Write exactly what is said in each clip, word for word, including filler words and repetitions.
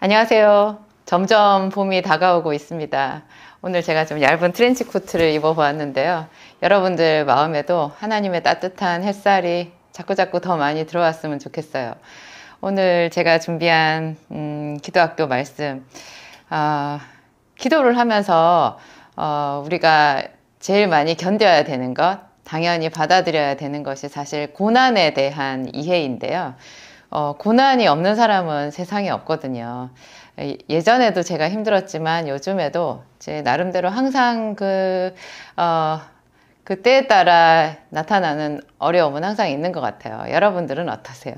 안녕하세요. 점점 봄이 다가오고 있습니다. 오늘 제가 좀 얇은 트렌치 코트를 입어보았는데요. 여러분들 마음에도 하나님의 따뜻한 햇살이 자꾸자꾸 더 많이 들어왔으면 좋겠어요. 오늘 제가 준비한 음, 기도학교 말씀, 어, 기도를 하면서 어, 우리가 제일 많이 견뎌야 되는 것, 당연히 받아들여야 되는 것이 사실 고난에 대한 이해인데요. 어, 고난이 없는 사람은 세상에 없거든요. 예전에도 제가 힘들었지만 요즘에도 제 나름대로 항상 그, 어, 그 때에 따라 나타나는 어려움은 항상 있는 것 같아요. 여러분들은 어떠세요?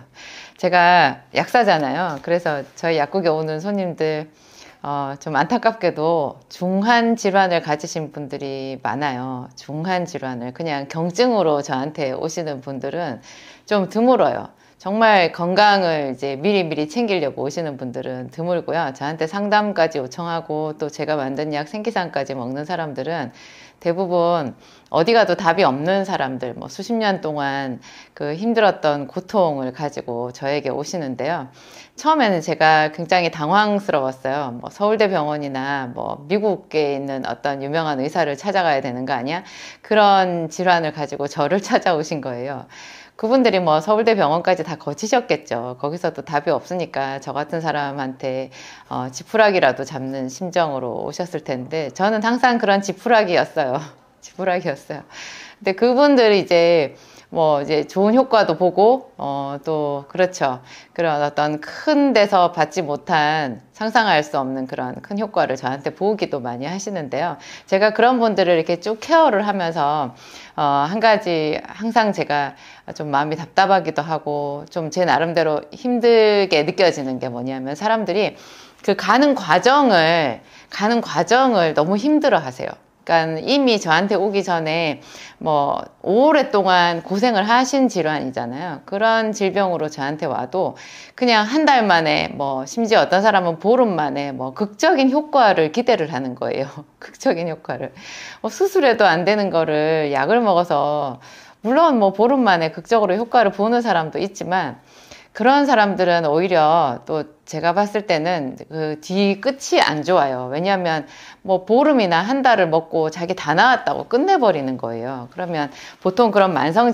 제가 약사잖아요. 그래서 저희 약국에 오는 손님들, 어, 좀 안타깝게도 중한 질환을 가지신 분들이 많아요. 중한 질환을. 그냥 경증으로 저한테 오시는 분들은 좀 드물어요. 정말 건강을 이제 미리미리 챙기려고 오시는 분들은 드물고요. 저한테 상담까지 요청하고 또 제가 만든 약 생기산까지 먹는 사람들은 대부분 어디 가도 답이 없는 사람들, 뭐 수십 년 동안 그 힘들었던 고통을 가지고 저에게 오시는데요. 처음에는 제가 굉장히 당황스러웠어요. 뭐 서울대 병원이나 뭐 미국에 있는 어떤 유명한 의사를 찾아가야 되는 거 아니야? 그런 질환을 가지고 저를 찾아오신 거예요. 그분들이 뭐 서울대 병원까지 다 거치셨겠죠. 거기서도 답이 없으니까 저 같은 사람한테 어, 지푸라기라도 잡는 심정으로 오셨을 텐데 저는 항상 그런 지푸라기였어요. 지푸라기였어요. 근데 그분들이 이제 뭐 이제 좋은 효과도 보고 어 또 그렇죠. 그런 어떤 큰 데서 받지 못한 상상할 수 없는 그런 큰 효과를 저한테 보기도 많이 하시는데요. 제가 그런 분들을 이렇게 쭉 케어를 하면서 어 한 가지 항상 제가 좀 마음이 답답하기도 하고 좀 제 나름대로 힘들게 느껴지는 게 뭐냐면 사람들이 그 가는 과정을 가는 과정을 너무 힘들어 하세요. 그러니까 이미 저한테 오기 전에 뭐 오랫동안 고생을 하신 질환이잖아요. 그런 질병으로 저한테 와도 그냥 한 달 만에 뭐 심지어 어떤 사람은 보름 만에 뭐 극적인 효과를 기대를 하는 거예요. 극적인 효과를. 뭐 수술해도 안 되는 거를 약을 먹어서 물론 뭐 보름 만에 극적으로 효과를 보는 사람도 있지만 그런 사람들은 오히려 또 제가 봤을 때는 그 뒤 끝이 안 좋아요. 왜냐하면 뭐 보름이나 한 달을 먹고 자기 다 나았다고 끝내버리는 거예요. 그러면 보통 그런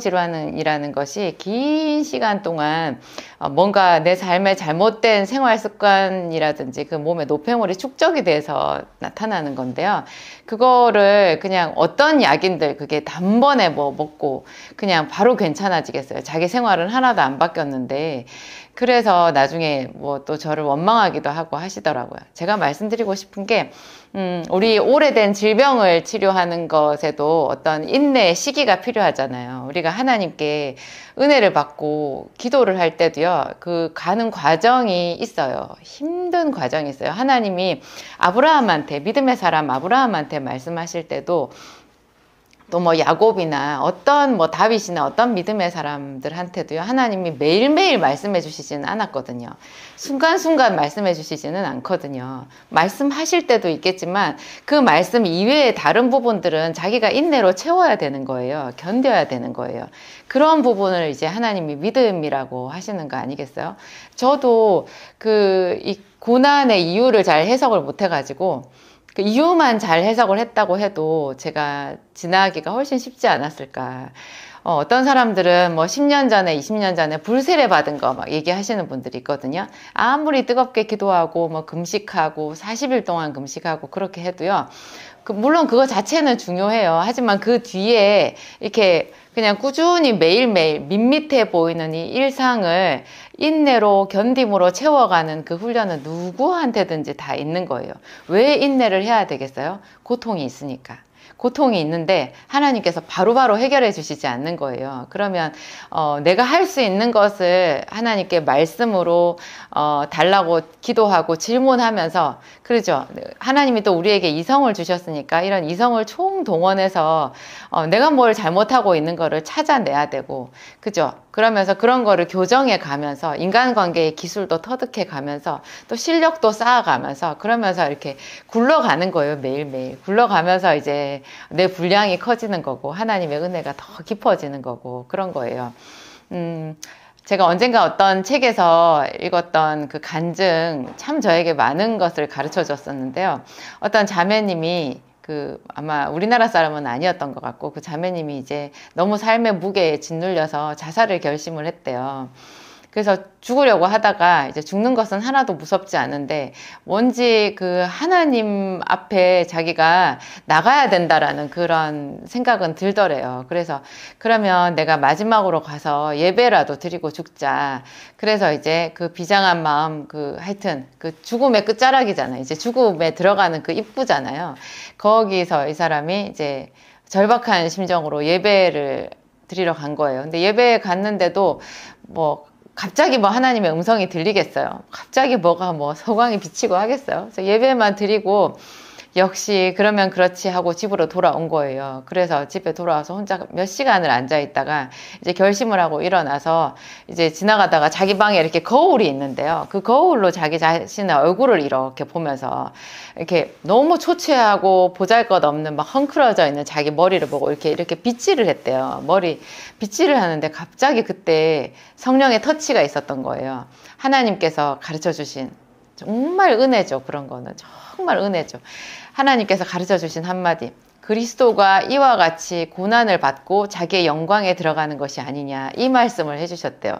만성질환이라는 것이 긴 시간 동안 뭔가 내 삶에 잘못된 생활 습관이라든지 그 몸에 노폐물이 축적이 돼서 나타나는 건데요. 그거를 그냥 어떤 약인들 그게 단번에 뭐 먹고 그냥 바로 괜찮아지겠어요. 자기 생활은 하나도 안 바뀌었는데 그래서 나중에 뭐 또 저를 원망하기도 하고 하시더라고요. 제가 말씀드리고 싶은 게 음, 우리 오래된 질병을 치료하는 것에도 어떤 인내의 시기가 필요하잖아요. 우리가 하나님께 은혜를 받고 기도를 할 때도요, 그 가는 과정이 있어요. 힘든 과정이 있어요. 하나님이 아브라함한테, 믿음의 사람 아브라함한테 말씀하실 때도 또 뭐 야곱이나 어떤 뭐 다윗이나 어떤 믿음의 사람들한테도요 하나님이 매일매일 말씀해 주시지는 않았거든요. 순간순간 말씀해 주시지는 않거든요. 말씀하실 때도 있겠지만 그 말씀 이외의 다른 부분들은 자기가 인내로 채워야 되는 거예요. 견뎌야 되는 거예요. 그런 부분을 이제 하나님이 믿음이라고 하시는 거 아니겠어요? 저도 그 이 고난의 이유를 잘 해석을 못 해가지고 그 이유만 잘 해석을 했다고 해도 제가 지나기가 훨씬 쉽지 않았을까. 어, 어떤 사람들은 뭐 십 년 전에, 이십 년 전에 불세례 받은 거 막 얘기하시는 분들이 있거든요. 아무리 뜨겁게 기도하고 뭐 금식하고 사십 일 동안 금식하고 그렇게 해도요. 그 물론 그거 자체는 중요해요. 하지만 그 뒤에 이렇게 그냥 꾸준히 매일매일 밋밋해 보이는 이 일상을 인내로 견딤으로 채워가는 그 훈련은 누구한테든지 다 있는 거예요. 왜 인내를 해야 되겠어요? 고통이 있으니까. 고통이 있는데 하나님께서 바로바로 해결해 주시지 않는 거예요. 그러면 어, 내가 할 수 있는 것을 하나님께 말씀으로 어, 달라고 기도하고 질문하면서 그러죠. 하나님이 또 우리에게 이성을 주셨으니까 이런 이성을 총동원해서 어, 내가 뭘 잘못하고 있는 거를 찾아내야 되고 그죠? 그러면서 그런 거를 교정해 가면서 인간관계의 기술도 터득해 가면서 또 실력도 쌓아가면서 그러면서 이렇게 굴러가는 거예요. 매일매일 굴러가면서 이제 내 분량이 커지는 거고 하나님의 은혜가 더 깊어지는 거고 그런 거예요. 음, 제가 언젠가 어떤 책에서 읽었던 그 간증 참 저에게 많은 것을 가르쳐 줬었는데요. 어떤 자매님이 그 아마 우리나라 사람은 아니었던 것 같고 그 자매님이 이제 너무 삶의 무게에 짓눌려서 자살을 결심을 했대요. 그래서 죽으려고 하다가 이제 죽는 것은 하나도 무섭지 않은데 뭔지 그 하나님 앞에 자기가 나가야 된다라는 그런 생각은 들더래요. 그래서 그러면 내가 마지막으로 가서 예배라도 드리고 죽자. 그래서 이제 그 비장한 마음, 그 하여튼 그 죽음의 끝자락이잖아요. 이제 죽음에 들어가는 그 입구잖아요. 거기서 이 사람이 이제 절박한 심정으로 예배를 드리러 간 거예요. 근데 예배에 갔는데도 뭐 갑자기 뭐 하나님의 음성이 들리겠어요. 갑자기 뭐가 뭐 서광이 비치고 하겠어요. 그래서 예배만 드리고 역시 그러면 그렇지 하고 집으로 돌아온 거예요. 그래서 집에 돌아와서 혼자 몇 시간을 앉아 있다가 이제 결심을 하고 일어나서 이제 지나가다가 자기 방에 이렇게 거울이 있는데요. 그 거울로 자기 자신의 얼굴을 이렇게 보면서 이렇게 너무 초췌하고 보잘것없는 막 헝클어져 있는 자기 머리를 보고 이렇게 이렇게 빗질을 했대요. 머리 빗질을 하는데 갑자기 그때 성령의 터치가 있었던 거예요. 하나님께서 가르쳐 주신 정말 은혜죠. 그런 거는 정말 은혜죠. 하나님께서 가르쳐 주신 한마디. 그리스도가 이와 같이 고난을 받고 자기의 영광에 들어가는 것이 아니냐. 이 말씀을 해주셨대요.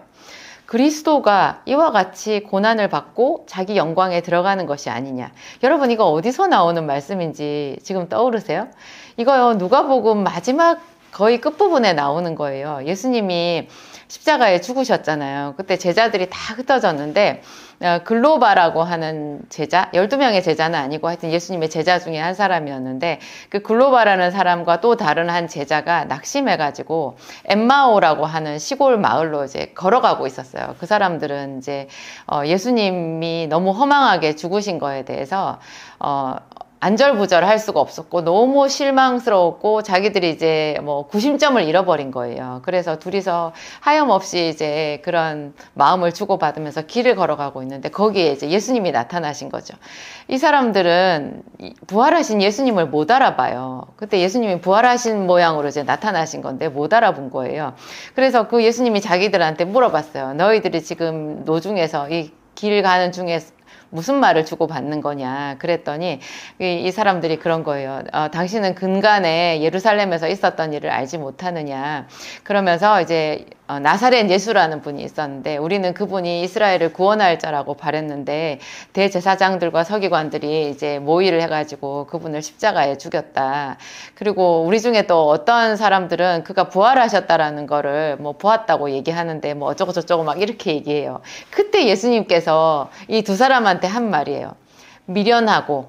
그리스도가 이와 같이 고난을 받고 자기 영광에 들어가는 것이 아니냐. 여러분 이거 어디서 나오는 말씀인지 지금 떠오르세요? 이거요 누가복음 마지막 거의 끝부분에 나오는 거예요. 예수님이 십자가에 죽으셨잖아요. 그때 제자들이 다 흩어졌는데 글로바라고 하는 제자, 열두 명의 제자는 아니고 하여튼 예수님의 제자 중에 한 사람이었는데 그 글로바라는 사람과 또 다른 한 제자가 낙심해가지고 엠마오라고 하는 시골 마을로 이제 걸어가고 있었어요. 그 사람들은 이제 예수님이 너무 허망하게 죽으신 거에 대해서 어 안절부절 할 수가 없었고 너무 실망스러웠고 자기들이 이제 뭐 구심점을 잃어버린 거예요. 그래서 둘이서 하염없이 이제 그런 마음을 주고받으면서 길을 걸어가고 있는데 거기에 이제 예수님이 나타나신 거죠. 이 사람들은 부활하신 예수님을 못 알아봐요. 그때 예수님이 부활하신 모양으로 이제 나타나신 건데 못 알아본 거예요. 그래서 그 예수님이 자기들한테 물어봤어요. 너희들이 지금 노중에서 이 길 가는 중에 무슨 말을 주고받는 거냐 그랬더니 이, 이 사람들이 그런 거예요. 어, 당신은 근간에 예루살렘에서 있었던 일을 알지 못하느냐 그러면서 이제 어, 나사렛 예수라는 분이 있었는데 우리는 그분이 이스라엘을 구원할 자라고 바랬는데 대제사장들과 서기관들이 이제 모의를 해가지고 그분을 십자가에 죽였다. 그리고 우리 중에 또 어떤 사람들은 그가 부활하셨다라는 거를 뭐 보았다고 얘기하는데 뭐 어쩌고 저쩌고 막 이렇게 얘기해요. 그때 예수님께서 이 두 사람한테 한 말이에요. 미련하고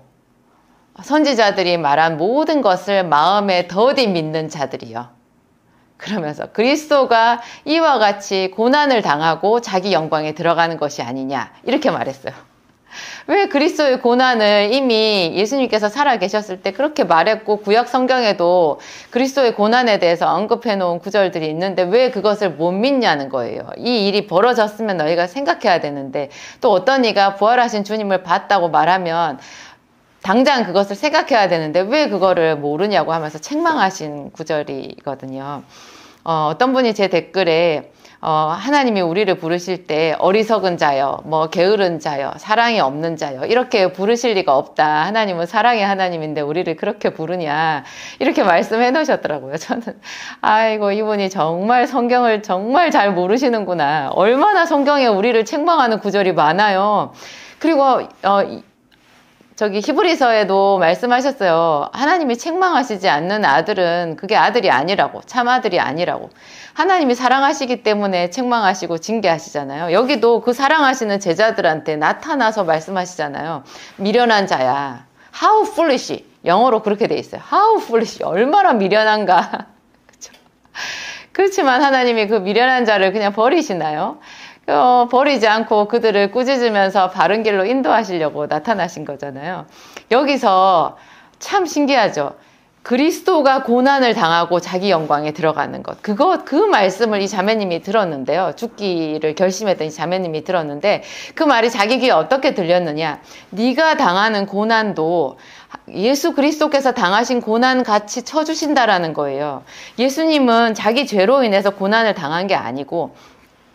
선지자들이 말한 모든 것을 마음에 더디 믿는 자들이요. 그러면서 그리스도가 이와 같이 고난을 당하고 자기 영광에 들어가는 것이 아니냐 이렇게 말했어요. 왜 그리스도의 고난을 이미 예수님께서 살아계셨을 때 그렇게 말했고 구약 성경에도 그리스도의 고난에 대해서 언급해 놓은 구절들이 있는데 왜 그것을 못 믿냐는 거예요. 이 일이 벌어졌으면 너희가 생각해야 되는데 또 어떤 이가 부활하신 주님을 봤다고 말하면 당장 그것을 생각해야 되는데 왜 그거를 모르냐고 하면서 책망하신 구절이거든요. 어, 어떤 분이 제 댓글에 어, 하나님이 우리를 부르실 때 어리석은 자여, 뭐 게으른 자여, 사랑이 없는 자여 이렇게 부르실 리가 없다. 하나님은 사랑의 하나님인데 우리를 그렇게 부르냐 이렇게 말씀해 놓으셨더라고요. 저는 아이고 이분이 정말 성경을 정말 잘 모르시는구나. 얼마나 성경에 우리를 책망하는 구절이 많아요. 그리고 어, 저기 히브리서에도 말씀하셨어요. 하나님이 책망하시지 않는 아들은 그게 아들이 아니라고, 참 아들이 아니라고. 하나님이 사랑하시기 때문에 책망하시고 징계하시잖아요. 여기도 그 사랑하시는 제자들한테 나타나서 말씀하시잖아요. 미련한 자야. How foolish. 영어로 그렇게 돼 있어요. How foolish. 얼마나 미련한가. 그렇죠? 그렇지만 하나님이 그 미련한 자를 그냥 버리시나요? 어, 버리지 않고 그들을 꾸짖으면서 바른 길로 인도하시려고 나타나신 거잖아요. 여기서 참 신기하죠. 그리스도가 고난을 당하고 자기 영광에 들어가는 것. 그거, 그 말씀을 이 자매님이 들었는데요. 죽기를 결심했던 이 자매님이 들었는데 그 말이 자기 귀에 어떻게 들렸느냐. 네가 당하는 고난도 예수 그리스도께서 당하신 고난 같이 쳐주신다라는 거예요. 예수님은 자기 죄로 인해서 고난을 당한 게 아니고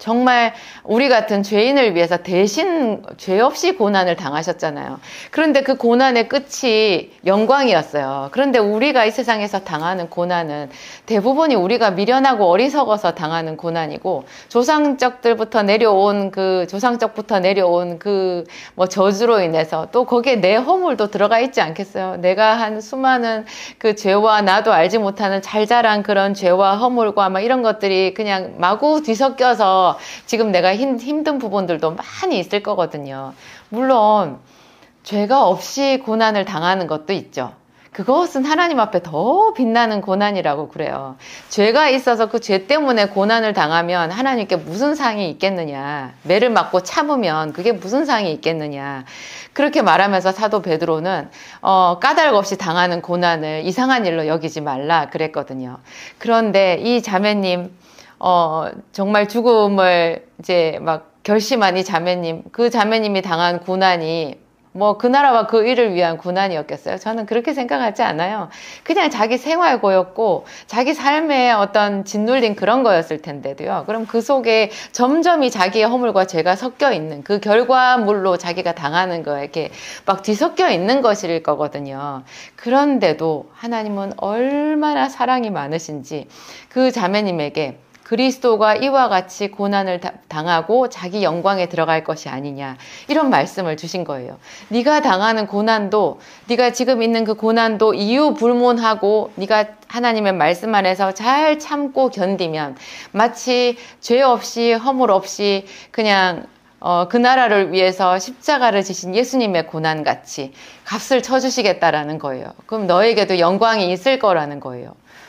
정말 우리 같은 죄인을 위해서 대신 죄 없이 고난을 당하셨잖아요. 그런데 그 고난의 끝이 영광이었어요. 그런데 우리가 이 세상에서 당하는 고난은 대부분이 우리가 미련하고 어리석어서 당하는 고난이고, 조상적들부터 내려온 그 조상적부터 내려온 그 뭐 저주로 인해서 또 거기에 내 허물도 들어가 있지 않겠어요? 내가 한 수많은 그 죄와 나도 알지 못하는 잘 자란 그런 죄와 허물과 막 이런 것들이 그냥 마구 뒤섞여서 지금 내가 힘, 힘든 부분들도 많이 있을 거거든요. 물론 죄가 없이 고난을 당하는 것도 있죠. 그것은 하나님 앞에 더 빛나는 고난이라고 그래요. 죄가 있어서 그 죄 때문에 고난을 당하면 하나님께 무슨 상이 있겠느냐. 매를 맞고 참으면 그게 무슨 상이 있겠느냐. 그렇게 말하면서 사도 베드로는 어, 까닭 없이 당하는 고난을 이상한 일로 여기지 말라 그랬거든요. 그런데 이 자매님 어, 정말 죽음을 이제 막 결심한 이 자매님, 그 자매님이 당한 고난이 뭐 그 나라와 그 일을 위한 고난이었겠어요? 저는 그렇게 생각하지 않아요. 그냥 자기 생활고였고 자기 삶에 어떤 짓눌린 그런 거였을 텐데도요. 그럼 그 속에 점점이 자기의 허물과 죄가 섞여 있는 그 결과물로 자기가 당하는 거에 이렇게 막 뒤섞여 있는 것일 거거든요. 그런데도 하나님은 얼마나 사랑이 많으신지 그 자매님에게 그리스도가 이와 같이 고난을 당하고 자기 영광에 들어갈 것이 아니냐, 이런 말씀을 주신 거예요. 네가 당하는 고난도, 네가 지금 있는 그 고난도 이유 불문하고 네가 하나님의 말씀 안에서 잘 참고 견디면 마치 죄 없이 허물 없이 그냥 어, 그 나라를 위해서 십자가를 지신 예수님의 고난같이 값을 쳐주시겠다라는 거예요. 그럼 너에게도 영광이 있을 거라는 거예요.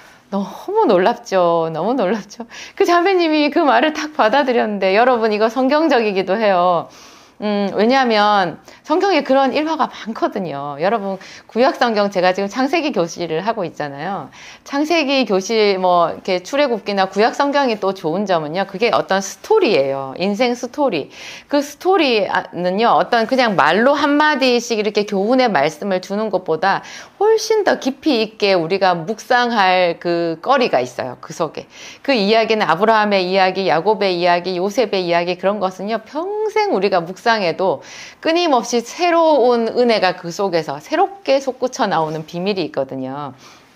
너무 놀랍죠. 너무 놀랍죠. 그 자매님이 그 말을 딱 받아들였는데, 여러분 이거 성경적이기도 해요. 음, 왜냐하면 성경에 그런 일화가 많거든요. 여러분 구약 성경, 제가 지금 창세기 교실을 하고 있잖아요. 창세기 교실 뭐 이렇게 출애굽기나 구약 성경이 또 좋은 점은요, 그게 어떤 스토리예요. 인생 스토리. 그 스토리는요, 어떤 그냥 말로 한마디씩 이렇게 교훈의 말씀을 주는 것보다 훨씬 더 깊이 있게 우리가 묵상할 그 거리가 있어요. 그 속에. 그 이야기는 아브라함의 이야기, 야곱의 이야기, 요셉의 이야기, 그런 것은요 평생 우리가 묵상해도 끊임없이 새로운 은혜가 그 속에서 새롭게 솟구쳐 나오는 비밀이 있거든요.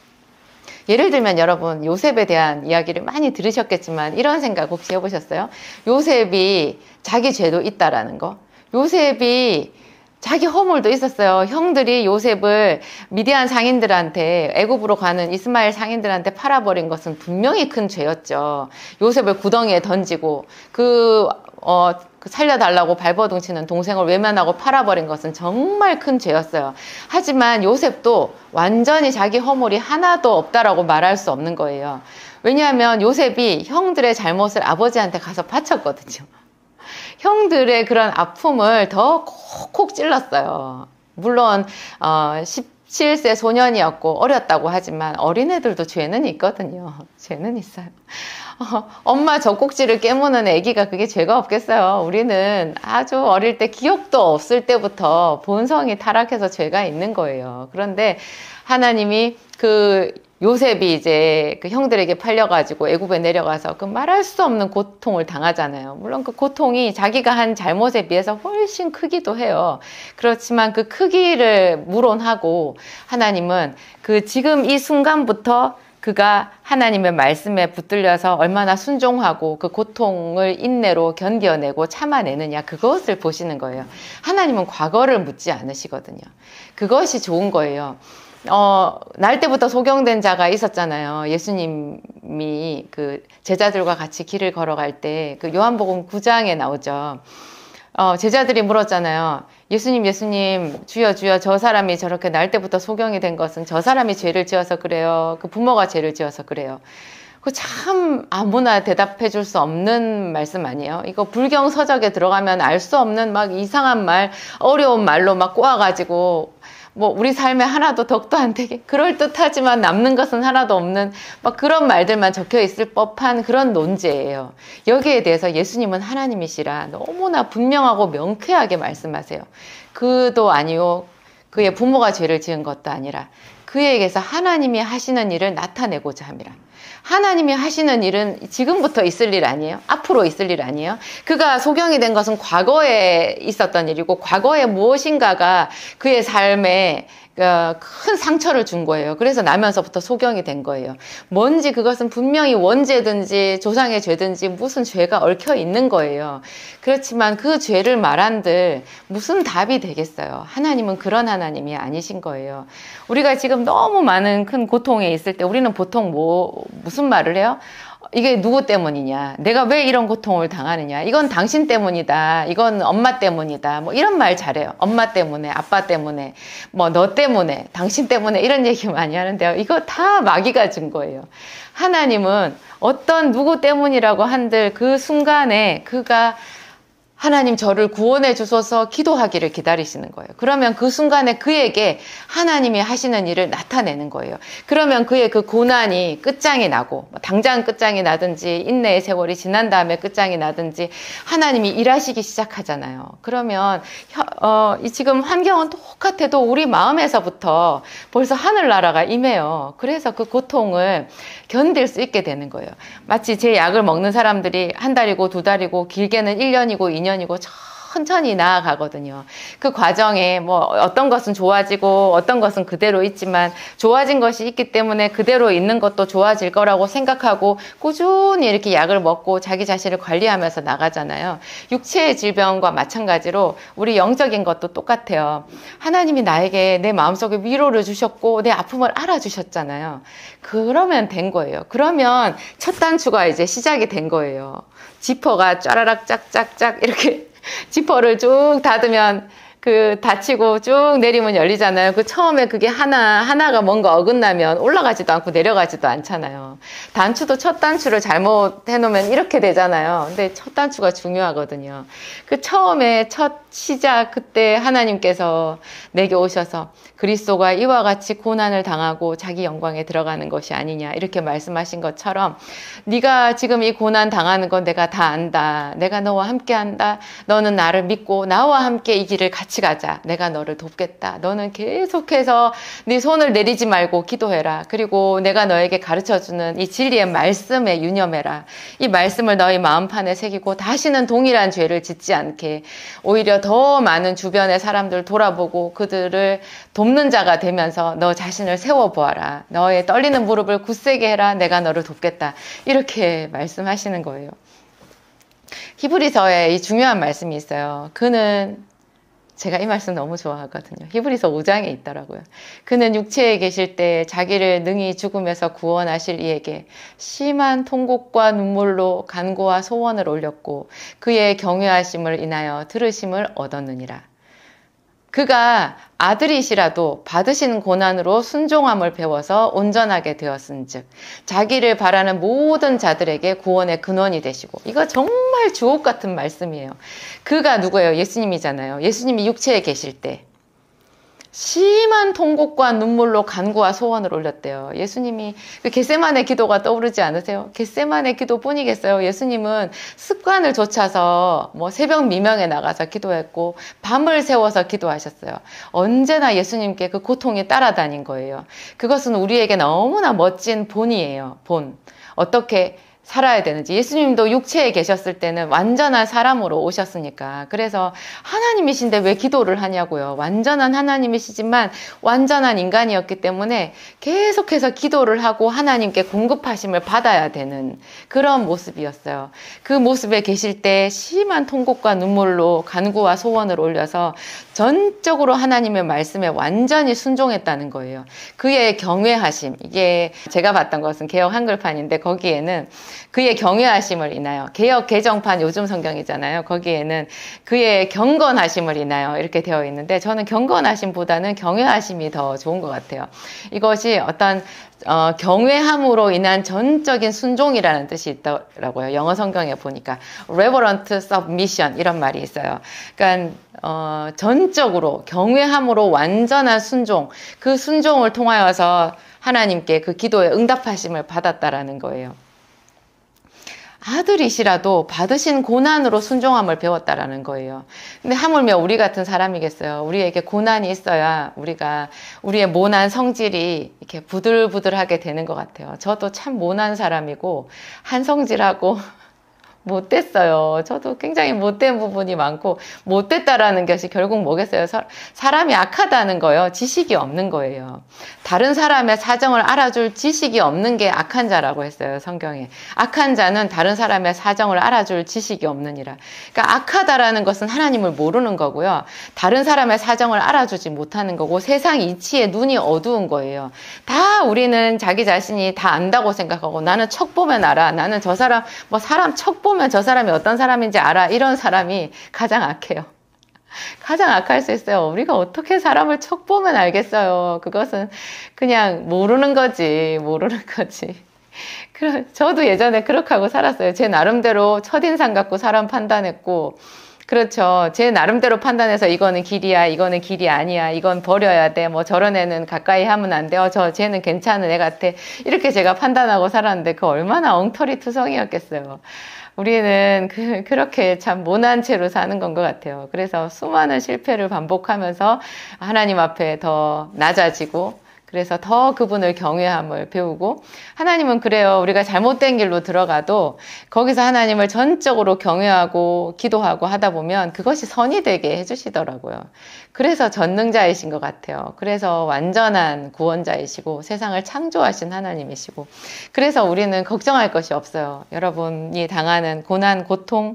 예를 들면 여러분 요셉에 대한 이야기를 많이 들으셨겠지만 이런 생각 혹시 해보셨어요? 요셉이 자기 죄도 있다라는 거. 요셉이 자기 허물도 있었어요. 형들이 요셉을 미디안 상인들한테, 애굽으로 가는 이스마엘 상인들한테 팔아버린 것은 분명히 큰 죄였죠. 요셉을 구덩이에 던지고 그, 어, 그 살려달라고 발버둥 치는 동생을 외면하고 팔아버린 것은 정말 큰 죄였어요. 하지만 요셉도 완전히 자기 허물이 하나도 없다라고 말할 수 없는 거예요. 왜냐하면 요셉이 형들의 잘못을 아버지한테 가서 바쳤거든요. 형들의 그런 아픔을 더 콕콕 찔렀어요. 물론 어, 십칠 세 소년이었고 어렸다고 하지만 어린애들도 죄는 있거든요. 죄는 있어요. 어, 엄마 젖꼭지를 깨무는 애기가 그게 죄가 없겠어요. 우리는 아주 어릴 때 기억도 없을 때부터 본성이 타락해서 죄가 있는 거예요. 그런데 하나님이 그 요셉이 이제 그 형들에게 팔려가지고 애굽에 내려가서 그 말할 수 없는 고통을 당하잖아요. 물론 그 고통이 자기가 한 잘못에 비해서 훨씬 크기도 해요. 그렇지만 그 크기를 물어하고 하나님은 그 지금 이 순간부터 그가 하나님의 말씀에 붙들려서 얼마나 순종하고 그 고통을 인내로 견뎌내고 참아내느냐, 그것을 보시는 거예요. 하나님은 과거를 묻지 않으시거든요. 그것이 좋은 거예요. 어, 날 때부터 소경된 자가 있었잖아요. 예수님이 그 제자들과 같이 길을 걸어갈 때 그 요한복음 구 장에 나오죠. 어, 제자들이 물었잖아요. 예수님, 예수님, 주여, 주여, 저 사람이 저렇게 날 때부터 소경이 된 것은 저 사람이 죄를 지어서 그래요? 그 부모가 죄를 지어서 그래요? 그 참 아무나 대답해 줄 수 없는 말씀 아니에요? 이거 불경 서적에 들어가면 알 수 없는 막 이상한 말, 어려운 말로 막 꼬아가지고 뭐 우리 삶에 하나도 덕도 안 되게 그럴듯하지만 남는 것은 하나도 없는 막 그런 말들만 적혀 있을 법한 그런 논제예요. 여기에 대해서 예수님은 하나님이시라 너무나 분명하고 명쾌하게 말씀하세요. 그도 아니요, 그의 부모가 죄를 지은 것도 아니라 그에게서 하나님이 하시는 일을 나타내고자 함이라. 하나님이 하시는 일은 지금부터 있을 일 아니에요? 앞으로 있을 일 아니에요? 그가 소경이 된 것은 과거에 있었던 일이고 과거에 무엇인가가 그의 삶에 큰 상처를 준 거예요. 그래서 나면서부터 소경이 된 거예요. 뭔지 그것은 분명히 원죄든지 조상의 죄든지 무슨 죄가 얽혀 있는 거예요. 그렇지만 그 죄를 말한들 무슨 답이 되겠어요? 하나님은 그런 하나님이 아니신 거예요. 우리가 지금 너무 많은 큰 고통에 있을 때 우리는 보통 뭐 무슨 말을 해요? 이게 누구 때문이냐? 내가 왜 이런 고통을 당하느냐? 이건 당신 때문이다. 이건 엄마 때문이다. 뭐 이런 말 잘해요. 엄마 때문에, 아빠 때문에, 뭐 너 때문에, 당신 때문에 이런 얘기 많이 하는데요. 이거 다 마귀가 준 거예요. 하나님은 어떤 누구 때문이라고 한들 그 순간에 그가 하나님 저를 구원해 주소서 기도하기를 기다리시는 거예요. 그러면 그 순간에 그에게 하나님이 하시는 일을 나타내는 거예요. 그러면 그의 그 고난이 끝장이 나고 당장 끝장이 나든지 인내의 세월이 지난 다음에 끝장이 나든지 하나님이 일하시기 시작하잖아요. 그러면 어, 지금 환경은 똑같아도 우리 마음에서부터 벌써 하늘나라가 임해요. 그래서 그 고통을 견딜 수 있게 되는 거예요. 마치 제 약을 먹는 사람들이 한 달이고 두 달이고 길게는 일 년이고 이 년이고 천천히 나아가거든요. 그 과정에 뭐 어떤 것은 좋아지고 어떤 것은 그대로 있지만 좋아진 것이 있기 때문에 그대로 있는 것도 좋아질 거라고 생각하고 꾸준히 이렇게 약을 먹고 자기 자신을 관리하면서 나가잖아요. 육체의 질병과 마찬가지로 우리 영적인 것도 똑같아요. 하나님이 나에게 내 마음속에 위로를 주셨고 내 아픔을 알아주셨잖아요. 그러면 된 거예요. 그러면 첫 단추가 이제 시작이 된 거예요. 지퍼가 쫘라락 짝짝짝 이렇게 지퍼를 쭉 닫으면 그 닫히고 쭉 내리면 열리잖아요. 그 처음에 그게 하나 하나가 뭔가 어긋나면 올라가지도 않고 내려가지도 않잖아요. 단추도 첫 단추를 잘못 해놓으면 이렇게 되잖아요. 근데 첫 단추가 중요하거든요. 그 처음에 첫 시작 그때 하나님께서 내게 오셔서 그리스도가 이와 같이 고난을 당하고 자기 영광에 들어가는 것이 아니냐 이렇게 말씀하신 것처럼 네가 지금 이 고난 당하는 건 내가 다 안다. 내가 너와 함께 한다. 너는 나를 믿고 나와 함께 이 길을 같이 가자. 내가 너를 돕겠다. 너는 계속해서 네 손을 내리지 말고 기도해라. 그리고 내가 너에게 가르쳐주는 이 진리의 말씀에 유념해라. 이 말씀을 너희 마음판에 새기고 다시는 동일한 죄를 짓지 않게 오히려 더 많은 주변의 사람들 돌아보고 그들을 돕는 자가 되면서 너 자신을 세워보아라. 너의 떨리는 무릎을 굳세게 해라. 내가 너를 돕겠다. 이렇게 말씀하시는 거예요. 히브리서에 이 중요한 말씀이 있어요. 그는 제가 이 말씀 너무 좋아하거든요. 히브리서 오 장에 있더라고요. 그는 육체에 계실 때 자기를 능히 죽음에서 구원하실 이에게 심한 통곡과 눈물로 간구와 소원을 올렸고 그의 경외하심을 인하여 들으심을 얻었느니라. 그가 아들이시라도 받으신 고난으로 순종함을 배워서 온전하게 되었은즉 자기를 바라는 모든 자들에게 구원의 근원이 되시고 이거 정말 주옥 같은 말씀이에요. 그가 누구예요? 예수님이잖아요. 예수님이 육체에 계실 때 심한 통곡과 눈물로 간구와 소원을 올렸대요. 예수님이 그 겟세마네 기도가 떠오르지 않으세요? 겟세마네 기도뿐이겠어요. 예수님은 습관을 좇아서 뭐 새벽 미명에 나가서 기도했고 밤을 새워서 기도하셨어요. 언제나 예수님께 그 고통이 따라다닌 거예요. 그것은 우리에게 너무나 멋진 본이에요. 본. 어떻게 살아야 되는지. 예수님도 육체에 계셨을 때는 완전한 사람으로 오셨으니까. 그래서 하나님이신데 왜 기도를 하냐고요. 완전한 하나님이시지만 완전한 인간이었기 때문에 계속해서 기도를 하고 하나님께 공급하심을 받아야 되는 그런 모습이었어요. 그 모습에 계실 때 심한 통곡과 눈물로 간구와 소원을 올려서 전적으로 하나님의 말씀에 완전히 순종했다는 거예요. 그의 경외하심, 이게 제가 봤던 것은 개역 한글판인데 거기에는 그의 경외하심을 인하여, 개역 개정판 요즘 성경이잖아요. 거기에는 그의 경건하심을 인하여 이렇게 되어 있는데 저는 경건하심보다는 경외하심이 더 좋은 것 같아요. 이것이 어떤 어, 경외함으로 인한 전적인 순종이라는 뜻이 있더라고요. 영어 성경에 보니까 reverent submission 이런 말이 있어요. 그러니까 어, 전적으로 경외함으로 완전한 순종, 그 순종을 통하여서 하나님께 그 기도에 응답하심을 받았다라는 거예요. 아들이시라도 받으신 고난으로 순종함을 배웠다라는 거예요. 근데 하물며 우리 같은 사람이겠어요. 우리에게 고난이 있어야 우리가 우리의 모난 성질이 이렇게 부들부들하게 되는 것 같아요. 저도 참 모난 사람이고 한성질하고 못됐어요. 저도 굉장히 못된 부분이 많고, 못됐다라는 것이 결국 뭐겠어요? 사, 사람이 악하다는 거예요. 지식이 없는 거예요. 다른 사람의 사정을 알아줄 지식이 없는 게 악한 자라고 했어요, 성경에. 악한 자는 다른 사람의 사정을 알아줄 지식이 없느니라. 그러니까 악하다라는 것은 하나님을 모르는 거고요. 다른 사람의 사정을 알아주지 못하는 거고, 세상 이치에 눈이 어두운 거예요. 다 우리는 자기 자신이 다 안다고 생각하고, 나는 척 보면 알아. 나는 저 사람, 뭐 사람 척 보면 저 사람이 어떤 사람인지 알아. 이런 사람이 가장 악해요. 가장 악할 수 있어요. 우리가 어떻게 사람을 척 보면 알겠어요. 그것은 그냥 모르는 거지. 모르는 거지. 저도 예전에 그렇게 하고 살았어요. 제 나름대로 첫인상 갖고 사람 판단했고, 그렇죠. 제 나름대로 판단해서 이거는 길이야, 이거는 길이 아니야, 이건 버려야 돼, 뭐 저런 애는 가까이 하면 안 돼, 어, 저 쟤는 괜찮은 애 같아. 이렇게 제가 판단하고 살았는데 그 얼마나 엉터리 투성이었겠어요. 우리는 그, 그렇게 참 모난 채로 사는 건 것 같아요. 그래서 수많은 실패를 반복하면서 하나님 앞에 더 낮아지고, 그래서 더 그분을 경외함을 배우고, 하나님은 그래요. 우리가 잘못된 길로 들어가도 거기서 하나님을 전적으로 경외하고 기도하고 하다 보면 그것이 선이 되게 해주시더라고요. 그래서 전능자이신 것 같아요. 그래서 완전한 구원자이시고 세상을 창조하신 하나님이시고, 그래서 우리는 걱정할 것이 없어요. 여러분이 당하는 고난, 고통,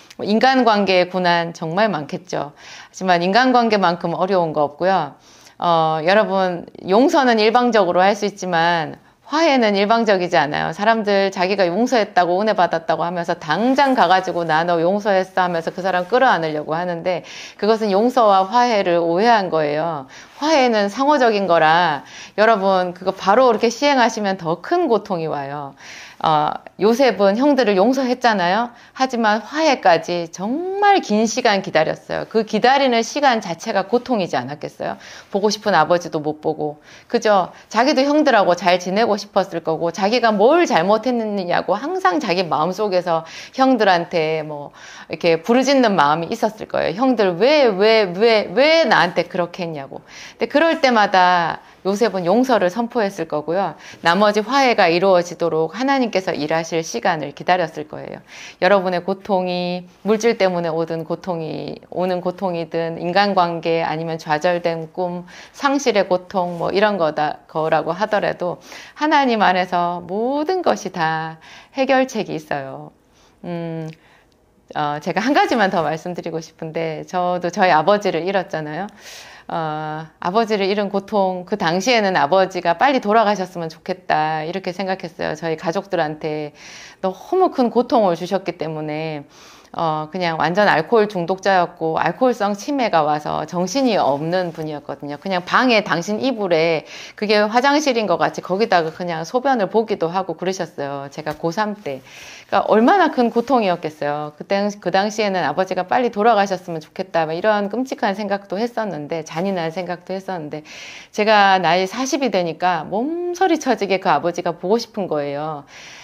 인간관계의 고난 정말 많겠죠. 하지만 인간관계만큼 어려운 거 없고요. 어, 여러분, 용서는 일방적으로 할 수 있지만 화해는 일방적이지 않아요. 사람들 자기가 용서했다고 은혜 받았다고 하면서 당장 가가지고 나 너 용서했어 하면서 그 사람 끌어안으려고 하는데, 그것은 용서와 화해를 오해한 거예요. 화해는 상호적인 거라 여러분 그거 바로 이렇게 시행하시면 더 큰 고통이 와요. 어, 요셉은 형들을 용서했잖아요. 하지만 화해까지 정말 긴 시간 기다렸어요. 그 기다리는 시간 자체가 고통이지 않았겠어요? 보고 싶은 아버지도 못 보고, 그죠? 자기도 형들하고 잘 지내고 싶었을 거고, 자기가 뭘 잘못했느냐고 항상 자기 마음속에서 형들한테 뭐 이렇게 부르짖는 마음이 있었을 거예요. 형들 왜, 왜, 왜, 왜 나한테 그렇게 했냐고. 근데 그럴 때마다 요셉은 용서를 선포했을 거고요. 나머지 화해가 이루어지도록 하나님께서 일하실 시간을 기다렸을 거예요. 여러분의 고통이 물질 때문에 오든 고통이 오는 고통이든 인간관계 아니면 좌절된 꿈, 상실의 고통 뭐 이런 거다 거라고 하더라도 하나님 안에서 모든 것이 다 해결책이 있어요. 음, 어, 제가 한 가지만 더 말씀드리고 싶은데, 저도 저희 아버지를 잃었잖아요. 어, 아버지를 잃은 고통, 그 당시에는 아버지가 빨리 돌아가셨으면 좋겠다 이렇게 생각했어요. 저희 가족들한테 너무 큰 고통을 주셨기 때문에 어, 그냥 완전 알코올 중독자였고, 알코올성 치매가 와서 정신이 없는 분이었거든요. 그냥 방에 당신 이불에 그게 화장실인 것 같이 거기다가 그냥 소변을 보기도 하고 그러셨어요. 제가 고삼 때. 그러니까 얼마나 큰 고통이었겠어요. 그때, 그 당시에는 아버지가 빨리 돌아가셨으면 좋겠다, 이런 끔찍한 생각도 했었는데, 잔인한 생각도 했었는데, 제가 나이 사십이 되니까 몸서리 쳐지게 그 아버지가 보고 싶은 거예요.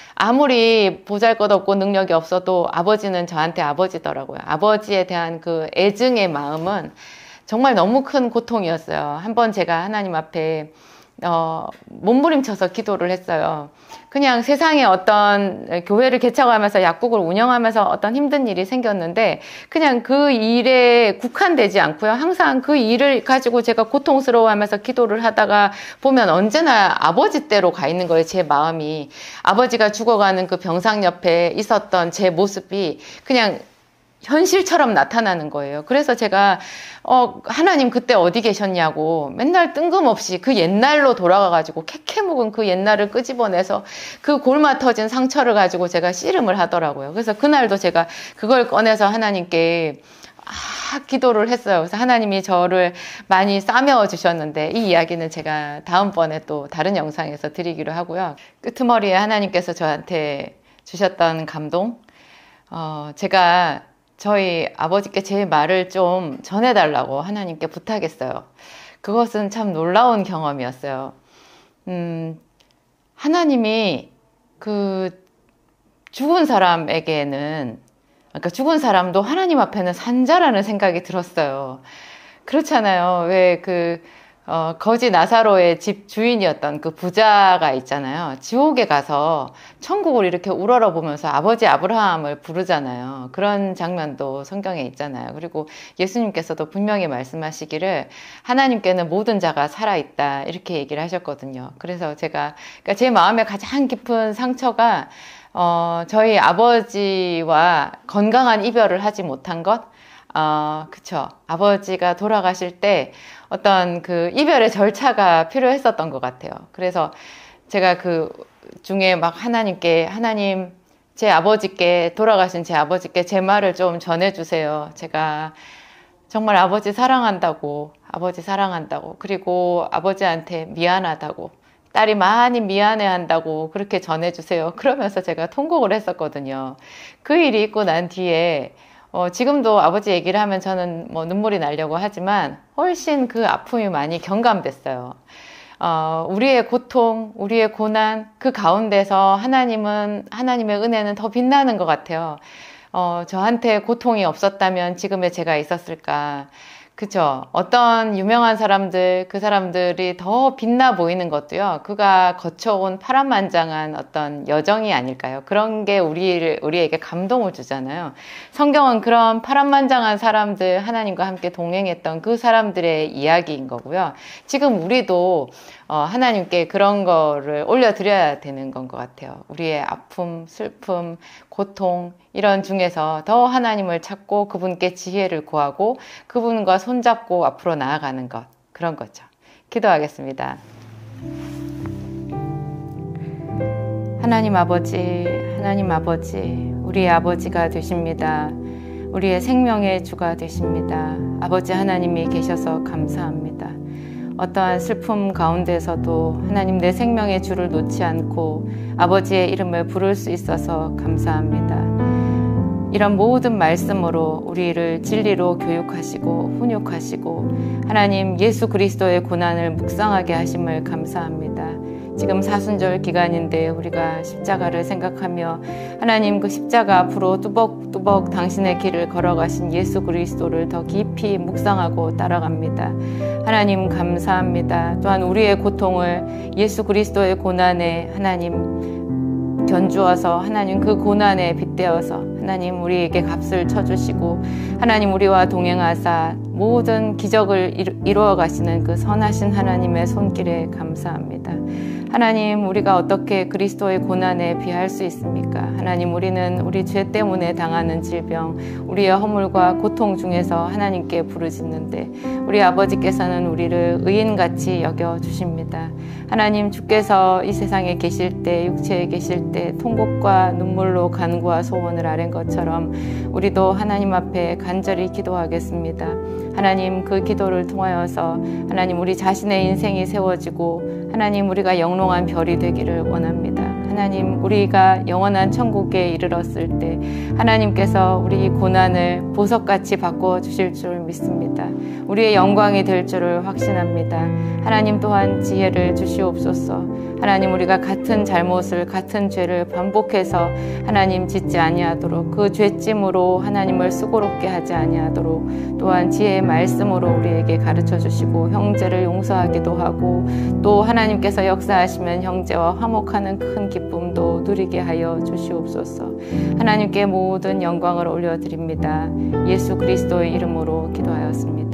아무리 보잘것없고 능력이 없어도 아버지는 저한테 아버지더라고요. 아버지에 대한 그 애증의 마음은 정말 너무 큰 고통이었어요. 한번 제가 하나님 앞에 어, 몸부림쳐서 기도를 했어요. 그냥 세상에 어떤 교회를 개척하면서 약국을 운영하면서 어떤 힘든 일이 생겼는데 그냥 그 일에 국한되지 않고요. 항상 그 일을 가지고 제가 고통스러워하면서 기도를 하다가 보면 언제나 아버지 때로 가 있는 거예요. 제 마음이. 아버지가 죽어가는 그 병상 옆에 있었던 제 모습이 그냥 현실처럼 나타나는 거예요. 그래서 제가 어 하나님 그때 어디 계셨냐고 맨날 뜬금없이 그 옛날로 돌아가가지고 캐캐묵은 그 옛날을 끄집어내서 그 골마 터진 상처를 가지고 제가 씨름을 하더라고요. 그래서 그날도 제가 그걸 꺼내서 하나님께 아, 기도를 했어요. 그래서 하나님이 저를 많이 싸매어 주셨는데, 이 이야기는 제가 다음번에 또 다른 영상에서 드리기로 하고요. 끄트머리에 하나님께서 저한테 주셨던 감동, 어 제가 저희 아버지께 제 말을 좀 전해달라고 하나님께 부탁했어요. 그것은 참 놀라운 경험이었어요. 음, 하나님이 그 죽은 사람에게는, 그러니까 죽은 사람도 하나님 앞에는 산자라는 생각이 들었어요. 그렇잖아요. 왜 그, 어, 거지 나사로의 집 주인이었던 그 부자가 있잖아요. 지옥에 가서 천국을 이렇게 우러러보면서 아버지 아브라함을 부르잖아요. 그런 장면도 성경에 있잖아요. 그리고 예수님께서도 분명히 말씀하시기를 하나님께는 모든 자가 살아있다 이렇게 얘기를 하셨거든요. 그래서 제가, 그러니까 제 마음에 가장 깊은 상처가 어, 저희 아버지와 건강한 이별을 하지 못한 것, 어, 그쵸. 아버지가 돌아가실 때 어떤 그 이별의 절차가 필요했었던 것 같아요. 그래서 제가 그 중에 막 하나님께, 하나님, 제 아버지께, 돌아가신 제 아버지께 제 말을 좀 전해주세요. 제가 정말 아버지 사랑한다고, 아버지 사랑한다고, 그리고 아버지한테 미안하다고, 딸이 많이 미안해한다고 그렇게 전해주세요. 그러면서 제가 통곡을 했었거든요. 그 일이 있고 난 뒤에 어, 지금도 아버지 얘기를 하면 저는 뭐 눈물이 나려고 하지만 훨씬 그 아픔이 많이 경감됐어요. 어, 우리의 고통, 우리의 고난, 그 가운데서 하나님은, 하나님의 은혜는 더 빛나는 것 같아요. 어, 저한테 고통이 없었다면 지금의 제가 있었을까. 그죠. 어떤 유명한 사람들, 그 사람들이 더 빛나 보이는 것도요, 그가 거쳐온 파란만장한 어떤 여정이 아닐까요? 그런 게 우리를, 우리에게 감동을 주잖아요. 성경은 그런 파란만장한 사람들, 하나님과 함께 동행했던 그 사람들의 이야기인 거고요. 지금 우리도 어, 하나님께 그런 거를 올려드려야 되는 건 것 같아요. 우리의 아픔, 슬픔, 고통, 이런 중에서 더 하나님을 찾고 그분께 지혜를 구하고 그분과 손잡고 앞으로 나아가는 것, 그런 거죠. 기도하겠습니다. 하나님 아버지, 하나님 아버지, 우리의 아버지가 되십니다. 우리의 생명의 주가 되십니다. 아버지 하나님이 계셔서 감사합니다. 어떠한 슬픔 가운데서도 하나님 내 생명의 주를 놓지 않고 아버지의 이름을 부를 수 있어서 감사합니다. 이런 모든 말씀으로 우리를 진리로 교육하시고 훈육하시고 하나님 예수 그리스도의 고난을 묵상하게 하심을 감사합니다. 지금 사순절 기간인데 우리가 십자가를 생각하며 하나님 그 십자가 앞으로 뚜벅뚜벅 당신의 길을 걸어가신 예수 그리스도를 더 깊이 묵상하고 따라갑니다. 하나님 감사합니다. 또한 우리의 고통을 예수 그리스도의 고난에 하나님 견주어서 하나님 그 고난에 빗대어서 하나님 우리에게 값을 쳐주시고 하나님 우리와 동행하사 모든 기적을 이루어 가시는 그 선하신 하나님의 손길에 감사합니다. 하나님 우리가 어떻게 그리스도의 고난에 비할 수 있습니까? 하나님 우리는 우리 죄 때문에 당하는 질병, 우리의 허물과 고통 중에서 하나님께 부르짖는데 우리 아버지께서는 우리를 의인같이 여겨주십니다. 하나님 주께서 이 세상에 계실 때, 육체에 계실 때 통곡과 눈물로 간구와 소원을 아랜 것처럼 우리도 하나님 앞에 간절히 기도하겠습니다. 하나님 그 기도를 통하여서 하나님 우리 자신의 인생이 세워지고 하나님 우리가 영롱한 별이 되기를 원합니다. 하나님 우리가 영원한 천국에 이르렀을 때 하나님께서 우리 고난을 보석같이 바꿔주실 줄 믿습니다. 우리의 영광이 될 줄을 확신합니다. 하나님 또한 지혜를 주시옵소서. 하나님 우리가 같은 잘못을 같은 죄를 반복해서 하나님 짓지 아니하도록 그 죄짐으로 하나님을 수고롭게 하지 아니하도록 또한 지혜의 말씀으로 우리에게 가르쳐 주시고 형제를 용서하기도 하고 또 하나님께서 역사하시면 형제와 화목하는 큰 기쁨도 누리게 하여 주시옵소서. 하나님께 모든 영광을 올려드립니다. 예수 그리스도의 이름으로 기도하였습니다.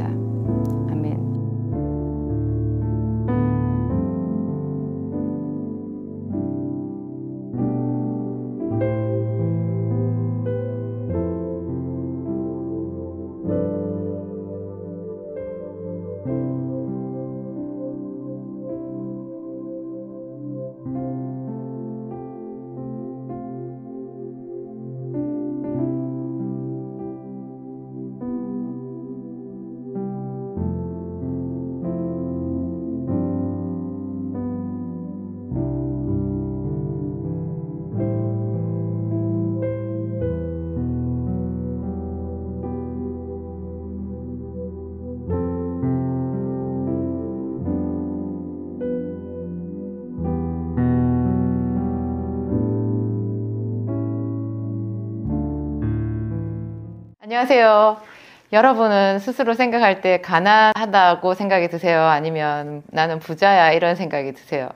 안녕하세요. 여러분은 스스로 생각할 때 가난하다고 생각이 드세요? 아니면 나는 부자야 이런 생각이 드세요?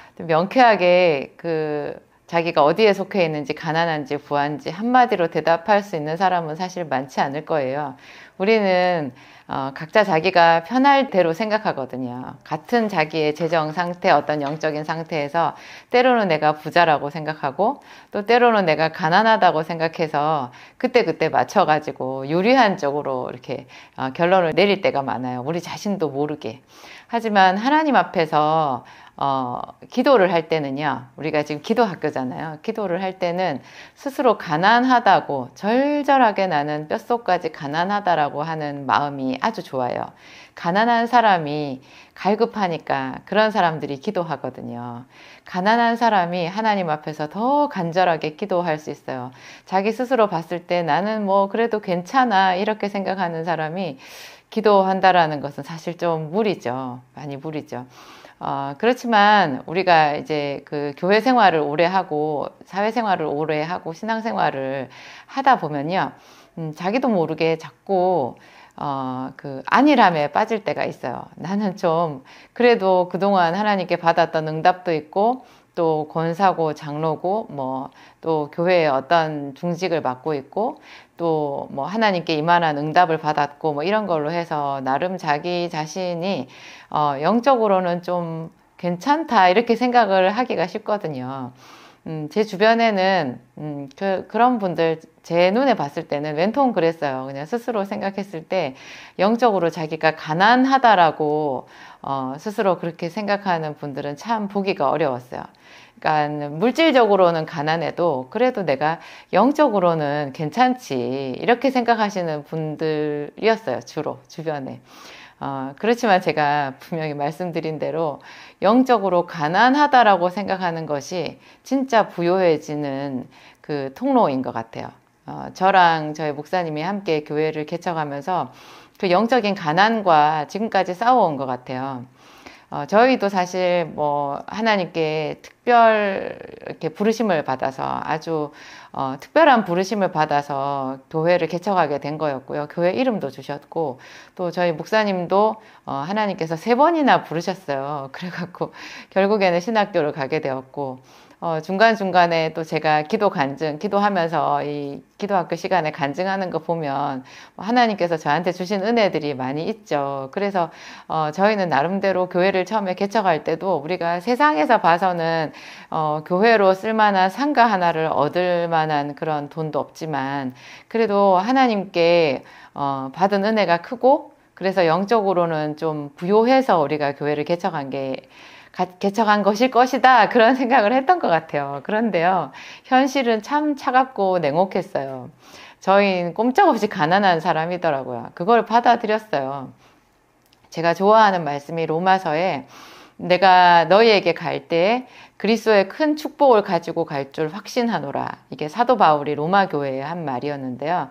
명쾌하게 그 자기가 어디에 속해 있는지 가난한지 부한지 한마디로 대답할 수 있는 사람은 사실 많지 않을 거예요. 우리는 어, 각자 자기가 편할 대로 생각하거든요. 같은 자기의 재정 상태, 어떤 영적인 상태에서 때로는 내가 부자라고 생각하고 또 때로는 내가 가난하다고 생각해서 그때그때 맞춰가지고 유리한 쪽으로 이렇게 어, 결론을 내릴 때가 많아요. 우리 자신도 모르게. 하지만 하나님 앞에서 어, 기도를 할 때는요, 우리가 지금 기도 학교잖아요. 기도를 할 때는 스스로 가난하다고, 절절하게 나는 뼛속까지 가난하다라고 하는 마음이 아주 좋아요. 가난한 사람이 갈급하니까 그런 사람들이 기도하거든요. 가난한 사람이 하나님 앞에서 더 간절하게 기도할 수 있어요. 자기 스스로 봤을 때 나는 뭐 그래도 괜찮아 이렇게 생각하는 사람이 기도한다라는 것은 사실 좀 무리죠. 많이 무리죠. 어, 그렇지만 우리가 이제 그 교회 생활을 오래 하고 사회 생활을 오래 하고 신앙 생활을 하다 보면요, 음, 자기도 모르게 자꾸 어, 그 안일함에 빠질 때가 있어요. 나는 좀 그래도 그동안 하나님께 받았던 응답도 있고 또 권사고 장로고 뭐 또 교회에 어떤 중직을 맡고 있고 또 뭐 하나님께 이만한 응답을 받았고 뭐 이런 걸로 해서 나름 자기 자신이 어 영적으로는 좀 괜찮다 이렇게 생각을 하기가 쉽거든요. 음, 제 주변에는 음, 그, 그런 분들 제 눈에 봤을 때는 왼통 그랬어요. 그냥 스스로 생각했을 때 영적으로 자기가 가난하다라고 어, 스스로 그렇게 생각하는 분들은 참 보기가 어려웠어요. 그러니까 물질적으로는 가난해도 그래도 내가 영적으로는 괜찮지 이렇게 생각하시는 분들이었어요. 주로 주변에. 어, 그렇지만 제가 분명히 말씀드린 대로 영적으로 가난하다라고 생각하는 것이 진짜 부요해지는 그 통로인 것 같아요. 어, 저랑 저희 목사님이 함께 교회를 개척하면서 그 영적인 가난과 지금까지 싸워온 것 같아요. 어, 저희도 사실 뭐 하나님께 특별 이렇게 부르심을 받아서 아주 어, 특별한 부르심을 받아서 교회를 개척하게 된 거였고요. 교회 이름도 주셨고 또 저희 목사님도 어, 하나님께서 세 번이나 부르셨어요. 그래갖고 결국에는 신학교를 가게 되었고 어, 중간중간에 또 제가 기도 간증, 기도하면서 이 기도학교 시간에 간증하는 거 보면 하나님께서 저한테 주신 은혜들이 많이 있죠. 그래서 어, 저희는 나름대로 교회를 처음에 개척할 때도 우리가 세상에서 봐서는 어, 교회로 쓸만한 상가 하나를 얻을 만한 그런 돈도 없지만 그래도 하나님께 어, 받은 은혜가 크고 그래서 영적으로는 좀 부요해서 우리가 교회를 개척한 게 개척한 것일 것이다 그런 생각을 했던 것 같아요. 그런데요, 현실은 참 차갑고 냉혹했어요. 저희는 꼼짝없이 가난한 사람이더라고요. 그걸 받아들였어요. 제가 좋아하는 말씀이 로마서에 내가 너희에게 갈 때 그리스도의 큰 축복을 가지고 갈 줄 확신하노라. 이게 사도 바울이 로마 교회의 한 말이었는데요.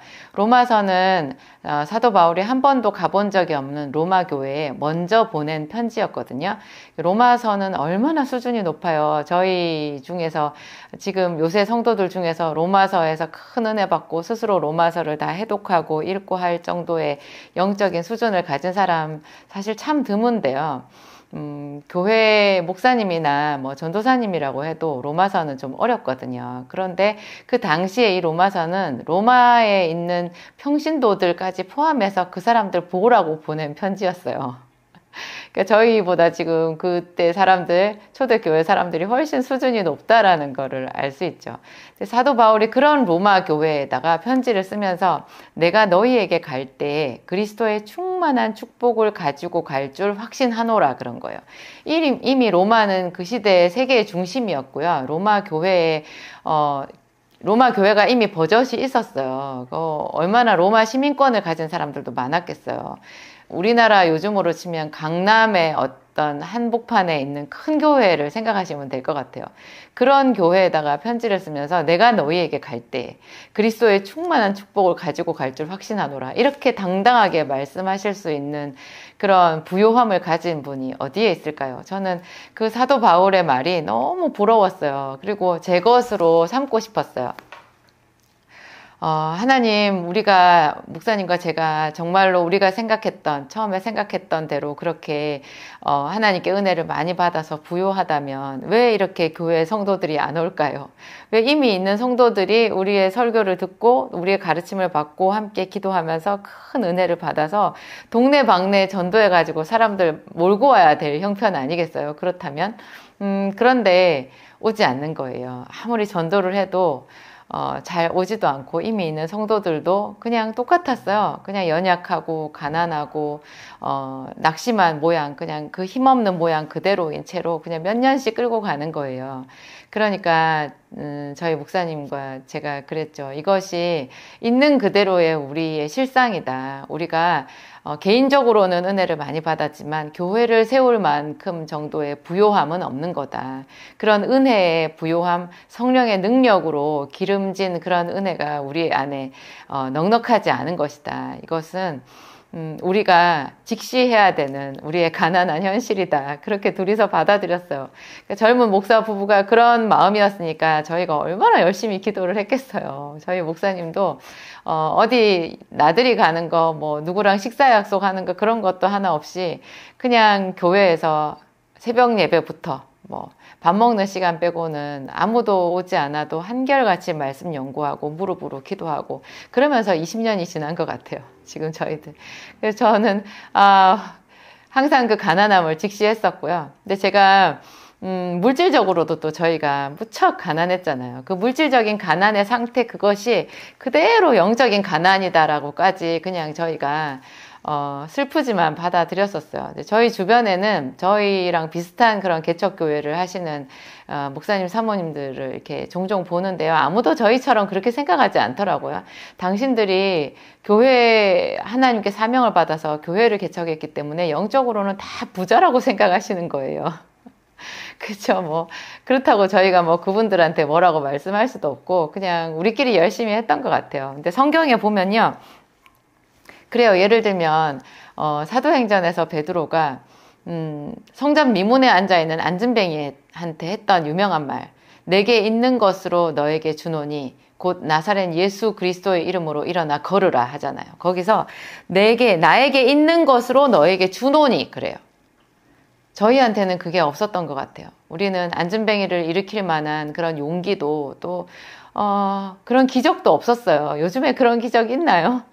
로마서는 사도 바울이 한 번도 가본 적이 없는 로마 교회에 먼저 보낸 편지였거든요. 로마서는 얼마나 수준이 높아요. 저희 중에서 지금 요새 성도들 중에서 로마서에서 큰 은혜 받고 스스로 로마서를 다 해독하고 읽고 할 정도의 영적인 수준을 가진 사람 사실 참 드문데요. 음, 교회 목사님이나 뭐 전도사님이라고 해도 로마서는 좀 어렵거든요. 그런데 그 당시에 이 로마서는 로마에 있는 평신도들까지 포함해서 그 사람들 보라고 보낸 편지였어요. 그러니까 저희보다 지금 그때 사람들, 초대교회 사람들이 훨씬 수준이 높다라는 거를 알 수 있죠. 사도 바울이 그런 로마 교회에다가 편지를 쓰면서 내가 너희에게 갈 때 그리스도의 충만한 축복을 가지고 갈 줄 확신하노라 그런 거예요. 이미 로마는 그 시대의 세계의 중심이었고요. 로마 교회에 어, 로마 교회가 이미 버젓이 있었어요. 어, 얼마나 로마 시민권을 가진 사람들도 많았겠어요. 우리나라 요즘으로 치면 강남의 어떤 한복판에 있는 큰 교회를 생각하시면 될 것 같아요. 그런 교회에다가 편지를 쓰면서 내가 너희에게 갈 때 그리스도의 충만한 축복을 가지고 갈 줄 확신하노라. 이렇게 당당하게 말씀하실 수 있는 그런 부요함을 가진 분이 어디에 있을까요? 저는 그 사도 바울의 말이 너무 부러웠어요. 그리고 제 것으로 삼고 싶었어요. 어, 하나님, 우리가, 목사님과 제가 정말로 우리가 생각했던, 처음에 생각했던 대로 그렇게, 어, 하나님께 은혜를 많이 받아서 부요하다면, 왜 이렇게 교회 성도들이 안 올까요? 왜 이미 있는 성도들이 우리의 설교를 듣고, 우리의 가르침을 받고, 함께 기도하면서 큰 은혜를 받아서, 동네 방네 전도해가지고 사람들 몰고 와야 될 형편 아니겠어요? 그렇다면? 음, 그런데 오지 않는 거예요. 아무리 전도를 해도, 어, 잘 오지도 않고 이미 있는 성도들도 그냥 똑같았어요. 그냥 연약하고 가난하고 어, 낙심한 모양, 그냥 그 힘없는 모양 그대로인 채로 그냥 몇 년씩 끌고 가는 거예요. 그러니까 음, 저희 목사님과 제가 그랬죠. 이것이 있는 그대로의 우리의 실상이다. 우리가 어, 개인적으로는 은혜를 많이 받았지만 교회를 세울 만큼 정도의 부요함은 없는 거다. 그런 은혜의 부요함, 성령의 능력으로 기름진 그런 은혜가 우리 안에 어, 넉넉하지 않은 것이다. 이것은 음, 우리가 직시해야 되는 우리의 가난한 현실이다. 그렇게 둘이서 받아들였어요. 그러니까 젊은 목사 부부가 그런 마음이었으니까 저희가 얼마나 열심히 기도를 했겠어요. 저희 목사님도 어, 어디 나들이 가는 거, 뭐 누구랑 식사 약속하는 거 그런 것도 하나 없이 그냥 교회에서 새벽 예배부터 뭐 밥 먹는 시간 빼고는 아무도 오지 않아도 한결같이 말씀 연구하고 무릎으로 기도하고 그러면서 이십 년이 지난 것 같아요. 지금 저희들. 그래서 저는 아, 항상 그 가난함을 직시했었고요. 근데 제가 음, 물질적으로도 또 저희가 무척 가난했잖아요. 그 물질적인 가난의 상태 그것이 그대로 영적인 가난이다라고까지 그냥 저희가 어, 슬프지만 받아들였었어요. 저희 주변에는 저희랑 비슷한 그런 개척교회를 하시는 어, 목사님, 사모님들을 이렇게 종종 보는데요. 아무도 저희처럼 그렇게 생각하지 않더라고요. 당신들이 교회, 하나님께 사명을 받아서 교회를 개척했기 때문에 영적으로는 다 부자라고 생각하시는 거예요. 그쵸, 뭐. 그렇다고 저희가 뭐 그분들한테 뭐라고 말씀할 수도 없고, 그냥 우리끼리 열심히 했던 것 같아요. 근데 성경에 보면요. 그래요. 예를 들면 어, 사도행전에서 베드로가 음, 성전 미문에 앉아있는 안진뱅이한테 했던 유명한 말, 내게 있는 것으로 너에게 주노니 곧 나사렛 예수 그리스도의 이름으로 일어나 걸으라 하잖아요. 거기서 내게 나에게 있는 것으로 너에게 주노니 그래요. 저희한테는 그게 없었던 것 같아요. 우리는 안진뱅이를 일으킬 만한 그런 용기도 또 어, 그런 기적도 없었어요. 요즘에 그런 기적 있나요?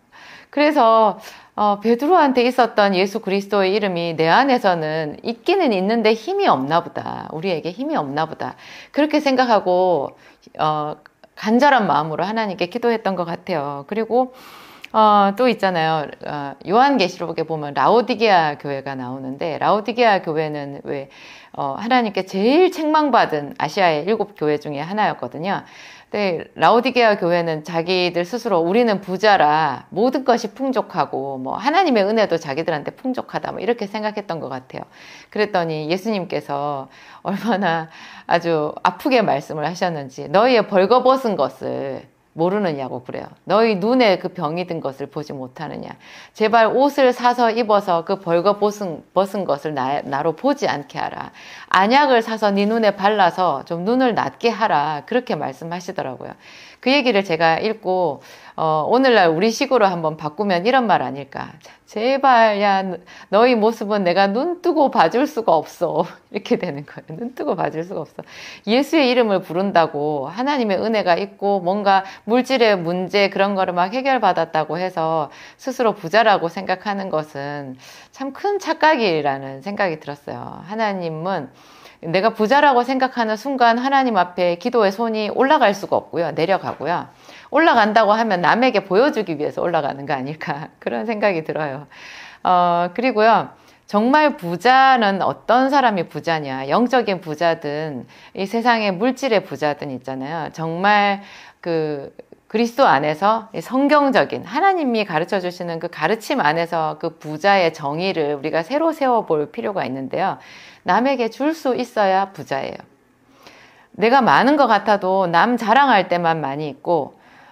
그래서 어, 베드로한테 있었던 예수 그리스도의 이름이 내 안에서는 있기는 있는데 힘이 없나 보다. 우리에게 힘이 없나 보다. 그렇게 생각하고 어, 간절한 마음으로 하나님께 기도했던 것 같아요. 그리고 어, 또 있잖아요. 어, 요한계시록에 보면 라오디게아 교회가 나오는데 라오디게아 교회는 왜 어, 하나님께 제일 책망받은 아시아의 일곱 교회 중에 하나였거든요. 네, 라오디게아 교회는 자기들 스스로 우리는 부자라 모든 것이 풍족하고 뭐 하나님의 은혜도 자기들한테 풍족하다 뭐 이렇게 생각했던 것 같아요. 그랬더니 예수님께서 얼마나 아주 아프게 말씀을 하셨는지 너희의 벌거벗은 것을 모르느냐고 그래요. 너희 눈에 그 병이 든 것을 보지 못하느냐. 제발 옷을 사서 입어서 그 벌거벗은 벗은 것을 나, 나로 보지 않게 하라. 안약을 사서 네 눈에 발라서 좀 눈을 낮게 하라. 그렇게 말씀하시더라고요. 그 얘기를 제가 읽고 어, 오늘날 우리 식으로 한번 바꾸면 이런 말 아닐까. 제발 야 너희 모습은 내가 눈 뜨고 봐줄 수가 없어. 이렇게 되는 거예요. 눈 뜨고 봐줄 수가 없어. 예수의 이름을 부른다고 하나님의 은혜가 있고 뭔가 물질의 문제 그런 거를 막 해결받았다고 해서 스스로 부자라고 생각하는 것은 참 큰 착각이라는 생각이 들었어요. 하나님은 내가 부자라고 생각하는 순간 하나님 앞에 기도의 손이 올라갈 수가 없고요. 내려가고요. 올라간다고 하면 남에게 보여주기 위해서 올라가는 거 아닐까 그런 생각이 들어요. 어, 그리고요. 정말 부자는 어떤 사람이 부자냐. 영적인 부자든 이 세상의 물질의 부자든 있잖아요. 정말 그 그리스도 안에서 성경적인 하나님이 가르쳐 주시는 그 가르침 안에서 그 부자의 정의를 우리가 새로 세워볼 필요가 있는데요. 남에게 줄 수 있어야 부자예요. 내가 많은 것 같아도 남 자랑할 때만 많이 있고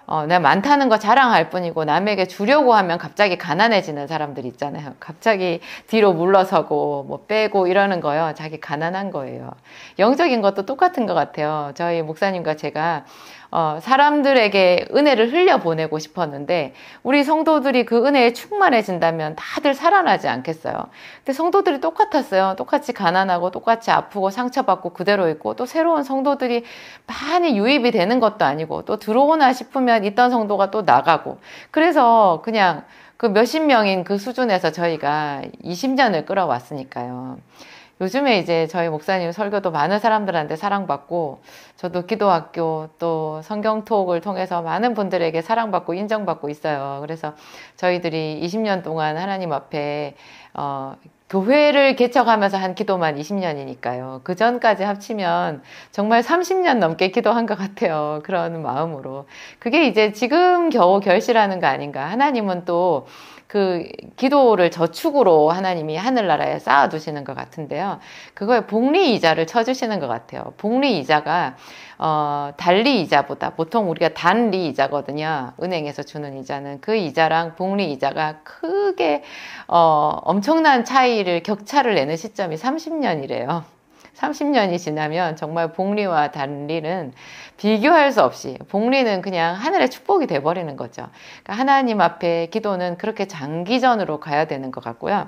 어, 내가 많다는 거 자랑할 뿐이고 남에게 주려고 하면 갑자기 가난해지는 사람들 있잖아요. 갑자기 뒤로 물러서고 뭐 빼고 이러는 거요. 자기 가난한 거예요. 영적인 것도 똑같은 것 같아요. 저희 목사님과 제가 어, 사람들에게 은혜를 흘려보내고 싶었는데 우리 성도들이 그 은혜에 충만해진다면 다들 살아나지 않겠어요. 근데 성도들이 똑같았어요. 똑같이 가난하고 똑같이 아프고 상처받고 그대로 있고 또 새로운 성도들이 많이 유입이 되는 것도 아니고 또 들어오나 싶으면 있던 성도가 또 나가고 그래서 그냥 그 몇십 명인 그 수준에서 저희가 이십 년을 끌어왔으니까요. 요즘에 이제 저희 목사님 설교도 많은 사람들한테 사랑받고 저도 기도학교 또 성경톡을 통해서 많은 분들에게 사랑받고 인정받고 있어요. 그래서 저희들이 이십 년 동안 하나님 앞에 어, 교회를 개척하면서 한 기도만 이십 년이니까요. 그 전까지 합치면 정말 삼십 년 넘게 기도한 것 같아요. 그런 마음으로. 그게 이제 지금 겨우 결실하는 거 아닌가. 하나님은 또 그 기도를 저축으로 하나님이 하늘나라에 쌓아두시는 것 같은데요. 그거에 복리이자를 쳐주시는 것 같아요. 복리이자가 어, 단리이자보다 보통 우리가 단리이자거든요. 은행에서 주는 이자는 그 이자랑 복리이자가 크게 어, 엄청난 차이를 격차를 내는 시점이 삼십 년이래요. 삼십 년이 지나면 정말 복리와 단리는 비교할 수 없이 복리는 그냥 하늘의 축복이 돼버리는 거죠. 그러니까 하나님 앞에 기도는 그렇게 장기전으로 가야 되는 것 같고요.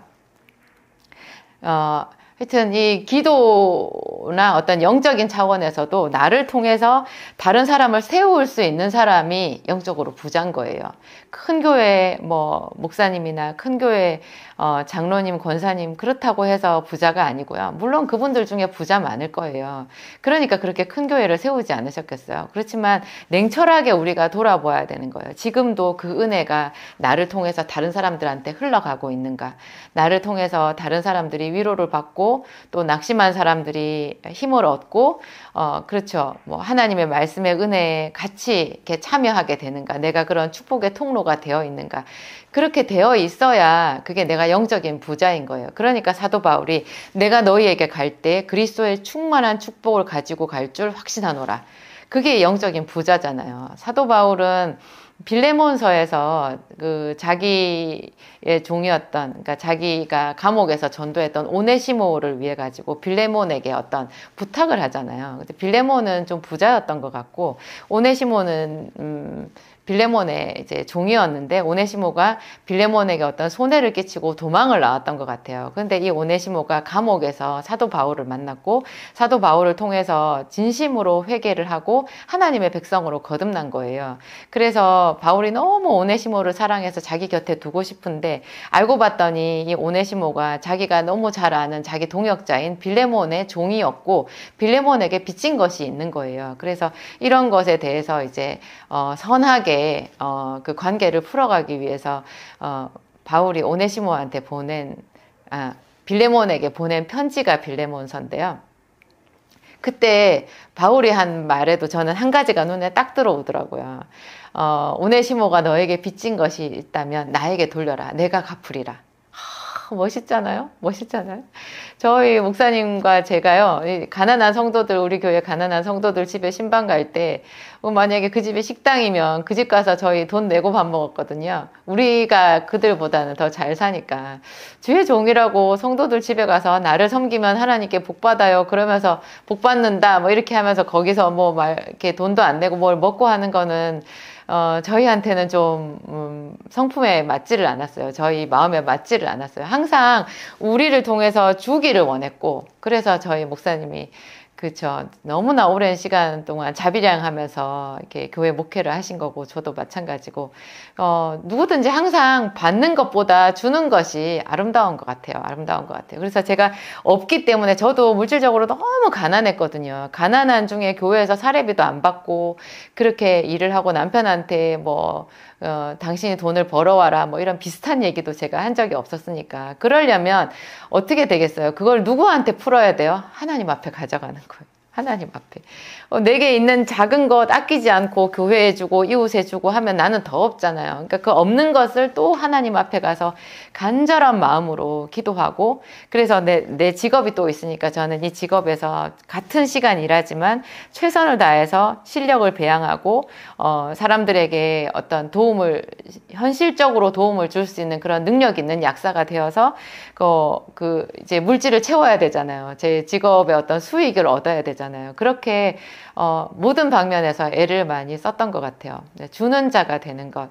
어, 하여튼 이 기도나 어떤 영적인 차원에서도 나를 통해서 다른 사람을 세울 수 있는 사람이 영적으로 부자인 거예요. 큰 교회 뭐 목사님이나 큰 교회 어, 장로님, 권사님 그렇다고 해서 부자가 아니고요. 물론 그분들 중에 부자 많을 거예요. 그러니까 그렇게 큰 교회를 세우지 않으셨겠어요. 그렇지만 냉철하게 우리가 돌아봐야 되는 거예요. 지금도 그 은혜가 나를 통해서 다른 사람들한테 흘러가고 있는가. 나를 통해서 다른 사람들이 위로를 받고 또 낙심한 사람들이 힘을 얻고 어, 그렇죠. 뭐 하나님의 말씀의 은혜에 같이 이렇게 참여하게 되는가. 내가 그런 축복의 통로가 되어 있는가. 그렇게 되어 있어야 그게 내가 영적인 부자인 거예요. 그러니까 사도 바울이 내가 너희에게 갈 때 그리스도의 충만한 축복을 가지고 갈 줄 확신하노라. 그게 영적인 부자잖아요. 사도 바울은 빌레몬서에서 그 자기의 종이었던, 그러니까 자기가 감옥에서 전도했던 오네시모를 위해 가지고 빌레몬에게 어떤 부탁을 하잖아요. 근데 빌레몬은 좀 부자였던 것 같고 오네시모는 음, 빌레몬의 이제 종이었는데 오네시모가 빌레몬에게 어떤 손해를 끼치고 도망을 나왔던 것 같아요. 그런데 이 오네시모가 감옥에서 사도 바울을 만났고 사도 바울을 통해서 진심으로 회개를 하고 하나님의 백성으로 거듭난 거예요. 그래서 바울이 너무 오네시모를 사랑해서 자기 곁에 두고 싶은데 알고 봤더니 이 오네시모가 자기가 너무 잘 아는 자기 동역자인 빌레몬의 종이었고 빌레몬에게 빚진 것이 있는 거예요. 그래서 이런 것에 대해서 이제 어, 선하게 어, 그 관계를 풀어가기 위해서 어, 바울이 오네시모한테 보낸 아, 빌레몬에게 보낸 편지가 빌레몬서인데요. 그때 바울이 한 말에도 저는 한 가지가 눈에 딱 들어오더라고요. 어, 오네시모가 너에게 빚진 것이 있다면 나에게 돌려라. 내가 갚으리라. 멋있잖아요? 멋있잖아요? 저희 목사님과 제가요, 가난한 성도들, 우리 교회 가난한 성도들 집에 신방 갈 때, 만약에 그 집에 식당이면 그 집 가서 저희 돈 내고 밥 먹었거든요. 우리가 그들보다는 더 잘 사니까. 주의 종이라고 성도들 집에 가서 나를 섬기면 하나님께 복 받아요. 그러면서 복 받는다. 뭐 이렇게 하면서 거기서 뭐 말, 이렇게 돈도 안 내고 뭘 먹고 하는 거는 어, 저희한테는 좀, 음, 성품에 맞지를 않았어요. 저희 마음에 맞지를 않았어요. 항상 우리를 통해서 주기를 원했고, 그래서 저희 목사님이, 그쵸. 너무나 오랜 시간 동안 자비량 하면서 이렇게 교회 목회를 하신 거고, 저도 마찬가지고, 어, 누구든지 항상 받는 것보다 주는 것이 아름다운 것 같아요. 아름다운 것 같아요. 그래서 제가 없기 때문에 저도 물질적으로 너무 가난했거든요. 가난한 중에 교회에서 사례비도 안 받고, 그렇게 일을 하고 남편한테 뭐, 어, 당신이 돈을 벌어와라 뭐 이런 비슷한 얘기도 제가 한 적이 없었으니까 그러려면 어떻게 되겠어요? 그걸 누구한테 풀어야 돼요? 하나님 앞에 가져가는 거예요. 하나님 앞에. 어, 내게 있는 작은 것 아끼지 않고 교회에 주고 이웃에 주고 하면 나는 더 없잖아요. 그러니까 그 없는 것을 또 하나님 앞에 가서 간절한 마음으로 기도하고, 그래서 내, 내 직업이 또 있으니까 저는 이 직업에서 같은 시간 일하지만 최선을 다해서 실력을 배양하고 어, 사람들에게 어떤 도움을, 현실적으로 도움을 줄 수 있는 그런 능력 있는 약사가 되어서 그, 그 이제 물질을 채워야 되잖아요. 제 직업의 어떤 수익을 얻어야 되잖아요. 그렇게 어, 모든 방면에서 애를 많이 썼던 것 같아요. 주는 자가 되는 것.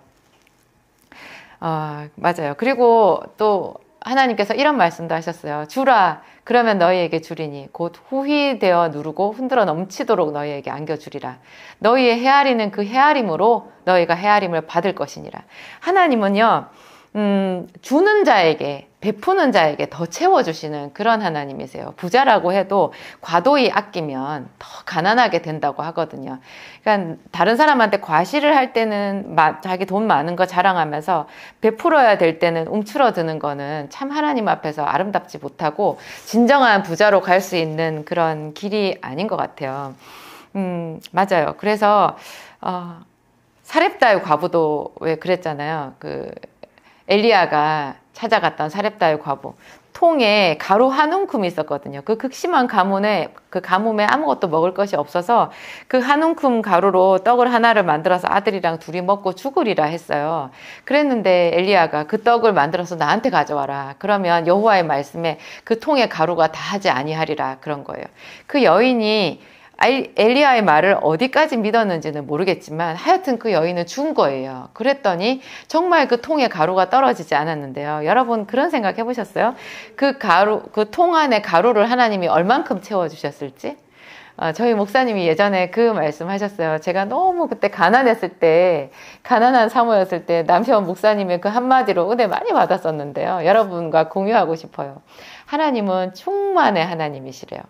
어, 맞아요. 그리고 또 하나님께서 이런 말씀도 하셨어요. 주라, 그러면 너희에게 주리니 곧 후히되어 누르고 흔들어 넘치도록 너희에게 안겨주리라. 너희의 헤아리는 그 헤아림으로 너희가 헤아림을 받을 것이니라. 하나님은요, 음, 주는 자에게, 베푸는 자에게 더 채워주시는 그런 하나님이세요. 부자라고 해도 과도히 아끼면 더 가난하게 된다고 하거든요. 그러니까 다른 사람한테 과시를 할 때는 마, 자기 돈 많은 거 자랑하면서 베풀어야 될 때는 움츠러드는 거는 참 하나님 앞에서 아름답지 못하고 진정한 부자로 갈 수 있는 그런 길이 아닌 것 같아요. 음, 맞아요. 그래서 어, 사렙다의 과부도 왜 그랬잖아요. 그 엘리야가 찾아갔던 사렙다의 과부, 통에 가루 한 움큼이 있었거든요. 그 극심한 가뭄에, 그 가뭄에 아무것도 먹을 것이 없어서 그 한 움큼 가루로 떡을 하나를 만들어서 아들이랑 둘이 먹고 죽으리라 했어요. 그랬는데 엘리야가 그 떡을 만들어서 나한테 가져와라. 그러면 여호와의 말씀에 그 통에 가루가 다하지 아니하리라, 그런 거예요. 그 여인이 엘리야의 말을 어디까지 믿었는지는 모르겠지만 하여튼 그 여인은 준 거예요. 그랬더니 정말 그 통에 가루가 떨어지지 않았는데요. 여러분 그런 생각 해보셨어요? 그 가루, 그 통 안에 가루를 하나님이 얼만큼 채워주셨을지? 어, 저희 목사님이 예전에 그 말씀 하셨어요. 제가 너무 그때 가난했을 때, 가난한 사모였을 때 남편 목사님의 그 한마디로 은혜 많이 받았었는데요. 여러분과 공유하고 싶어요. 하나님은 충만의 하나님이시래요.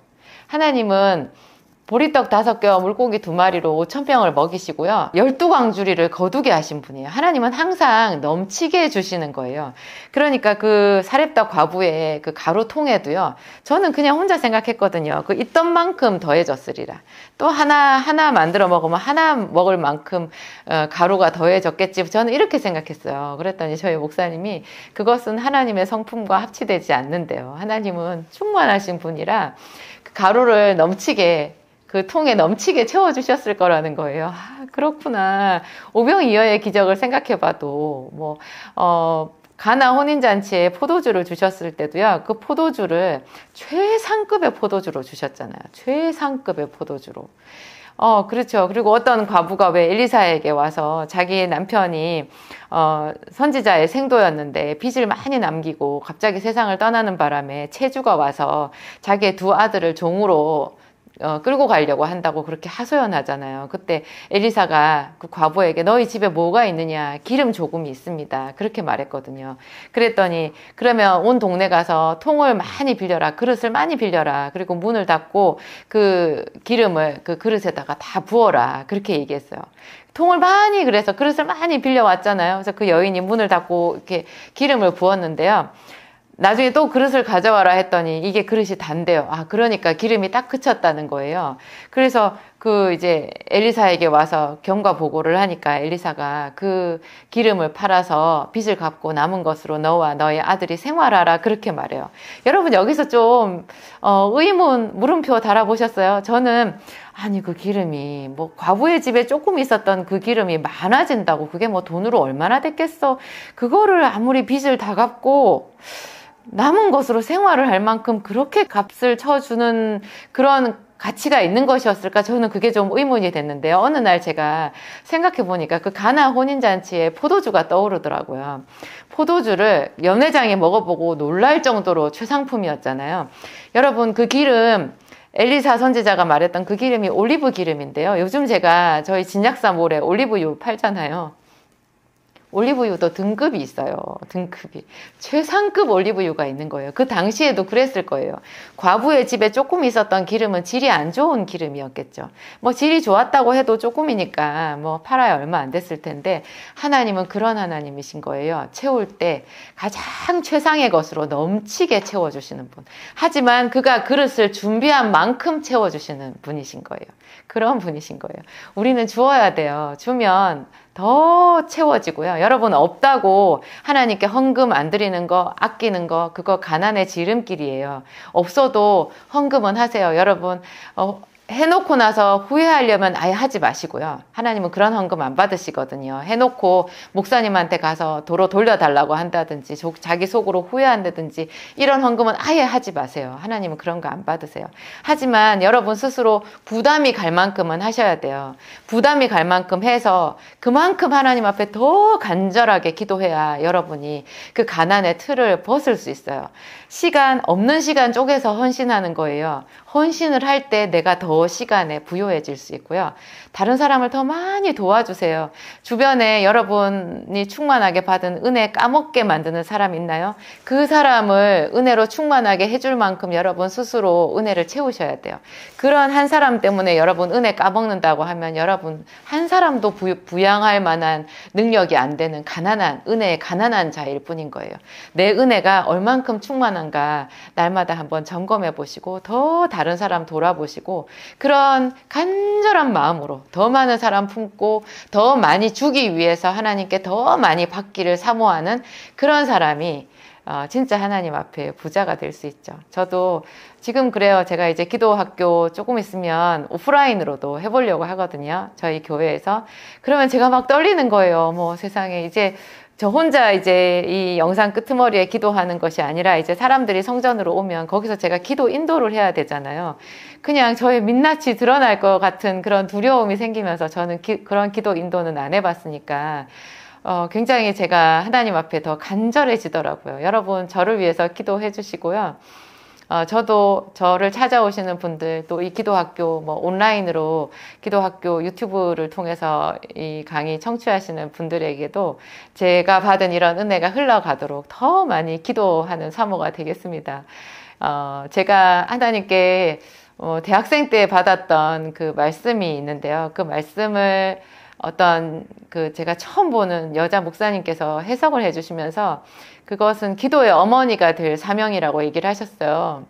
하나님은 보리떡 다섯 개와 물고기 두 마리로 오천 병을 먹이시고요. 열두 광주리를 거두게 하신 분이에요. 하나님은 항상 넘치게 해주시는 거예요. 그러니까 그 사렙다 과부의 그 가루통에도요. 저는 그냥 혼자 생각했거든요. 그 있던 만큼 더해졌으리라. 또 하나 하나 만들어 먹으면 하나 먹을 만큼 어, 가루가 더해졌겠지. 저는 이렇게 생각했어요. 그랬더니 저희 목사님이 그것은 하나님의 성품과 합치되지 않는데요. 하나님은 충만하신 분이라 그 가루를 넘치게, 그 통에 넘치게 채워주셨을 거라는 거예요. 아, 그렇구나. 오병이어의 기적을 생각해봐도, 뭐, 어, 가나 혼인잔치에 포도주를 주셨을 때도요, 그 포도주를 최상급의 포도주로 주셨잖아요. 최상급의 포도주로. 어, 그렇죠. 그리고 어떤 과부가 왜 엘리사에게 와서 자기 남편이, 어, 선지자의 생도였는데 빚을 많이 남기고 갑자기 세상을 떠나는 바람에 체주가 와서 자기의 두 아들을 종으로 어, 끌고 가려고 한다고 그렇게 하소연하잖아요. 그때 엘리사가 그 과부에게 너희 집에 뭐가 있느냐? 기름 조금이 있습니다. 그렇게 말했거든요. 그랬더니 그러면 온 동네 가서 통을 많이 빌려라. 그릇을 많이 빌려라. 그리고 문을 닫고 그 기름을 그 그릇에다가 다 부어라. 그렇게 얘기했어요. 통을 많이, 그래서 그릇을 많이 빌려왔잖아요. 그래서 그 여인이 문을 닫고 이렇게 기름을 부었는데요. 나중에 또 그릇을 가져와라 했더니 이게 그릇이 단대요. 아, 그러니까 기름이 딱 그쳤다는 거예요. 그래서 그 이제 엘리사에게 와서 경과 보고를 하니까 엘리사가 그 기름을 팔아서 빚을 갚고 남은 것으로 너와 너의 아들이 생활하라, 그렇게 말해요. 여러분 여기서 좀 어, 의문, 물음표 달아보셨어요? 저는 아니 그 기름이 뭐 과부의 집에 조금 있었던 그 기름이 많아진다고 그게 뭐 돈으로 얼마나 됐겠어? 그거를 아무리 빚을 다 갚고 남은 것으로 생활을 할 만큼 그렇게 값을 쳐주는 그런 가치가 있는 것이었을까? 저는 그게 좀 의문이 됐는데요. 어느 날 제가 생각해 보니까 그 가나 혼인잔치에 포도주가 떠오르더라고요. 포도주를 연회장에 먹어보고 놀랄 정도로 최상품이었잖아요. 여러분 그 기름, 엘리사 선지자가 말했던 그 기름이 올리브 기름인데요. 요즘 제가 저희 진약사몰에 올리브유 팔잖아요. 올리브유도 등급이 있어요. 등급이. 최상급 올리브유가 있는 거예요. 그 당시에도 그랬을 거예요. 과부의 집에 조금 있었던 기름은 질이 안 좋은 기름이었겠죠. 뭐 질이 좋았다고 해도 조금이니까 뭐 팔아야 얼마 안 됐을 텐데 하나님은 그런 하나님이신 거예요. 채울 때 가장 최상의 것으로 넘치게 채워주시는 분. 하지만 그가 그릇을 준비한 만큼 채워주시는 분이신 거예요. 그런 분이신 거예요. 우리는 주어야 돼요. 주면 더 채워지고요. 여러분 없다고 하나님께 헌금 안 드리는 거, 아끼는 거, 그거 가난의 지름길이에요. 없어도 헌금은 하세요. 여러분 어, 해놓고 나서 후회하려면 아예 하지 마시고요. 하나님은 그런 헌금 안 받으시거든요. 해놓고 목사님한테 가서 도로 돌려달라고 한다든지 자기 속으로 후회한다든지 이런 헌금은 아예 하지 마세요. 하나님은 그런 거 안 받으세요. 하지만 여러분 스스로 부담이 갈 만큼은 하셔야 돼요. 부담이 갈 만큼 해서 그만큼 하나님 앞에 더 간절하게 기도해야 여러분이 그 가난의 틀을 벗을 수 있어요. 시간, 없는 시간 쪼개서 헌신하는 거예요. 헌신을 할 때 내가 더 시간에 부요해질 수 있고요. 다른 사람을 더 많이 도와주세요. 주변에 여러분이 충만하게 받은 은혜 까먹게 만드는 사람 있나요? 그 사람을 은혜로 충만하게 해줄 만큼 여러분 스스로 은혜를 채우셔야 돼요. 그런 한 사람 때문에 여러분 은혜 까먹는다고 하면 여러분 한 사람도 부, 부양할 만한 능력이 안 되는 가난한, 은혜의 가난한 자일 뿐인 거예요. 내 은혜가 얼만큼 충만한가 날마다 한번 점검해 보시고 더 다른 사람 돌아보시고 그런 간절한 마음으로 더 많은 사람 품고 더 많이 주기 위해서 하나님께 더 많이 받기를 사모하는 그런 사람이 어, 진짜 하나님 앞에 부자가 될 수 있죠. 저도 지금 그래요. 제가 이제 기도학교 조금 있으면 오프라인으로도 해보려고 하거든요. 저희 교회에서. 그러면 제가 막 떨리는 거예요. 뭐 세상에 이제 저 혼자 이제 이 영상 끄트머리에 기도하는 것이 아니라 이제 사람들이 성전으로 오면 거기서 제가 기도 인도를 해야 되잖아요. 그냥 저의 민낯이 드러날 것 같은 그런 두려움이 생기면서 저는 기, 그런 기도 인도는 안 해봤으니까 어, 굉장히 제가 하나님 앞에 더 간절해지더라고요. 여러분 저를 위해서 기도해 주시고요. 어, 저도 저를 찾아오시는 분들 또 이 기도학교 뭐 온라인으로 기도학교 유튜브를 통해서 이 강의 청취하시는 분들에게도 제가 받은 이런 은혜가 흘러가도록 더 많이 기도하는 사모가 되겠습니다. 어, 제가 하나님께 어, 대학생 때 받았던 그 말씀이 있는데요. 그 말씀을 어떤 그 제가 처음 보는 여자 목사님께서 해석을 해주시면서 그것은 기도의 어머니가 될 사명이라고 얘기를 하셨어요.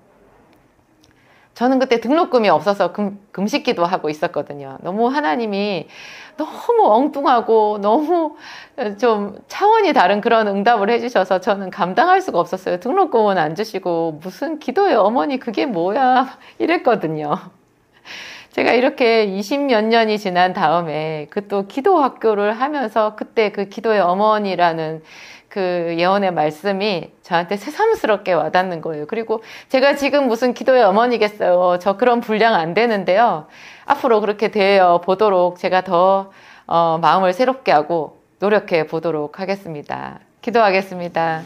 저는 그때 등록금이 없어서 금, 금식기도 하고 있었거든요. 너무 하나님이 너무 엉뚱하고 너무 좀 차원이 다른 그런 응답을 해주셔서 저는 감당할 수가 없었어요. 등록금은 안 주시고 무슨 기도의 어머니 그게 뭐야 이랬거든요. 제가 이렇게 이십몇 년이 지난 다음에 그 또 기도학교를 하면서 그때 그 기도의 어머니라는 그 예언의 말씀이 저한테 새삼스럽게 와닿는 거예요. 그리고 제가 지금 무슨 기도의 어머니겠어요. 저 그런 분량 안 되는데요. 앞으로 그렇게 되어 보도록 제가 더 어, 마음을 새롭게 하고 노력해 보도록 하겠습니다. 기도하겠습니다.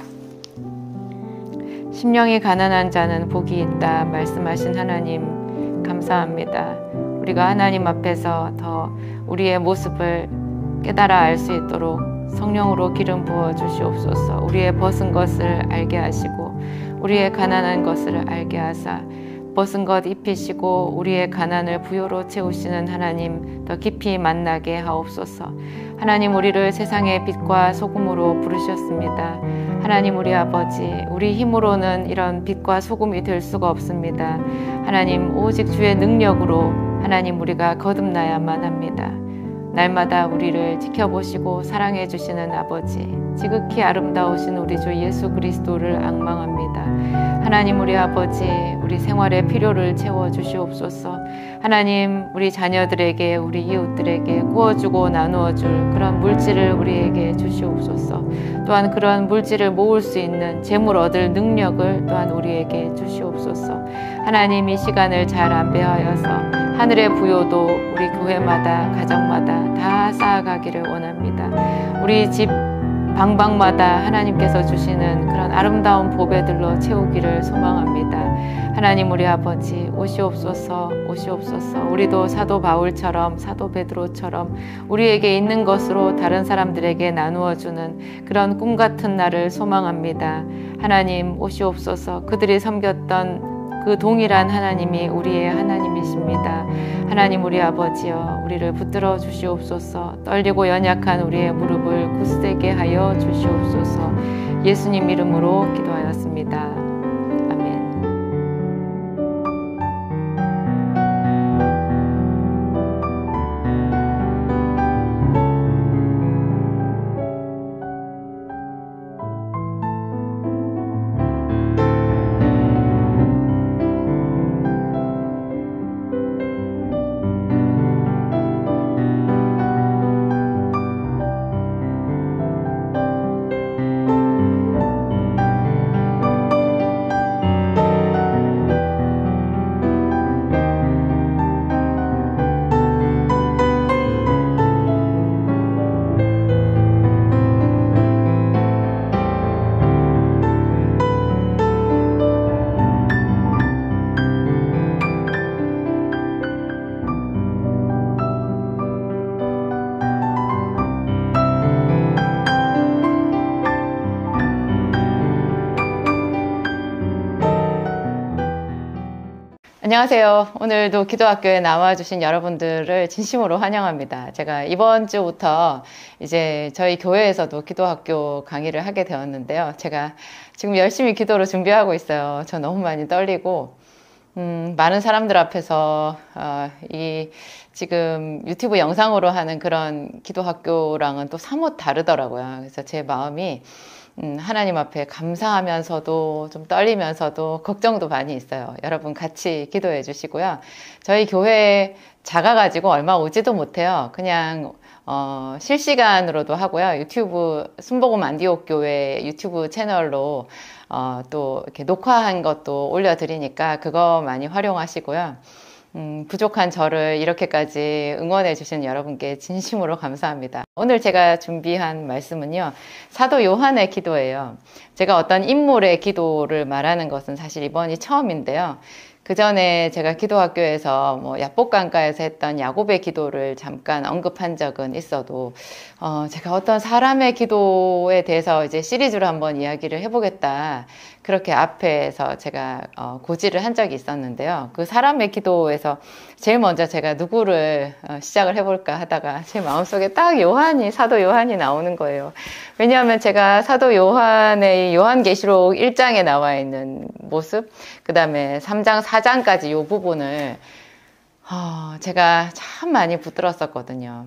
심령이 가난한 자는 복이 있다 말씀하신 하나님 감사합니다. 우리가 하나님 앞에서 더 우리의 모습을 깨달아 알 수 있도록 성령으로 기름 부어 주시옵소서. 우리의 벗은 것을 알게 하시고 우리의 가난한 것을 알게 하사 벗은 것 입히시고 우리의 가난을 부요로 채우시는 하나님 더 깊이 만나게 하옵소서. 하나님 우리를 세상의 빛과 소금으로 부르셨습니다. 하나님 우리 아버지 우리 힘으로는 이런 빛과 소금이 될 수가 없습니다. 하나님 오직 주의 능력으로 하나님 우리가 거듭나야만 합니다. 날마다 우리를 지켜보시고 사랑해 주시는 아버지 지극히 아름다우신 우리 주 예수 그리스도를 앙망합니다. 하나님 우리 아버지 우리 생활의 필요를 채워주시옵소서. 하나님 우리 자녀들에게 우리 이웃들에게 구워주고 나누어줄 그런 물질을 우리에게 주시옵소서. 또한 그런 물질을 모을 수 있는 재물 얻을 능력을 또한 우리에게 주시옵소서. 하나님 이 시간을 잘 안배하여서 하늘의 부요도 우리 교회마다 가정마다 다 쌓아가기를 원합니다. 우리 집 방방마다 하나님께서 주시는 그런 아름다운 보배들로 채우기를 소망합니다. 하나님 우리 아버지 오시옵소서 오시옵소서. 우리도 사도 바울처럼 사도 베드로처럼 우리에게 있는 것으로 다른 사람들에게 나누어 주는 그런 꿈 같은 날을 소망합니다. 하나님 오시옵소서. 그들이 섬겼던 그 동일한 하나님이 우리의 하나님이십니다. 하나님 우리 아버지여 우리를 붙들어 주시옵소서. 떨리고 연약한 우리의 무릎을 굳세게 하여 주시옵소서. 예수님 이름으로 기도하였습니다. 안녕하세요. 오늘도 기도학교에 나와주신 여러분들을 진심으로 환영합니다. 제가 이번 주부터 이제 저희 교회에서도 기도학교 강의를 하게 되었는데요. 제가 지금 열심히 기도로 준비하고 있어요. 저 너무 많이 떨리고 음, 많은 사람들 앞에서 어, 이 지금 유튜브 영상으로 하는 그런 기도학교랑은 또 사뭇 다르더라고요. 그래서 제 마음이 음, 하나님 앞에 감사하면서도 좀 떨리면서도 걱정도 많이 있어요. 여러분 같이 기도해 주시고요. 저희 교회 작아가지고 얼마 오지도 못해요. 그냥 어, 실시간으로도 하고요. 유튜브 순복음 안디옥 교회 유튜브 채널로 어, 또 이렇게 녹화한 것도 올려드리니까 그거 많이 활용하시고요. 음, 부족한 저를 이렇게까지 응원해 주신 여러분께 진심으로 감사합니다. 오늘 제가 준비한 말씀은요, 사도 요한의 기도예요. 제가 어떤 인물의 기도를 말하는 것은 사실 이번이 처음인데요. 그 전에 제가 기도학교에서 뭐 야복강가에서 했던 야곱의 기도를 잠깐 언급한 적은 있어도 어, 제가 어떤 사람의 기도에 대해서 이제 시리즈로 한번 이야기를 해보겠다. 그렇게 앞에서 제가 어, 고지를 한 적이 있었는데요. 그 사람의 기도에서 제일 먼저 제가 누구를 어, 시작을 해볼까 하다가 제 마음속에 딱 요한이, 사도 요한이 나오는 거예요. 왜냐하면 제가 사도 요한의 요한계시록 일 장에 나와 있는 모습, 그 다음에 삼 장, 사 장까지 이 부분을 어, 제가 참 많이 붙들었었거든요.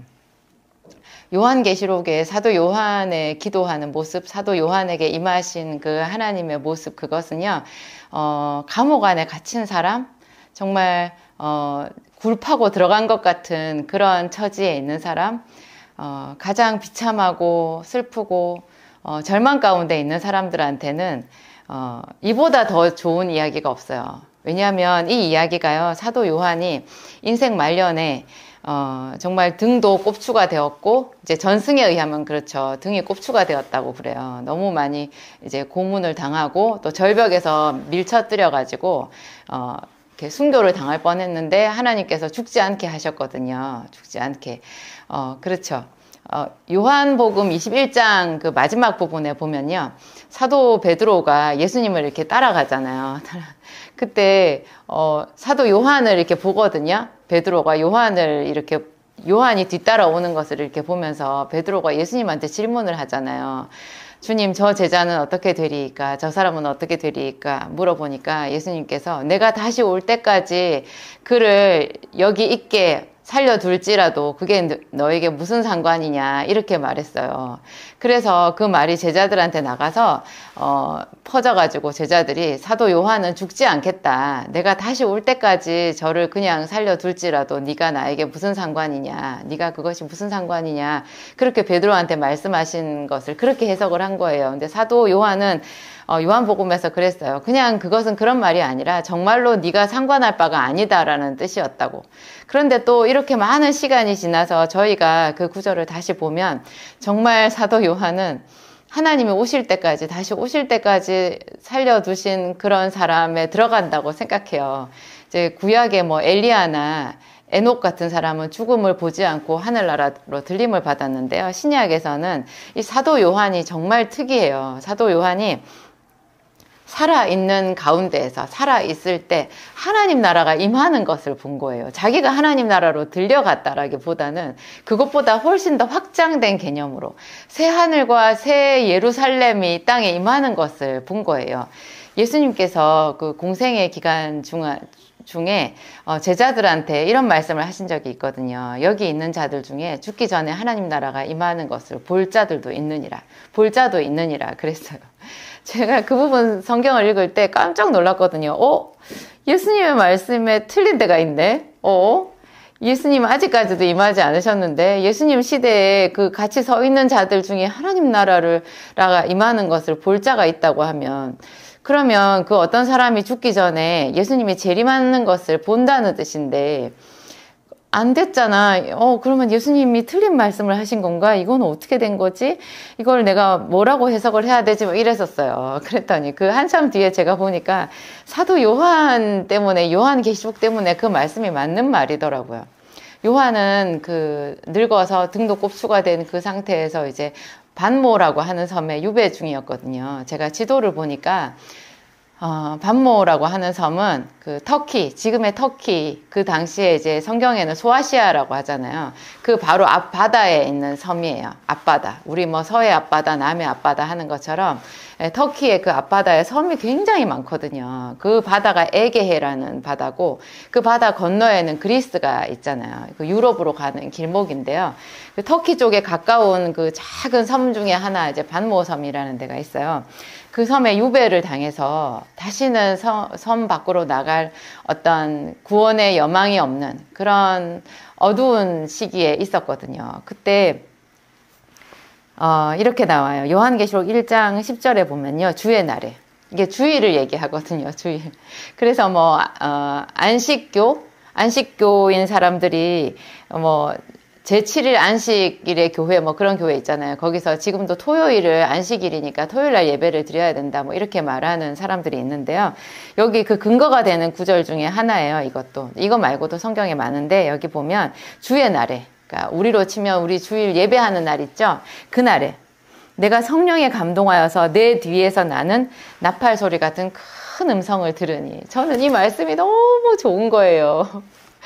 요한계시록에 사도 요한의 기도하는 모습, 사도 요한에게 임하신 그 하나님의 모습, 그것은요, 어, 감옥 안에 갇힌 사람, 정말 어, 굴 파고 들어간 것 같은 그런 처지에 있는 사람, 어, 가장 비참하고 슬프고 어, 절망 가운데 있는 사람들한테는 어, 이보다 더 좋은 이야기가 없어요. 왜냐하면 이 이야기가요, 사도 요한이 인생 말년에 어, 정말 등도 꼽추가 되었고, 이제 전승에 의하면 그렇죠. 등이 꼽추가 되었다고 그래요. 너무 많이 이제 고문을 당하고, 또 절벽에서 밀쳐뜨려가지고, 어, 이렇게 순교를 당할 뻔 했는데, 하나님께서 죽지 않게 하셨거든요. 죽지 않게. 어, 그렇죠. 어, 요한복음 이십일 장 그 마지막 부분에 보면요. 사도 베드로가 예수님을 이렇게 따라가잖아요. 그때, 어, 사도 요한을 이렇게 보거든요. 베드로가 요한을 이렇게, 요한이 뒤따라오는 것을 이렇게 보면서 베드로가 예수님한테 질문을 하잖아요. 주님, 저 제자는 어떻게 되리이까? 저 사람은 어떻게 되리이까? 물어보니까 예수님께서 내가 다시 올 때까지 그를 여기 있게 살려둘지라도 그게 너에게 무슨 상관이냐 이렇게 말했어요. 그래서 그 말이 제자들한테 나가서 어, 퍼져가지고 제자들이 사도 요한은 죽지 않겠다. 내가 다시 올 때까지 저를 그냥 살려둘지라도 네가 나에게 무슨 상관이냐. 네가 그것이 무슨 상관이냐. 그렇게 베드로한테 말씀하신 것을 그렇게 해석을 한 거예요. 근데 사도 요한은 어, 요한복음에서 그랬어요. 그냥 그것은 그런 말이 아니라 정말로 네가 상관할 바가 아니다라는 뜻이었다고. 그런데 또 이렇게 많은 시간이 지나서 저희가 그 구절을 다시 보면 정말 사도 요한은 하나님이 오실 때까지, 다시 오실 때까지 살려두신 그런 사람에 들어간다고 생각해요. 이제 구약의 뭐 엘리야나 에녹 같은 사람은 죽음을 보지 않고 하늘나라로 들림을 받았는데요. 신약에서는 이 사도 요한이 정말 특이해요. 사도 요한이 살아있는 가운데에서 살아있을 때 하나님 나라가 임하는 것을 본 거예요. 자기가 하나님 나라로 들려갔다라기보다는 그것보다 훨씬 더 확장된 개념으로 새 하늘과 새 예루살렘이 땅에 임하는 것을 본 거예요. 예수님께서 그 공생의 기간 중, 중에 제자들한테 이런 말씀을 하신 적이 있거든요. 여기 있는 자들 중에 죽기 전에 하나님 나라가 임하는 것을 볼 자들도 있느니라. 볼 자도 있느니라 그랬어요. 제가 그 부분 성경을 읽을 때 깜짝 놀랐거든요. 어? 예수님의 말씀에 틀린 데가 있네? 어? 예수님 아직까지도 임하지 않으셨는데 예수님 시대에 그 같이 서 있는 자들 중에 하나님 나라를 라가 임하는 것을 볼 자가 있다고 하면 그러면 그 어떤 사람이 죽기 전에 예수님이 재림하는 것을 본다는 뜻인데 안 됐잖아. 어, 그러면 예수님이 틀린 말씀을 하신 건가? 이건 어떻게 된 거지? 이걸 내가 뭐라고 해석을 해야 되지? 뭐 이랬었어요. 그랬더니 그 한참 뒤에 제가 보니까 사도 요한 때문에, 요한 계시록 때문에 그 말씀이 맞는 말이더라고요. 요한은 그 늙어서 등도 곱추가 된 그 상태에서 이제 반모라고 하는 섬에 유배 중이었거든요. 제가 지도를 보니까 어, 반모라고 하는 섬은 그 터키, 지금의 터키, 그 당시에 이제 성경에는 소아시아라고 하잖아요. 그 바로 앞바다에 있는 섬이에요. 앞바다. 우리 뭐 서해 앞바다, 남해 앞바다 하는 것처럼 터키의 그 앞바다에 섬이 굉장히 많거든요. 그 바다가 에게해라는 바다고 그 바다 건너에는 그리스가 있잖아요. 그 유럽으로 가는 길목인데요. 그 터키 쪽에 가까운 그 작은 섬 중에 하나 이제 반모 섬이라는 데가 있어요. 그 섬에 유배를 당해서 다시는 섬, 섬 밖으로 나갈 어떤 구원의 여망이 없는 그런 어두운 시기에 있었거든요. 그때 어, 이렇게 나와요. 요한계시록 일 장 십 절에 보면요. 주의 날에. 이게 주일을 얘기하거든요. 주일. 그래서 뭐 어, 안식교, 안식교인 사람들이 뭐 제칠 일 안식일의 교회 뭐 그런 교회 있잖아요. 거기서 지금도 토요일을 안식일이니까 토요일날 예배를 드려야 된다 뭐 이렇게 말하는 사람들이 있는데요. 여기 그 근거가 되는 구절 중에 하나예요. 이것도. 이거 말고도 성경에 많은데 여기 보면 주의 날에, 그러니까 우리로 치면 우리 주일 예배하는 날 있죠. 그 날에 내가 성령에 감동하여서 내 뒤에서 나는 나팔 소리 같은 큰 음성을 들으니, 저는 이 말씀이 너무 좋은 거예요.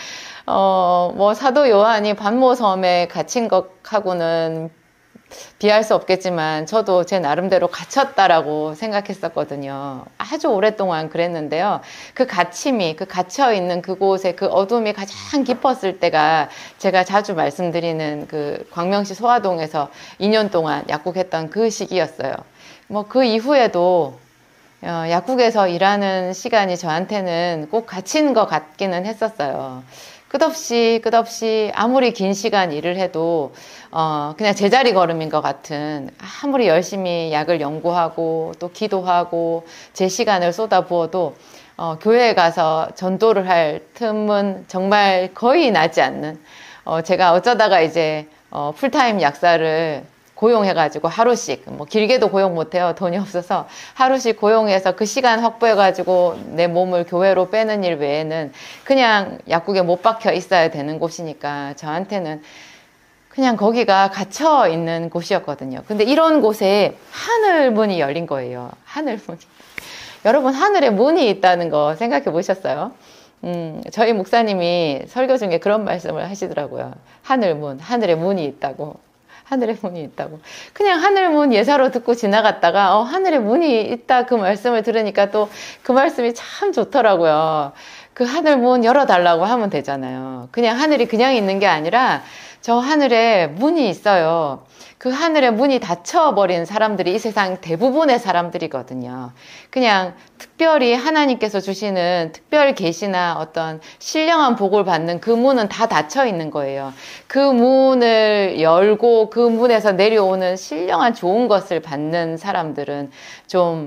어, 뭐, 사도 요한이 반모섬에 갇힌 것하고는 비할 수 없겠지만, 저도 제 나름대로 갇혔다라고 생각했었거든요. 아주 오랫동안 그랬는데요. 그 갇힘이, 그 갇혀있는 그곳에 그 어둠이 가장 깊었을 때가 제가 자주 말씀드리는 그 광명시 소화동에서 이 년 동안 약국했던 그 시기였어요. 뭐, 그 이후에도 어, 약국에서 일하는 시간이 저한테는 꼭 갇힌 것 같기는 했었어요. 끝없이 끝없이 아무리 긴 시간 일을 해도 어 그냥 제자리 걸음인 것 같은, 아무리 열심히 약을 연구하고 또 기도하고 제 시간을 쏟아부어도 어 교회에 가서 전도를 할 틈은 정말 거의 나지 않는, 어 제가 어쩌다가 이제 어 풀타임 약사를 고용해가지고 하루씩, 뭐 길게도 고용 못해요. 돈이 없어서 하루씩 고용해서 그 시간 확보해가지고 내 몸을 교회로 빼는 일 외에는 그냥 약국에 못 박혀 있어야 되는 곳이니까 저한테는 그냥 거기가 갇혀 있는 곳이었거든요. 근데 이런 곳에 하늘 문이 열린 거예요. 하늘 문이. 여러분, 하늘에 문이 있다는 거 생각해 보셨어요? 음, 저희 목사님이 설교 중에 그런 말씀을 하시더라고요. 하늘 문, 하늘에 문이 있다고. 하늘에 문이 있다고. 그냥 하늘문 예사로 듣고 지나갔다가 어, 하늘에 문이 있다 그 말씀을 들으니까 또 그 말씀이 참 좋더라고요. 그 하늘문 열어달라고 하면 되잖아요. 그냥 하늘이 그냥 있는 게 아니라 저 하늘에 문이 있어요. 그 하늘에 문이 닫혀버린 사람들이 이 세상 대부분의 사람들이거든요. 그냥 특별히 하나님께서 주시는 특별 계시나 어떤 신령한 복을 받는 그 문은 다 닫혀 있는 거예요. 그 문을 열고 그 문에서 내려오는 신령한 좋은 것을 받는 사람들은 좀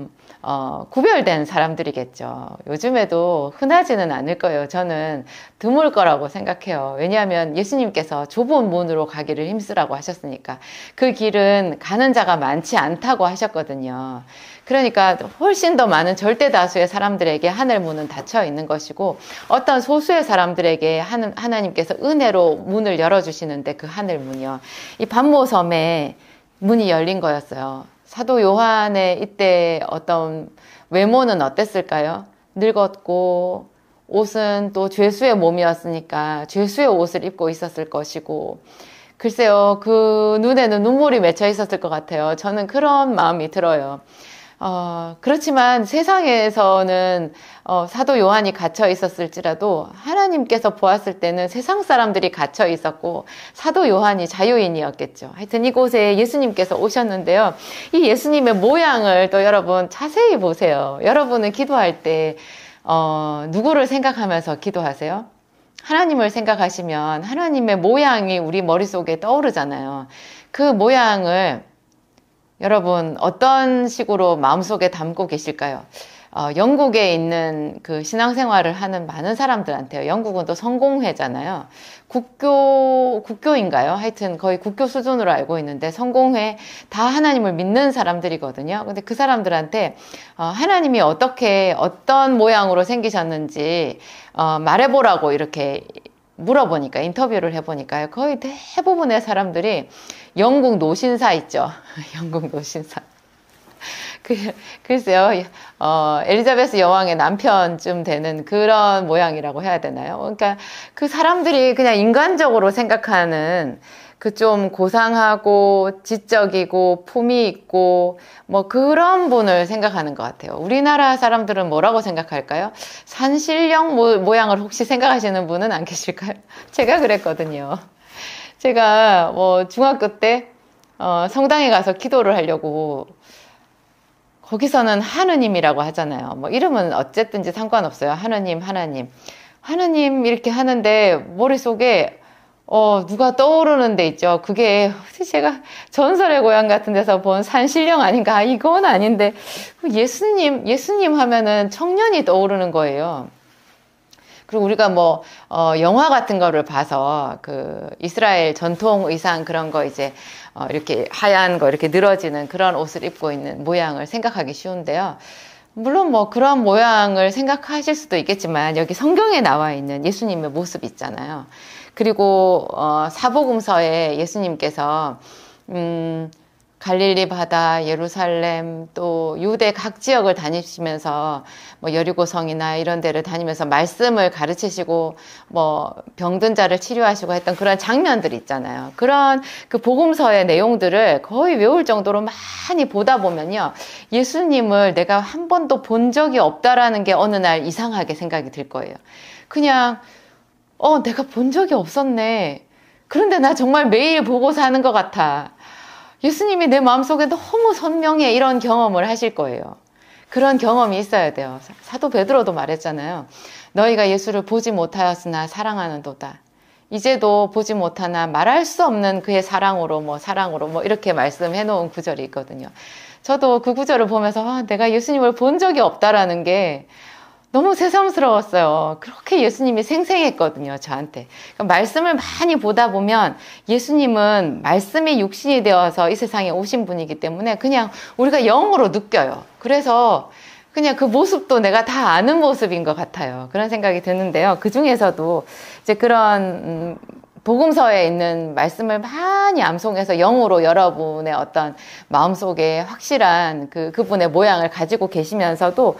어, 구별된 사람들이겠죠. 요즘에도 흔하지는 않을 거예요. 저는 드물 거라고 생각해요. 왜냐하면 예수님께서 좁은 문으로 가기를 힘쓰라고 하셨으니까. 그 길은 가는 자가 많지 않다고 하셨거든요. 그러니까 훨씬 더 많은 절대 다수의 사람들에게 하늘 문은 닫혀 있는 것이고, 어떤 소수의 사람들에게 하나님께서 은혜로 문을 열어주시는데, 그 하늘 문이요, 이 반모섬에 문이 열린 거였어요. 사도 요한의 이때 어떤 외모는 어땠을까요? 늙었고, 옷은 또 죄수의 몸이었으니까 죄수의 옷을 입고 있었을 것이고, 글쎄요, 그 눈에는 눈물이 맺혀 있었을 것 같아요. 저는 그런 마음이 들어요. 어, 그렇지만 세상에서는 어, 사도 요한이 갇혀 있었을지라도 하나님께서 보았을 때는 세상 사람들이 갇혀 있었고 사도 요한이 자유인이었겠죠. 하여튼 이곳에 예수님께서 오셨는데요. 이 예수님의 모양을 또 여러분 자세히 보세요. 여러분은 기도할 때 어, 누구를 생각하면서 기도하세요? 하나님을 생각하시면 하나님의 모양이 우리 머릿속에 떠오르잖아요. 그 모양을 여러분 어떤 식으로 마음속에 담고 계실까요? 어, 영국에 있는 그 신앙생활을 하는 많은 사람들한테요. 영국은 또 성공회잖아요. 국교, 국교인가요? 하여튼 거의 국교 수준으로 알고 있는데 성공회 다 하나님을 믿는 사람들이거든요. 근데 그 사람들한테 어, 하나님이 어떻게 어떤 모양으로 생기셨는지 어, 말해보라고 이렇게 물어보니까, 인터뷰를 해보니까요, 거의 대부분의 사람들이 영국 노신사 있죠. 영국 노신사. 그, 글쎄요, 어, 엘리자베스 여왕의 남편쯤 되는 그런 모양이라고 해야 되나요? 그러니까 그 사람들이 그냥 인간적으로 생각하는 그 좀 고상하고 지적이고 품위 있고 뭐 그런 분을 생각하는 것 같아요. 우리나라 사람들은 뭐라고 생각할까요? 산신령 모, 모양을 혹시 생각하시는 분은 안 계실까요? 제가 그랬거든요. 제가 뭐 중학교 때 어, 성당에 가서 기도를 하려고, 거기서는 하느님이라고 하잖아요. 뭐 이름은 어쨌든지 상관없어요. 하느님, 하나님. 하느님 이렇게 하는데 머릿속에 어, 누가 떠오르는 데 있죠. 그게 제가 전설의 고향 같은 데서 본 산신령 아닌가? 이건 아닌데 예수님, 예수님 하면은 청년이 떠오르는 거예요. 그리고 우리가 뭐, 어, 영화 같은 거를 봐서 그 이스라엘 전통 의상 그런 거 이제 어, 이렇게 하얀 거 이렇게 늘어지는 그런 옷을 입고 있는 모양을 생각하기 쉬운데요. 물론 뭐 그런 모양을 생각하실 수도 있겠지만 여기 성경에 나와 있는 예수님의 모습 있잖아요. 그리고 어, 사복음서에 예수님께서 음, 갈릴리 바다, 예루살렘, 또 유대 각 지역을 다니시면서 뭐 여리고성이나 이런 데를 다니면서 말씀을 가르치시고 뭐 병든 자를 치료하시고 했던 그런 장면들이 있잖아요. 그런 그 복음서의 내용들을 거의 외울 정도로 많이 보다 보면요, 예수님을 내가 한 번도 본 적이 없다라는 게 어느 날 이상하게 생각이 들 거예요. 그냥 어, 내가 본 적이 없었네. 그런데 나 정말 매일 보고 사는 것 같아. 예수님이 내 마음속에 너무 선명해. 이런 경험을 하실 거예요. 그런 경험이 있어야 돼요. 사도 베드로도 말했잖아요. 너희가 예수를 보지 못하였으나 사랑하는도다. 이제도 보지 못하나 말할 수 없는 그의 사랑으로 뭐 사랑으로 뭐 이렇게 말씀해 놓은 구절이 있거든요. 저도 그 구절을 보면서 아, 내가 예수님을 본 적이 없다라는 게 너무 새삼스러웠어요. 그렇게 예수님이 생생했거든요, 저한테. 그러니까 말씀을 많이 보다 보면 예수님은 말씀이 육신이 되어서 이 세상에 오신 분이기 때문에 그냥 우리가 영으로 느껴요. 그래서 그냥 그 모습도 내가 다 아는 모습인 것 같아요. 그런 생각이 드는데요. 그 중에서도 이제 그런 음, 복음서에 있는 말씀을 많이 암송해서 영으로 여러분의 어떤 마음속에 확실한 그, 그분의 모양을 가지고 계시면서도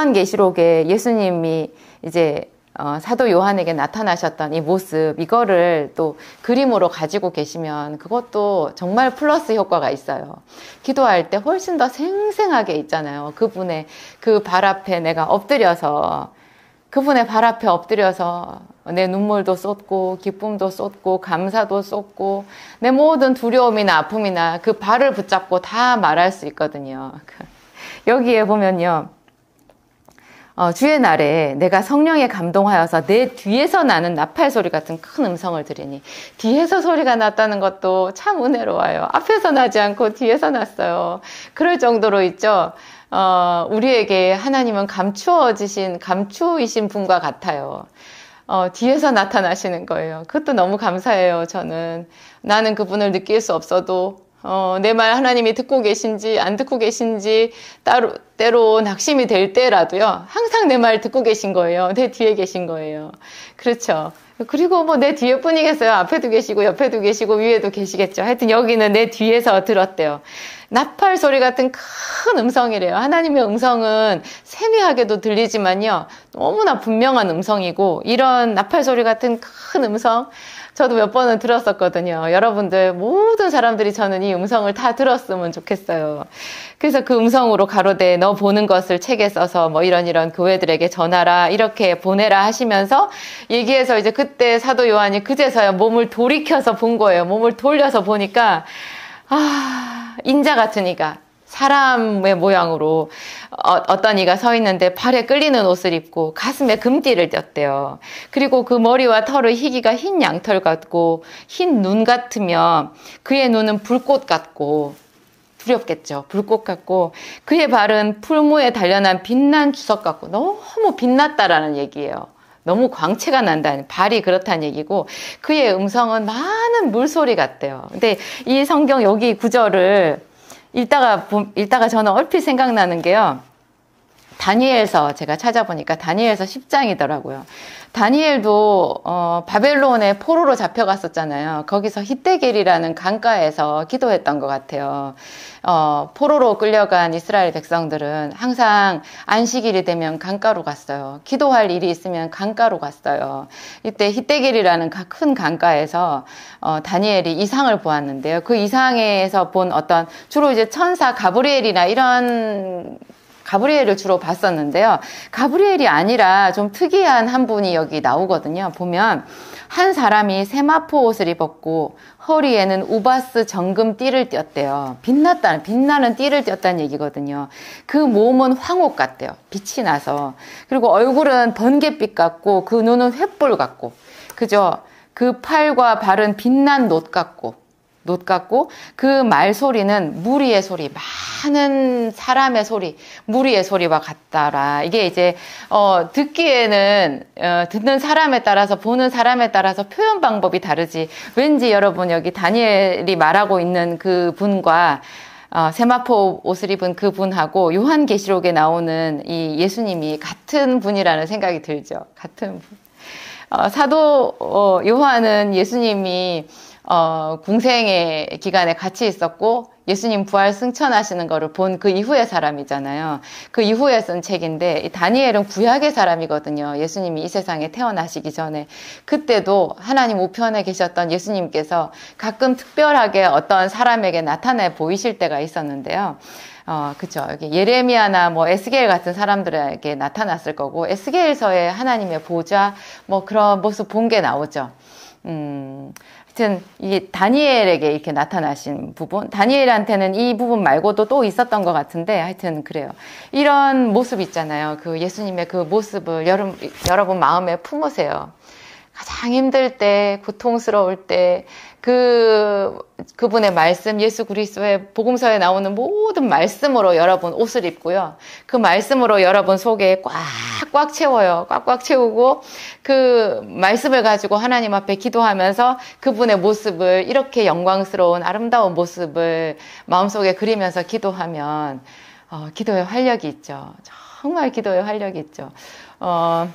요한계시록에 예수님이 이제 어, 사도 요한에게 나타나셨던 이 모습, 이거를 또 그림으로 가지고 계시면 그것도 정말 플러스 효과가 있어요. 기도할 때 훨씬 더 생생하게 있잖아요. 그분의 그 발 앞에 내가 엎드려서 그분의 발 앞에 엎드려서 내 눈물도 쏟고 기쁨도 쏟고 감사도 쏟고 내 모든 두려움이나 아픔이나 그 발을 붙잡고 다 말할 수 있거든요. 여기에 보면요, 어, 주의 날에 내가 성령에 감동하여서 내 뒤에서 나는 나팔 소리 같은 큰 음성을 들으니, 뒤에서 소리가 났다는 것도 참 은혜로워요. 앞에서 나지 않고 뒤에서 났어요. 그럴 정도로 있죠. 어, 우리에게 하나님은 감추어지신, 감추이신 분과 같아요. 어, 뒤에서 나타나시는 거예요. 그것도 너무 감사해요, 저는. 나는 그분을 느낄 수 없어도, 어, 내 말 하나님이 듣고 계신지 안 듣고 계신지 따로, 때로 낙심이 될 때라도요, 항상 내 말 듣고 계신 거예요. 내 뒤에 계신 거예요. 그렇죠. 그리고 뭐 내 뒤에 뿐이겠어요. 앞에도 계시고 옆에도 계시고 위에도 계시겠죠. 하여튼 여기는 내 뒤에서 들었대요. 나팔 소리 같은 큰 음성이래요. 하나님의 음성은 세미하게도 들리지만요, 너무나 분명한 음성이고, 이런 나팔 소리 같은 큰 음성, 저도 몇 번은 들었었거든요. 여러분들 모든 사람들이 저는 이 음성을 다 들었으면 좋겠어요. 그래서 그 음성으로 가로되 너 보는 것을 책에 써서 뭐 이런 이런 교회들에게 전하라, 이렇게 보내라 하시면서 얘기해서, 이제 그때 사도 요한이 그제서야 몸을 돌이켜서 본 거예요. 몸을 돌려서 보니까, 아, 인자 같은 이가 사람의 모양으로 어, 어떤 이가 서 있는데 발에 끌리는 옷을 입고 가슴에 금띠를 떴대요. 그리고 그 머리와 털의 희기가 흰 양털 같고 흰 눈 같으며, 그의 눈은 불꽃 같고, 두렵겠죠. 불꽃 같고, 그의 발은 풀무에 단련한 빛난 주석 같고, 너무 빛났다라는 얘기예요. 너무 광채가 난다는, 발이 그렇다는 얘기고, 그의 음성은 많은 물소리 같대요. 근데 이 성경 여기 구절을 읽다가, 읽다가 저는 얼핏 생각나는 게요, 다니엘서 제가 찾아보니까 다니엘서 십 장이더라고요. 다니엘도 어, 바벨론에 포로로 잡혀갔었잖아요. 거기서 히데길이라는 강가에서 기도했던 것 같아요. 어, 포로로 끌려간 이스라엘 백성들은 항상 안식일이 되면 강가로 갔어요. 기도할 일이 있으면 강가로 갔어요. 이때 히데길이라는 큰 강가에서 어, 다니엘이 이상을 보았는데요. 그 이상에서 본 어떤, 주로 이제 천사 가브리엘이나 이런 가브리엘을 주로 봤었는데요. 가브리엘이 아니라 좀 특이한 한 분이 여기 나오거든요. 보면 한 사람이 세마포 옷을 입었고 허리에는 우바스 정금 띠를 띄었대요. 빛났다는, 빛나는 띠를 띄었다는 얘기거든요. 그 몸은 황옥 같대요. 빛이 나서. 그리고 얼굴은 번갯빛 같고, 그 눈은 횃불 같고, 그죠? 그 팔과 발은 빛난 놋 같고, 놋 같고, 그 말소리는 무리의 소리, 많은 사람의 소리, 무리의 소리와 같다라. 이게 이제 어, 듣기에는 어, 듣는 사람에 따라서, 보는 사람에 따라서 표현 방법이 다르지, 왠지 여러분 여기 다니엘이 말하고 있는 그 분과 어, 세마포 옷을 입은 그 분하고 요한계시록에 나오는 이 예수님이 같은 분이라는 생각이 들죠. 같은 분. 어, 사도 어, 요한은 예수님이 어, 궁생의 기간에 같이 있었고, 예수님 부활 승천하시는 거를 본 그 이후의 사람이잖아요. 그 이후에 쓴 책인데, 이 다니엘은 구약의 사람이거든요. 예수님이 이 세상에 태어나시기 전에. 그때도 하나님 우편에 계셨던 예수님께서 가끔 특별하게 어떤 사람에게 나타내 보이실 때가 있었는데요. 어, 그쵸. 여기 예레미야나 뭐 에스겔 같은 사람들에게 나타났을 거고, 에스겔서에 하나님의 보좌, 뭐 그런 모습 본 게 나오죠. 음, 하여튼 이 다니엘에게 이렇게 나타나신 부분, 다니엘한테는 이 부분 말고도 또 있었던 것 같은데, 하여튼 그래요. 이런 모습 있잖아요. 그 예수님의 그 모습을 여러분, 여러분 마음에 품으세요. 가장 힘들 때, 고통스러울 때, 그, 그분의 말씀, 예수 그리스도의 복음서에 나오는 모든 말씀으로 여러분 옷을 입고요. 그 말씀으로 여러분 속에 꽉꽉 채워요. 꽉꽉 채우고, 그 말씀을 가지고 하나님 앞에 기도하면서 그분의 모습을, 이렇게 영광스러운 아름다운 모습을 마음속에 그리면서 기도하면, 어, 기도의 활력이 있죠. 정말 기도의 활력이 있죠. 어,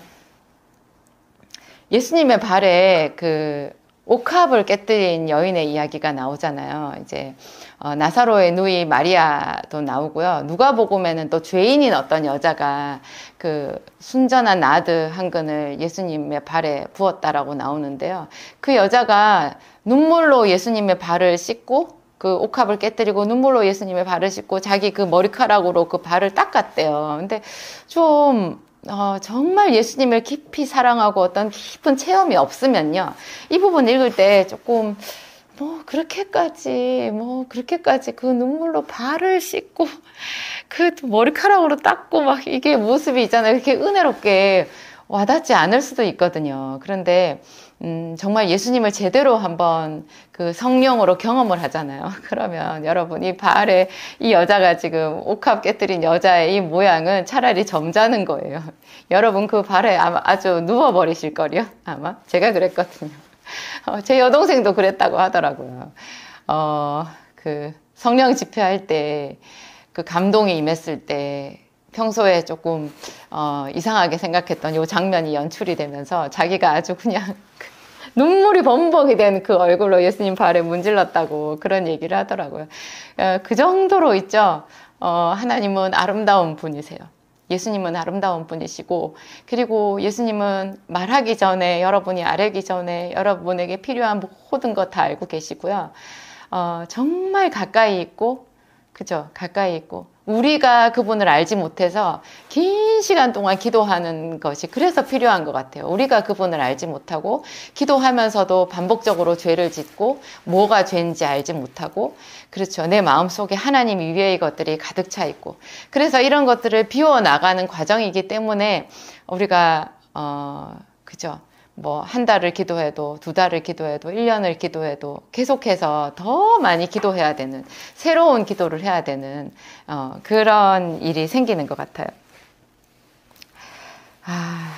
예수님의 발에 그 옥합을 깨뜨린 여인의 이야기가 나오잖아요. 이제 어, 나사로의 누이 마리아도 나오고요. 누가복음에는 또 죄인인 어떤 여자가 그 순전한 나드 한 근을 예수님의 발에 부었다라고 나오는데요. 그 여자가 눈물로 예수님의 발을 씻고, 그 옥합을 깨뜨리고 눈물로 예수님의 발을 씻고 자기 그 머리카락으로 그 발을 닦았대요. 근데 좀 어, 정말 예수님을 깊이 사랑하고 어떤 깊은 체험이 없으면요, 이 부분 읽을 때 조금 뭐 그렇게까지 뭐 그렇게까지 그 눈물로 발을 씻고 그 머리카락으로 닦고 막 이게 모습이 있잖아요. 이렇게 은혜롭게 와닿지 않을 수도 있거든요. 그런데 음, 정말 예수님을 제대로 한번 그 성령으로 경험을 하잖아요. 그러면 여러분 이 발에 이 여자가 지금 옥합 깨뜨린 여자의 이 모양은 차라리 점잖은 거예요. 여러분 그 발에 아마 아주 누워버리실 거요. 아마 제가 그랬거든요. 어, 제 여동생도 그랬다고 하더라고요. 어, 그 성령 집회할 때 그 감동이 임했을 때 평소에 조금 어, 이상하게 생각했던 이 장면이 연출이 되면서 자기가 아주 그냥 눈물이 범벅이 된 그 얼굴로 예수님 발에 문질렀다고 그런 얘기를 하더라고요. 어, 그 정도로 있죠. 어, 하나님은 아름다운 분이세요. 예수님은 아름다운 분이시고, 그리고 예수님은 말하기 전에, 여러분이 아뢰기 전에 여러분에게 필요한 모든 것 다 알고 계시고요. 어, 정말 가까이 있고, 그죠? 가까이 있고, 우리가 그분을 알지 못해서 긴 시간 동안 기도하는 것이 그래서 필요한 것 같아요. 우리가 그분을 알지 못하고 기도하면서도 반복적으로 죄를 짓고 뭐가 죄인지 알지 못하고, 그렇죠. 내 마음속에 하나님 이외의 것들이 가득 차 있고, 그래서 이런 것들을 비워나가는 과정이기 때문에 우리가 어 그죠. 뭐 한 달을 기도해도 두 달을 기도해도 일 년을 기도해도 계속해서 더 많이 기도해야 되는, 새로운 기도를 해야 되는 어, 그런 일이 생기는 것 같아요. 아,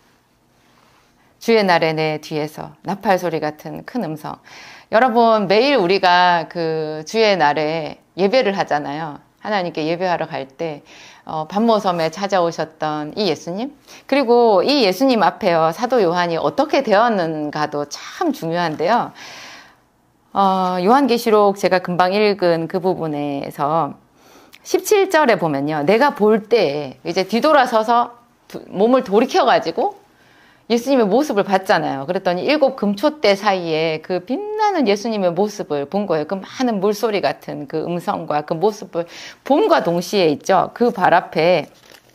주의 날에 내 뒤에서 나팔 소리 같은 큰 음성. 여러분 매일 우리가 그 주의 날에 예배를 하잖아요. 하나님께 예배하러 갈 때 어, 반모섬에 찾아오셨던 이 예수님, 그리고 이 예수님 앞에요 사도 요한이 어떻게 되었는가도 참 중요한데요. 어, 요한계시록 제가 금방 읽은 그 부분에서 십칠 절에 보면요, 내가 볼 때 이제 뒤돌아서서 몸을 돌이켜가지고 예수님의 모습을 봤잖아요. 그랬더니 일곱 금초대 사이에 그 빛나는 예수님의 모습을 본 거예요. 그 많은 물소리 같은 그 음성과 그 모습을 봄과 동시에 있죠. 그 발 앞에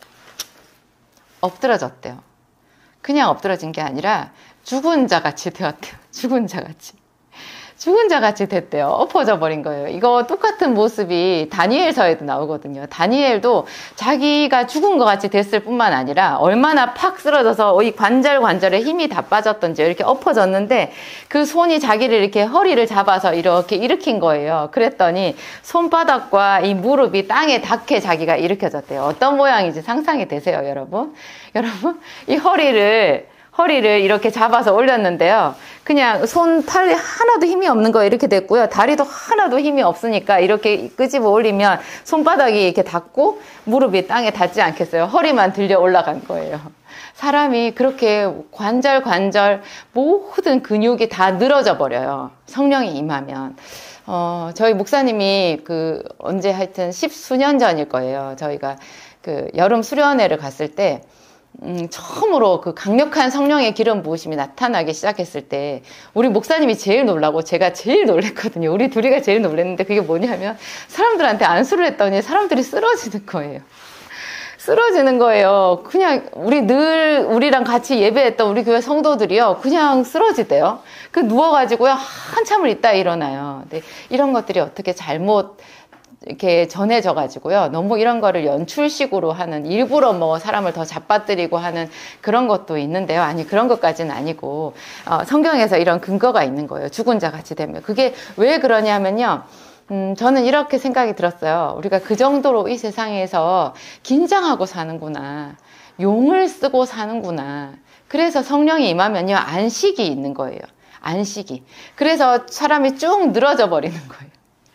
엎드러졌대요. 그냥 엎드러진 게 아니라 죽은 자 같이 되었대요. 죽은 자 같이. 죽은 자 같이 됐대요. 엎어져 버린 거예요. 이거 똑같은 모습이 다니엘서에도 나오거든요. 다니엘도 자기가 죽은 것 같이 됐을 뿐만 아니라 얼마나 팍 쓰러져서 이 관절 관절에 힘이 다 빠졌던지 이렇게 엎어졌는데 그 손이 자기를 이렇게 허리를 잡아서 이렇게 일으킨 거예요. 그랬더니 손바닥과 이 무릎이 땅에 닿게 자기가 일으켜졌대요. 어떤 모양인지 상상이 되세요, 여러분? 여러분, 이 허리를 허리를 이렇게 잡아서 올렸는데요. 그냥 손, 팔이 하나도 힘이 없는 거예요. 이렇게 됐고요. 다리도 하나도 힘이 없으니까 이렇게 끄집어 올리면 손바닥이 이렇게 닿고 무릎이 땅에 닿지 않겠어요. 허리만 들려 올라간 거예요. 사람이 그렇게 관절 관절 모든 근육이 다 늘어져 버려요. 성령이 임하면. 어, 저희 목사님이 그 언제 하여튼 십수년 전일 거예요. 저희가 그 여름 수련회를 갔을 때 음, 처음으로 그 강력한 성령의 기름 부으심이 나타나기 시작했을 때 우리 목사님이 제일 놀라고 제가 제일 놀랬거든요. 우리 둘이가 제일 놀랬는데 그게 뭐냐면 사람들한테 안수를 했더니 사람들이 쓰러지는 거예요. 쓰러지는 거예요. 그냥 우리 늘 우리랑 같이 예배했던 우리 교회 성도들이요, 그냥 쓰러지대요. 그 누워가지고요 한참을 있다 일어나요. 근데 이런 것들이 어떻게 잘못 이렇게 전해져 가지고요, 너무 이런 거를 연출식으로 하는, 일부러 뭐 사람을 더 잡아뜨리고 하는 그런 것도 있는데요. 아니, 그런 것까지는 아니고 어, 성경에서 이런 근거가 있는 거예요. 죽은 자 같이 되면. 그게 왜 그러냐면요, 음, 저는 이렇게 생각이 들었어요. 우리가 그 정도로 이 세상에서 긴장하고 사는구나, 용을 쓰고 사는구나. 그래서 성령이 임하면요 안식이 있는 거예요. 안식이. 그래서 사람이 쭉 늘어져 버리는 거예요.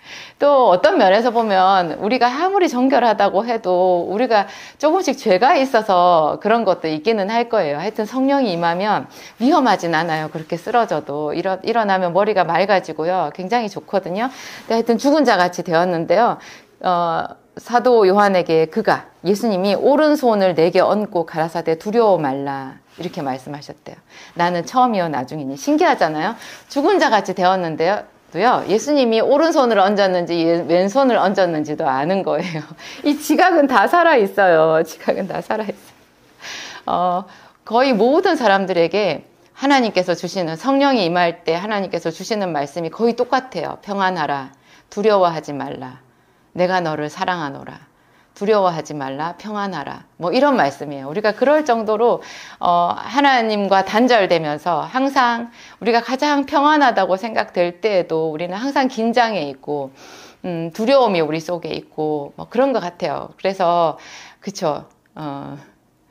또 어떤 면에서 보면 우리가 아무리 정결하다고 해도 우리가 조금씩 죄가 있어서 그런 것도 있기는 할 거예요. 하여튼 성령이 임하면 위험하진 않아요. 그렇게 쓰러져도 일어, 일어나면 머리가 맑아지고요, 굉장히 좋거든요. 근데 하여튼 죽은 자 같이 되었는데요, 어, 사도 요한에게 그가, 예수님이 오른손을 내게 얹고 가라사대 두려워 말라 이렇게 말씀하셨대요. 나는 처음이요 나중이니. 신기하잖아요. 죽은 자 같이 되었는데요, 도요, 예수님이 오른손을 얹었는지 왼손을 얹었는지도 아는 거예요. 이 지각은 다 살아있어요. 지각은 다 살아있어요. 어, 거의 모든 사람들에게 하나님께서 주시는, 성령이 임할 때 하나님께서 주시는 말씀이 거의 똑같아요. 평안하라, 두려워하지 말라, 내가 너를 사랑하노라, 두려워하지 말라, 평안하라, 뭐 이런 말씀이에요. 우리가 그럴 정도로 어, 하나님과 단절되면서 항상 우리가 가장 평안하다고 생각될 때에도 우리는 항상 긴장해 있고 음, 두려움이 우리 속에 있고 뭐 그런 것 같아요. 그래서 그쵸, 어,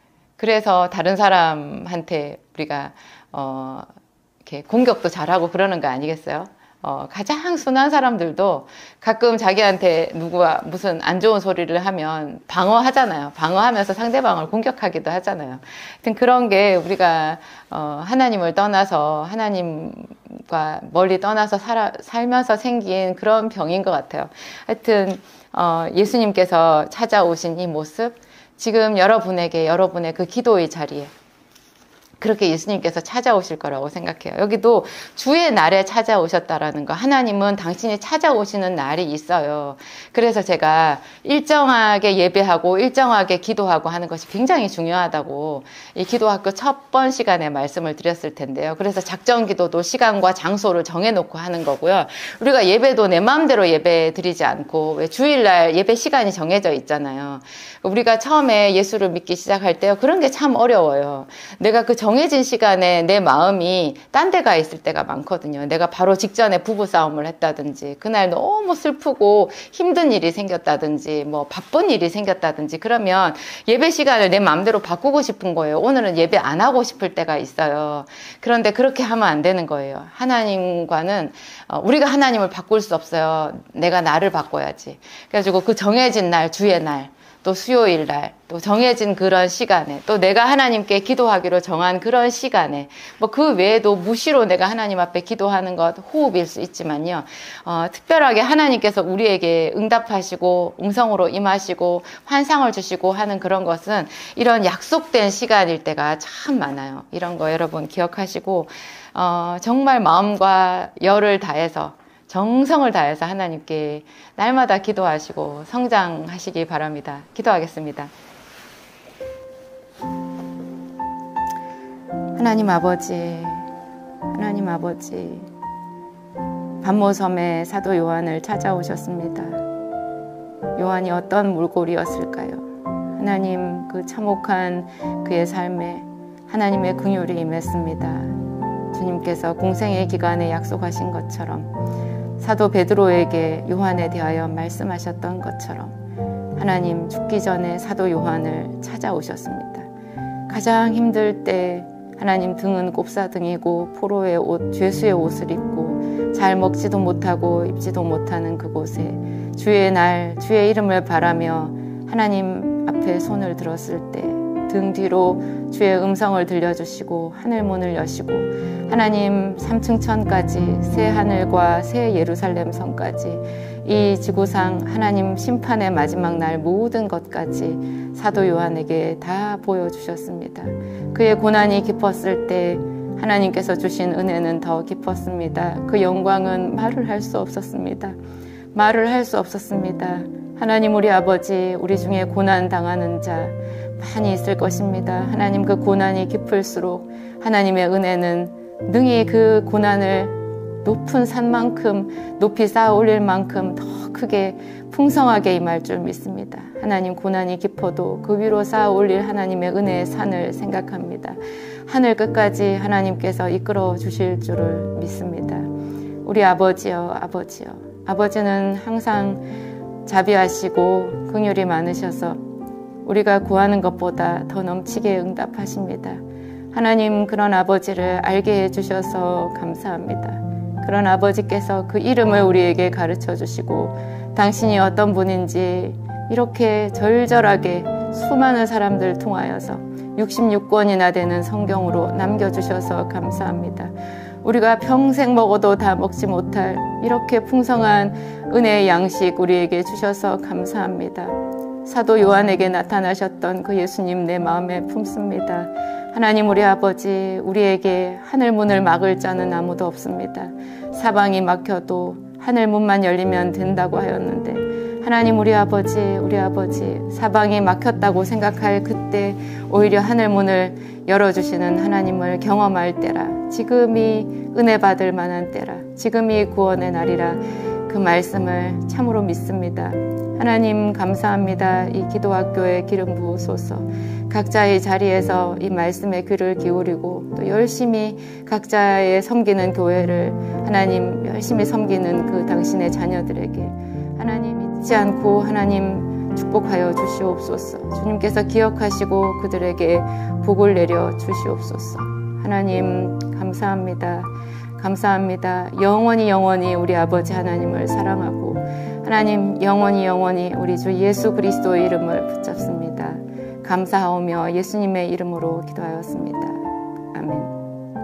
그래서 다른 사람한테 우리가 어, 이렇게 공격도 잘하고 그러는 거 아니겠어요? 어, 가장 순한 사람들도 가끔 자기한테 누구가 무슨 안 좋은 소리를 하면 방어하잖아요. 방어하면서 상대방을 공격하기도 하잖아요. 하여튼 그런 게 우리가 어, 하나님을 떠나서, 하나님과 멀리 떠나서 살아, 살면서 생긴 그런 병인 것 같아요. 하여튼 어, 예수님께서 찾아오신 이 모습, 지금 여러분에게, 여러분의 그 기도의 자리에 그렇게 예수님께서 찾아오실 거라고 생각해요. 여기도 주의 날에 찾아오셨다라는 거, 하나님은 당신이 찾아오시는 날이 있어요. 그래서 제가 일정하게 예배하고 일정하게 기도하고 하는 것이 굉장히 중요하다고 이 기도학교 첫 번 시간에 말씀을 드렸을 텐데요. 그래서 작전 기도도 시간과 장소를 정해놓고 하는 거고요. 우리가 예배도 내 마음대로 예배 드리지 않고, 왜 주일날 예배 시간이 정해져 있잖아요. 우리가 처음에 예수를 믿기 시작할 때요, 그런 게 참 어려워요. 내가 그 정해진 시간에 내 마음이 딴 데 가 있을 때가 많거든요. 내가 바로 직전에 부부싸움을 했다든지, 그날 너무 슬프고 힘든 일이 생겼다든지, 뭐 바쁜 일이 생겼다든지, 그러면 예배 시간을 내 마음대로 바꾸고 싶은 거예요. 오늘은 예배 안 하고 싶을 때가 있어요. 그런데 그렇게 하면 안 되는 거예요. 하나님과는 우리가 하나님을 바꿀 수 없어요. 내가 나를 바꿔야지. 그래가지고 그 정해진 날, 주의 날, 또 수요일 날, 또 정해진 그런 시간에, 또 내가 하나님께 기도하기로 정한 그런 시간에, 뭐 그 외에도 무시로 내가 하나님 앞에 기도하는 것 호흡일 수 있지만요, 어, 특별하게 하나님께서 우리에게 응답하시고 음성으로 임하시고 환상을 주시고 하는 그런 것은 이런 약속된 시간일 때가 참 많아요. 이런 거 여러분 기억하시고 어, 정말 마음과 열을 다해서, 정성을 다해서 하나님께 날마다 기도하시고 성장하시기 바랍니다. 기도하겠습니다. 하나님 아버지, 하나님 아버지, 반모섬에 사도 요한을 찾아오셨습니다. 요한이 어떤 물고리였을까요? 하나님, 그 참혹한 그의 삶에 하나님의 긍휼이 임했습니다. 주님께서 공생의 기간에 약속하신 것처럼, 사도 베드로에게 요한에 대하여 말씀하셨던 것처럼 하나님, 죽기 전에 사도 요한을 찾아오셨습니다. 가장 힘들 때 하나님, 등은 곱사등이고 포로의 옷, 죄수의 옷을 입고 잘 먹지도 못하고 입지도 못하는 그곳에 주의 날, 주의 이름을 바라며 하나님 앞에 손을 들었을 때 등 뒤로 주의 음성을 들려주시고 하늘 문을 여시고 하나님, 삼층천까지, 새 하늘과 새 예루살렘 성까지, 이 지구상 하나님 심판의 마지막 날 모든 것까지 사도 요한에게 다 보여주셨습니다. 그의 고난이 깊었을 때 하나님께서 주신 은혜는 더 깊었습니다. 그 영광은 말을 할 수 없었습니다. 말을 할 수 없었습니다. 하나님, 우리 아버지, 우리 중에 고난 당하는 자 많이 있을 것입니다. 하나님, 그 고난이 깊을수록 하나님의 은혜는 능히 그 고난을 높은 산만큼 높이 쌓아 올릴 만큼 더 크게 풍성하게 임할 줄 믿습니다. 하나님, 고난이 깊어도 그 위로 쌓아 올릴 하나님의 은혜의 산을 생각합니다. 하늘 끝까지 하나님께서 이끌어 주실 줄을 믿습니다. 우리 아버지여, 아버지여, 아버지는 항상 자비하시고 긍휼이 많으셔서 우리가 구하는 것보다 더 넘치게 응답하십니다. 하나님, 그런 아버지를 알게 해주셔서 감사합니다. 그런 아버지께서 그 이름을 우리에게 가르쳐 주시고 당신이 어떤 분인지 이렇게 절절하게 수많은 사람들 통하여서 육십육 권이나 되는 성경으로 남겨주셔서 감사합니다. 우리가 평생 먹어도 다 먹지 못할 이렇게 풍성한 은혜의 양식 우리에게 주셔서 감사합니다. 사도 요한에게 나타나셨던 그 예수님 내 마음에 품습니다. 하나님, 우리 아버지, 우리에게 하늘 문을 막을 자는 아무도 없습니다. 사방이 막혀도 하늘 문만 열리면 된다고 하였는데 하나님, 우리 아버지, 우리 아버지, 사방이 막혔다고 생각할 그때 오히려 하늘 문을 열어주시는 하나님을 경험할 때라. 지금이 은혜 받을 만한 때라. 지금이 구원의 날이라. 그 말씀을 참으로 믿습니다. 하나님, 감사합니다. 이 기도학교에 기름 부으소서. 각자의 자리에서 이 말씀에 귀를 기울이고 또 열심히 각자의 섬기는 교회를 하나님 열심히 섬기는 그 당신의 자녀들에게 하나님 잊지 않고 하나님 축복하여 주시옵소서. 주님께서 기억하시고 그들에게 복을 내려 주시옵소서. 하나님, 감사합니다. 감사합니다. 영원히 영원히 우리 아버지 하나님을 사랑하고 하나님, 영원히 영원히 우리 주 예수 그리스도의 이름을 붙잡습니다. 감사하오며 예수님의 이름으로 기도하였습니다. 아멘.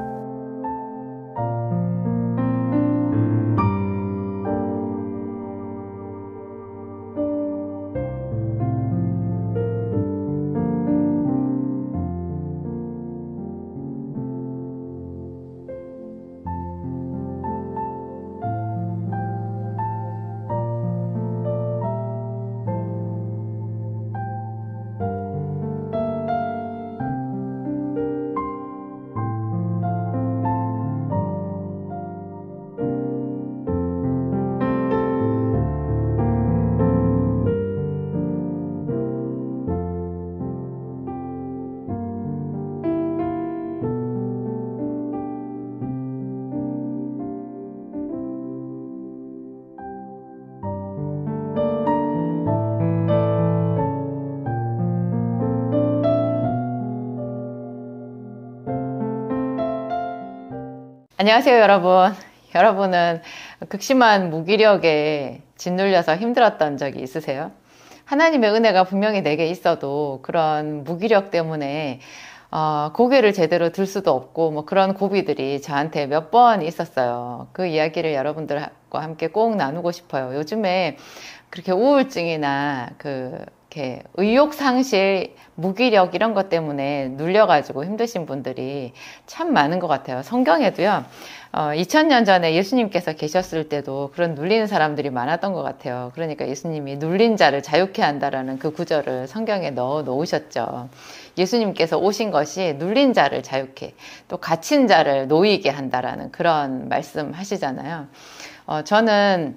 안녕하세요, 여러분. 여러분은 극심한 무기력에 짓눌려서 힘들었던 적이 있으세요? 하나님의 은혜가 분명히 내게 있어도 그런 무기력 때문에 어, 고개를 제대로 들 수도 없고 뭐 그런 고비들이 저한테 몇 번 있었어요. 그 이야기를 여러분들과 함께 꼭 나누고 싶어요. 요즘에 그렇게 우울증이나 그 이렇게 의욕 상실, 무기력 이런 것 때문에 눌려가지고 힘드신 분들이 참 많은 것 같아요. 성경에도요, 어, 이천 년 전에 예수님께서 계셨을 때도 그런 눌리는 사람들이 많았던 것 같아요. 그러니까 예수님이 눌린 자를 자유케 한다라는 그 구절을 성경에 넣어 놓으셨죠. 예수님께서 오신 것이 눌린 자를 자유케, 또 갇힌 자를 놓이게 한다라는 그런 말씀 하시잖아요. 어, 저는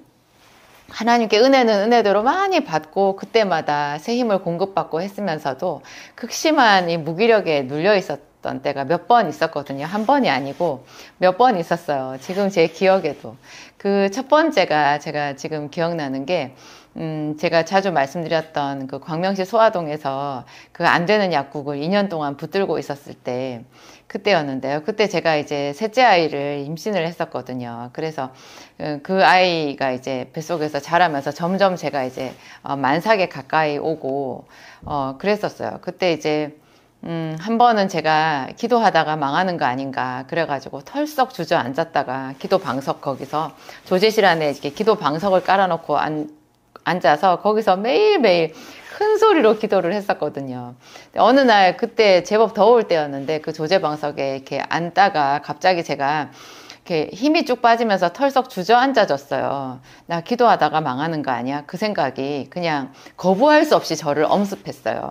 하나님께 은혜는 은혜대로 많이 받고 그때마다 새 힘을 공급받고 했으면서도 극심한 이 무기력에 눌려 있었던 때가 몇 번 있었거든요. 한 번이 아니고 몇 번 있었어요. 지금 제 기억에도. 그 첫 번째가 제가 지금 기억나는 게 음, 제가 자주 말씀드렸던 그 광명시 소화동에서 그 안 되는 약국을 이 년 동안 붙들고 있었을 때 그때였는데요. 그때 제가 이제 셋째 아이를 임신을 했었거든요. 그래서 그 아이가 이제 뱃속에서 자라면서 점점 제가 이제 만삭에 가까이 오고 어 그랬었어요. 그때 이제 음, 한 번은 제가 기도하다가 망하는 거 아닌가 그래가지고 털썩 주저앉았다가 기도 방석 거기서 조제실 안에 이렇게 기도 방석을 깔아놓고 안, 앉아서 거기서 매일매일 큰 소리로 기도를 했었거든요. 어느 날 그때 제법 더울 때였는데 그 조제방석에 이렇게 앉다가 갑자기 제가 이렇게 힘이 쭉 빠지면서 털썩 주저앉아졌어요. 나 기도하다가 망하는 거 아니야? 그 생각이 그냥 거부할 수 없이 저를 엄습했어요.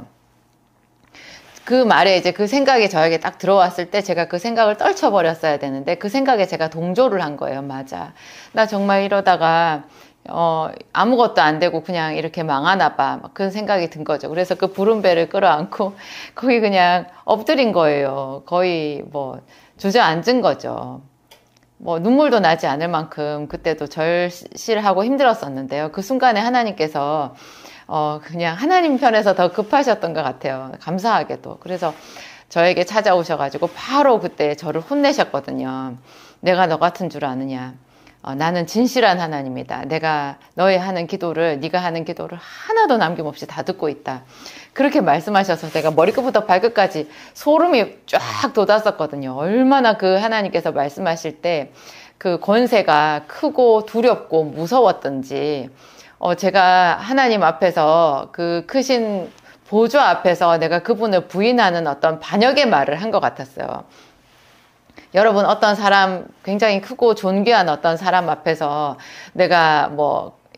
그 말에 이제 그 생각이 저에게 딱 들어왔을 때 제가 그 생각을 떨쳐버렸어야 되는데 그 생각에 제가 동조를 한 거예요. 맞아. 나 정말 이러다가 어, 아무것도 안 되고 그냥 이렇게 망하나 봐. 그런 생각이 든 거죠. 그래서 그 부른 배를 끌어안고 거기 그냥 엎드린 거예요. 거의 뭐 주저앉은 거죠. 뭐 눈물도 나지 않을 만큼 그때도 절실하고 힘들었었는데요. 그 순간에 하나님께서 어, 그냥 하나님 편에서 더 급하셨던 것 같아요. 감사하게도. 그래서 저에게 찾아오셔가지고 바로 그때 저를 혼내셨거든요. 내가 너 같은 줄 아느냐. 어, 나는 진실한 하나님이다. 내가 너의 하는 기도를, 네가 하는 기도를 하나도 남김없이 다 듣고 있다. 그렇게 말씀하셔서 제가 머리끝부터 발끝까지 소름이 쫙 돋았었거든요. 얼마나 그 하나님께서 말씀하실 때 그 권세가 크고 두렵고 무서웠던지, 어, 제가 하나님 앞에서 그 크신 보좌 앞에서 내가 그분을 부인하는 어떤 반역의 말을 한 것 같았어요. 여러분, 어떤 사람, 굉장히 크고 존귀한 어떤 사람 앞에서 내가 뭐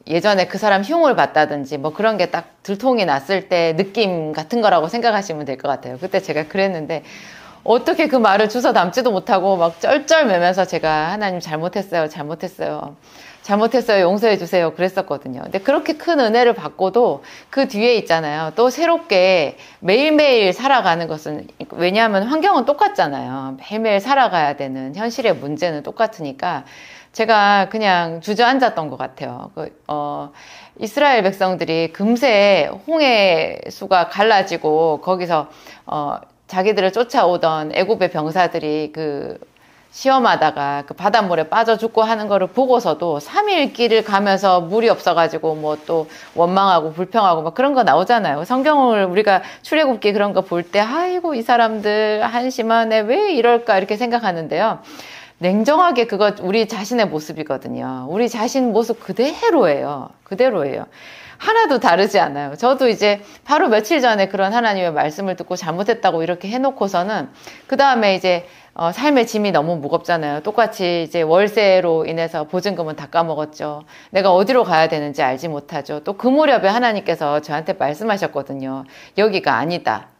예전에 그 사람 흉을 봤다든지 뭐 그런 게 딱 들통이 났을 때 느낌 같은 거라고 생각하시면 될 것 같아요. 그때 제가 그랬는데 어떻게 그 말을 주워 담지도 못하고 막 쩔쩔매면서 제가 하나님 잘못했어요, 잘못했어요, 잘못했어요, 용서해 주세요 그랬었거든요. 근데 그렇게 큰 은혜를 받고도 그 뒤에 있잖아요. 또 새롭게 매일매일 살아가는 것은, 왜냐하면 환경은 똑같잖아요. 매일매일 살아가야 되는 현실의 문제는 똑같으니까 제가 그냥 주저앉았던 것 같아요. 그, 어, 이스라엘 백성들이 금세 홍해 수가 갈라지고 거기서 어, 자기들을 쫓아오던 애굽의 병사들이 그 시험하다가 그 바닷물에 빠져 죽고 하는 거를 보고서도 삼 일 길을 가면서 물이 없어가지고 뭐 또 원망하고 불평하고 막 그런 거 나오잖아요. 성경을 우리가 출애굽기 그런 거 볼 때 아이고 이 사람들 한심하네 왜 이럴까 이렇게 생각하는데요. 냉정하게 그거 우리 자신의 모습이거든요. 우리 자신 모습 그대로예요. 그대로예요. 하나도 다르지 않아요. 저도 이제 바로 며칠 전에 그런 하나님의 말씀을 듣고 잘못했다고 이렇게 해놓고서는 그 다음에 이제 어, 삶의 짐이 너무 무겁잖아요. 똑같이 이제 월세로 인해서 보증금은 다 까먹었죠. 내가 어디로 가야 되는지 알지 못하죠. 또 그 무렵에 하나님께서 저한테 말씀하셨거든요. 여기가 아니다.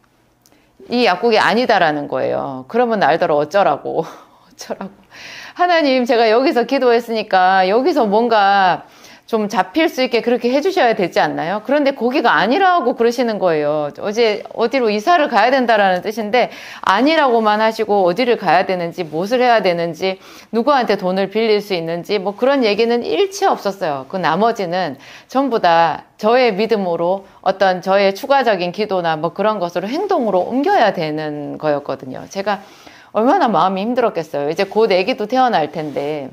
이 약국이 아니다라는 거예요. 그러면 알더러 어쩌라고. 어쩌라고. 하나님, 제가 여기서 기도했으니까 여기서 뭔가 좀 잡힐 수 있게 그렇게 해주셔야 되지 않나요? 그런데 거기가 아니라고 그러시는 거예요. 어제 어디로 이사를 가야 된다라는 뜻인데 아니라고만 하시고 어디를 가야 되는지, 무엇을 해야 되는지, 누구한테 돈을 빌릴 수 있는지 뭐 그런 얘기는 일치 없었어요. 그 나머지는 전부 다 저의 믿음으로 어떤 저의 추가적인 기도나 뭐 그런 것으로 행동으로 옮겨야 되는 거였거든요. 제가 얼마나 마음이 힘들었겠어요. 이제 곧 애기도 태어날 텐데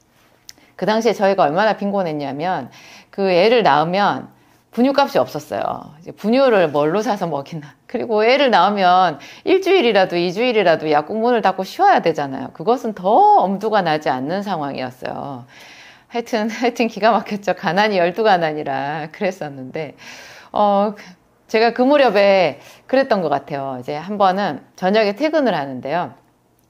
그 당시에 저희가 얼마나 빈곤했냐면 그 애를 낳으면 분유값이 없었어요. 이제 분유를 뭘로 사서 먹이나. 그리고 애를 낳으면 일주일이라도 이주일이라도 약국 문을 닫고 쉬어야 되잖아요. 그것은 더 엄두가 나지 않는 상황이었어요. 하여튼 하여튼 기가 막혔죠. 가난이 열두 가난이라 그랬었는데 어 제가 그 무렵에 그랬던 것 같아요. 이제 한 번은 저녁에 퇴근을 하는데요.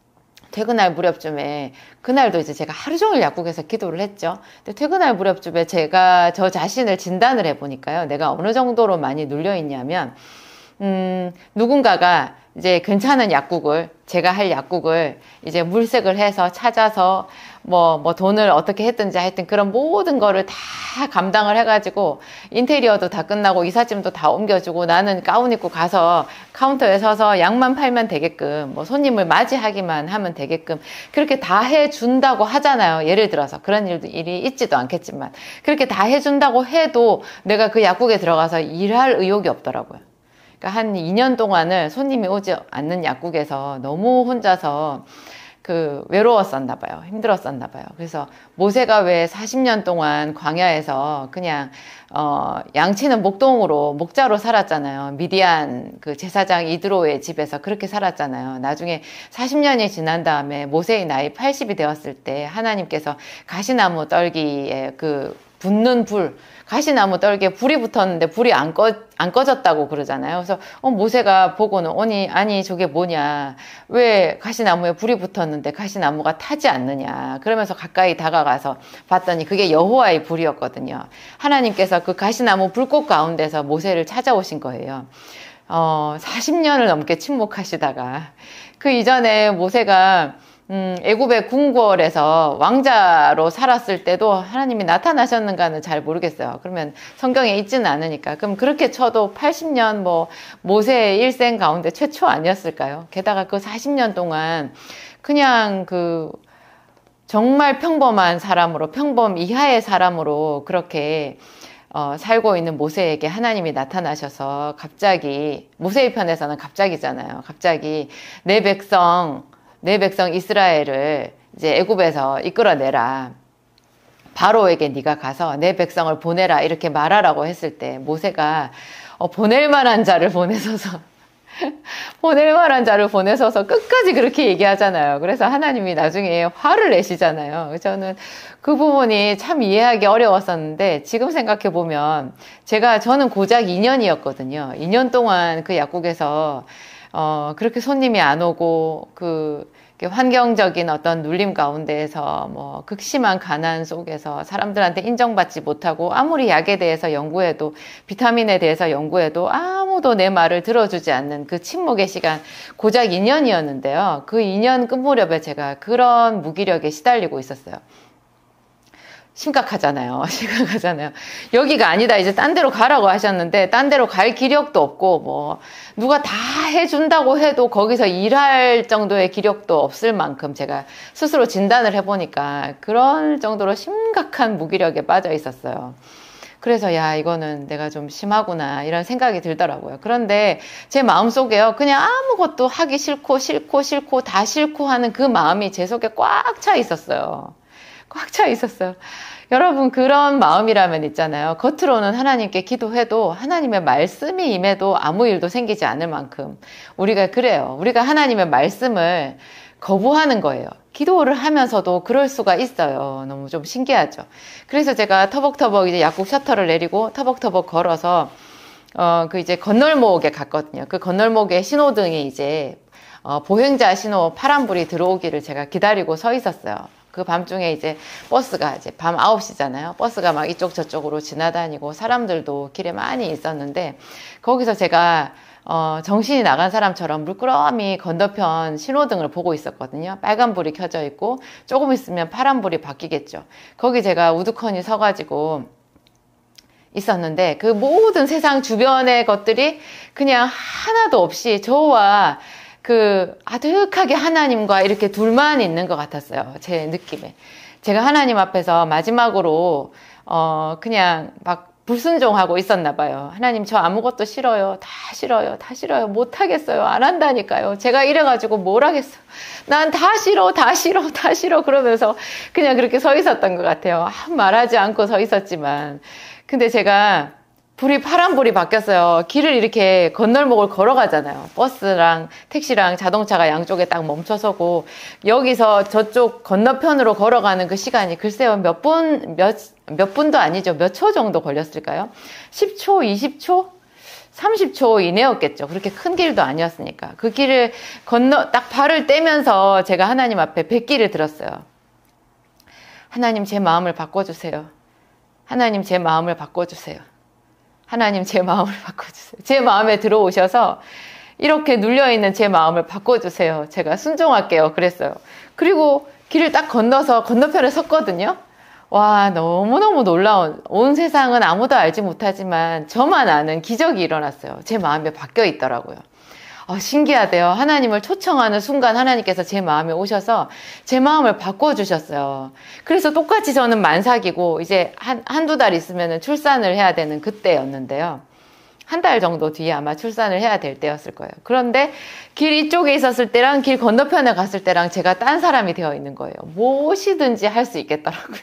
퇴근할 무렵쯤에 그날도 이제 제가 하루 종일 약국에서 기도를 했죠. 근데 퇴근할 무렵쯤에 제가 저 자신을 진단을 해보니까요. 내가 어느 정도로 많이 눌려 있냐면 음, 누군가가 이제 괜찮은 약국을 제가 할 약국을 이제 물색을 해서 찾아서 뭐, 뭐 돈을 어떻게 했든지 하여튼 그런 모든 거를 다 감당을 해가지고 인테리어도 다 끝나고 이삿짐도 다 옮겨주고 나는 가운 입고 가서 카운터에 서서 약만 팔면 되게끔 뭐 손님을 맞이하기만 하면 되게끔 그렇게 다 해준다고 하잖아요. 예를 들어서 그런 일도 일이 있지도 않겠지만 그렇게 다 해준다고 해도 내가 그 약국에 들어가서 일할 의욕이 없더라고요. 그러니까 한 이 년 동안을 손님이 오지 않는 약국에서 너무 혼자서 그 외로웠었나 봐요. 힘들었었나 봐요. 그래서 모세가 왜 사십 년 동안 광야에서 그냥 어 양치는 목동으로 목자로 살았잖아요. 미디안 그 제사장 이드로의 집에서 그렇게 살았잖아요. 나중에 사십 년이 지난 다음에 모세의 나이 팔십이 되었을 때 하나님께서 가시나무 떨기에 그 붙는 불, 가시나무 떨기에 불이 붙었는데 불이 안 꺼, 안 꺼졌다고 그러잖아요. 그래서, 어, 모세가 보고는, 아니, 아니, 저게 뭐냐. 왜 가시나무에 불이 붙었는데 가시나무가 타지 않느냐. 그러면서 가까이 다가가서 봤더니 그게 여호와의 불이었거든요. 하나님께서 그 가시나무 불꽃 가운데서 모세를 찾아오신 거예요. 어, 사십 년을 넘게 침묵하시다가 그 이전에 모세가 음, 애굽의 궁궐에서 왕자로 살았을 때도 하나님이 나타나셨는가는 잘 모르겠어요. 그러면 성경에 있지는 않으니까. 그럼 그렇게 쳐도 팔십 년 뭐 모세의 일생 가운데 최초 아니었을까요? 게다가 그 사십 년 동안 그냥 그 정말 평범한 사람으로 평범 이하의 사람으로 그렇게 어, 살고 있는 모세에게 하나님이 나타나셔서 갑자기 모세의 편에서는 갑자기잖아요. 갑자기 내 백성 내 백성 이스라엘을 이제 애굽에서 이끌어내라. 바로에게 네가 가서 내 백성을 보내라 이렇게 말하라고 했을 때 모세가 어, 보낼 만한 자를 보내서서 보낼 만한 자를 보내서서 끝까지 그렇게 얘기하잖아요. 그래서 하나님이 나중에 화를 내시잖아요. 저는 그 부분이 참 이해하기 어려웠었는데 지금 생각해 보면 제가 저는 고작 이 년이었거든요. 이 년 동안 그 약국에서 어, 그렇게 손님이 안 오고, 그, 환경적인 어떤 눌림 가운데에서 뭐 극심한 가난 속에서 사람들한테 인정받지 못하고 아무리 약에 대해서 연구해도 비타민에 대해서 연구해도 아무도 내 말을 들어주지 않는 그 침묵의 시간, 고작 이 년이었는데요. 그 이 년 끝무렵에 제가 그런 무기력에 시달리고 있었어요. 심각하잖아요. 심각하잖아요. 여기가 아니다. 이제 딴 데로 가라고 하셨는데 딴 데로 갈 기력도 없고 뭐 누가 다 해준다고 해도 거기서 일할 정도의 기력도 없을 만큼 제가 스스로 진단을 해보니까 그런 정도로 심각한 무기력에 빠져 있었어요. 그래서 야 이거는 내가 좀 심하구나 이런 생각이 들더라고요. 그런데 제 마음속에요. 그냥 아무것도 하기 싫고 싫고 싫고 다 싫고 하는 그 마음이 제 속에 꽉 차 있었어요. 꽉 차 있었어요. 여러분 그런 마음이라면 있잖아요. 겉으로는 하나님께 기도해도 하나님의 말씀이 임해도 아무 일도 생기지 않을 만큼 우리가 그래요. 우리가 하나님의 말씀을 거부하는 거예요. 기도를 하면서도 그럴 수가 있어요. 너무 좀 신기하죠. 그래서 제가 터벅터벅 이제 약국 셔터를 내리고 터벅터벅 걸어서 어 그 이제 건널목에 갔거든요. 그 건널목에 신호등이 이제 어 보행자 신호 파란불이 들어오기를 제가 기다리고 서 있었어요. 그 밤중에 이제 버스가 이제 밤 아홉 시잖아요. 버스가 막 이쪽 저쪽으로 지나다니고 사람들도 길에 많이 있었는데 거기서 제가 어, 정신이 나간 사람처럼 물끄러미 건너편 신호등을 보고 있었거든요. 빨간불이 켜져 있고 조금 있으면 파란불이 바뀌겠죠. 거기 제가 우두커니 서가지고 있었는데 그 모든 세상 주변의 것들이 그냥 하나도 없이 저와 그 아득하게 하나님과 이렇게 둘만 있는 것 같았어요. 제 느낌에. 제가 하나님 앞에서 마지막으로 어 그냥 막 불순종하고 있었나 봐요. 하나님 저 아무것도 싫어요. 다 싫어요. 다 싫어요. 못하겠어요. 안 한다니까요. 제가 이래가지고 뭘 하겠어. 난 다 싫어. 다 싫어. 다 싫어. 그러면서 그냥 그렇게 서 있었던 것 같아요. 말하지 않고 서 있었지만. 근데 제가 불이 파란불이 바뀌었어요. 길을 이렇게 건널목을 걸어가잖아요. 버스랑 택시랑 자동차가 양쪽에 딱 멈춰서고 여기서 저쪽 건너편으로 걸어가는 그 시간이 글쎄요 몇 분, 몇, 몇 분도 아니죠. 몇 초 정도 걸렸을까요? 십 초, 이십 초? 삼십 초 이내였겠죠. 그렇게 큰 길도 아니었으니까. 그 길을 건너 딱 발을 떼면서 제가 하나님 앞에 뵙기를 들었어요. 하나님 제 마음을 바꿔주세요. 하나님 제 마음을 바꿔주세요. 하나님 제 마음을 바꿔주세요. 제 마음에 들어오셔서 이렇게 눌려있는 제 마음을 바꿔주세요. 제가 순종할게요. 그랬어요. 그리고 길을 딱 건너서 건너편에 섰거든요. 와 너무너무 놀라운 온 세상은 아무도 알지 못하지만 저만 아는 기적이 일어났어요. 제 마음에 바뀌어 있더라고요. 어, 신기하대요. 하나님을 초청하는 순간 하나님께서 제 마음에 오셔서 제 마음을 바꿔주셨어요. 그래서 똑같이 저는 만삭이고 이제 한, 한두 달 있으면 출산을 해야 되는 그때였는데요. 한 달 정도 뒤에 아마 출산을 해야 될 때였을 거예요. 그런데 길 이쪽에 있었을 때랑 길 건너편에 갔을 때랑 제가 딴 사람이 되어 있는 거예요. 무엇이든지 할 수 있겠더라고요.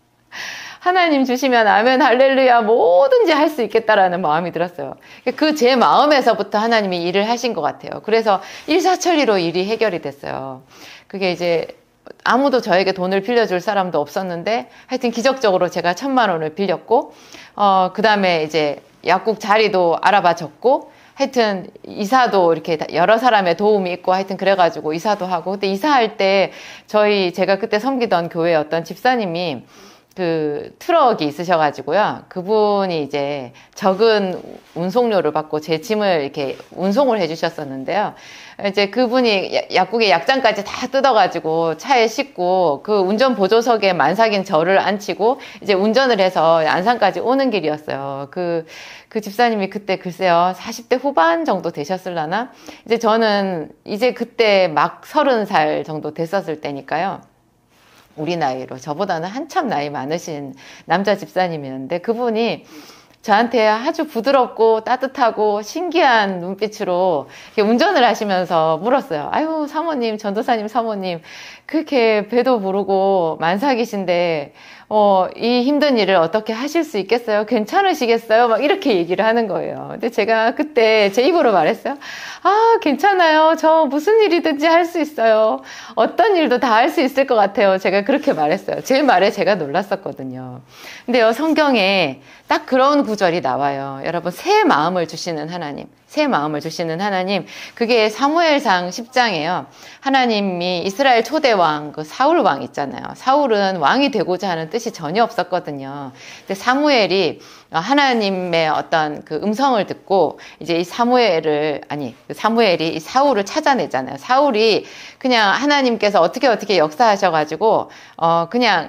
하나님 주시면 아멘 할렐루야 뭐든지 할 수 있겠다라는 마음이 들었어요. 그 제 마음에서부터 하나님이 일을 하신 것 같아요. 그래서 일사천리로 일이 해결이 됐어요. 그게 이제 아무도 저에게 돈을 빌려줄 사람도 없었는데 하여튼 기적적으로 제가 천만 원을 빌렸고 어, 그 다음에 이제 약국 자리도 알아봐 줬고 하여튼 이사도 이렇게 여러 사람의 도움이 있고 하여튼 그래가지고 이사도 하고 근데 이사할 때 저희 제가 그때 섬기던 교회 어떤 집사님이 그 트럭이 있으셔가지고요. 그분이 이제 적은 운송료를 받고 제 짐을 이렇게 운송을 해주셨었는데요. 이제 그분이 약국에 약장까지 다 뜯어가지고 차에 싣고 그 운전 보조석에 만삭인 저를 앉히고 이제 운전을 해서 안산까지 오는 길이었어요. 그, 그 집사님이 그때 글쎄요 사십 대 후반 정도 되셨을라나? 이제 저는 이제 그때 막 서른 살 정도 됐었을 때니까요. 우리 나이로 저보다는 한참 나이 많으신 남자 집사님이었는데 그분이 저한테 아주 부드럽고 따뜻하고 신기한 눈빛으로 운전을 하시면서 물었어요. 아유 사모님 전도사님 사모님 그렇게 배도 부르고 만삭이신데 어, 이 힘든 일을 어떻게 하실 수 있겠어요? 괜찮으시겠어요? 막 이렇게 얘기를 하는 거예요. 근데 제가 그때 제 입으로 말했어요. 아, 괜찮아요. 저 무슨 일이든지 할 수 있어요. 어떤 일도 다 할 수 있을 것 같아요. 제가 그렇게 말했어요. 제 말에 제가 놀랐었거든요. 근데요, 성경에 딱 그런 구절이 나와요. 여러분, 새 마음을 주시는 하나님. 새 마음을 주시는 하나님. 그게 사무엘상 십 장이에요. 하나님이 이스라엘 초대왕, 그 사울 왕 있잖아요. 사울은 왕이 되고자 하는 뜻이 전혀 없었거든요. 근데 사무엘이 하나님의 어떤 그 음성을 듣고 이제 이 사무엘을, 아니, 사무엘이 이 사울을 찾아내잖아요. 사울이 그냥 하나님께서 어떻게 어떻게 역사하셔가지고, 어, 그냥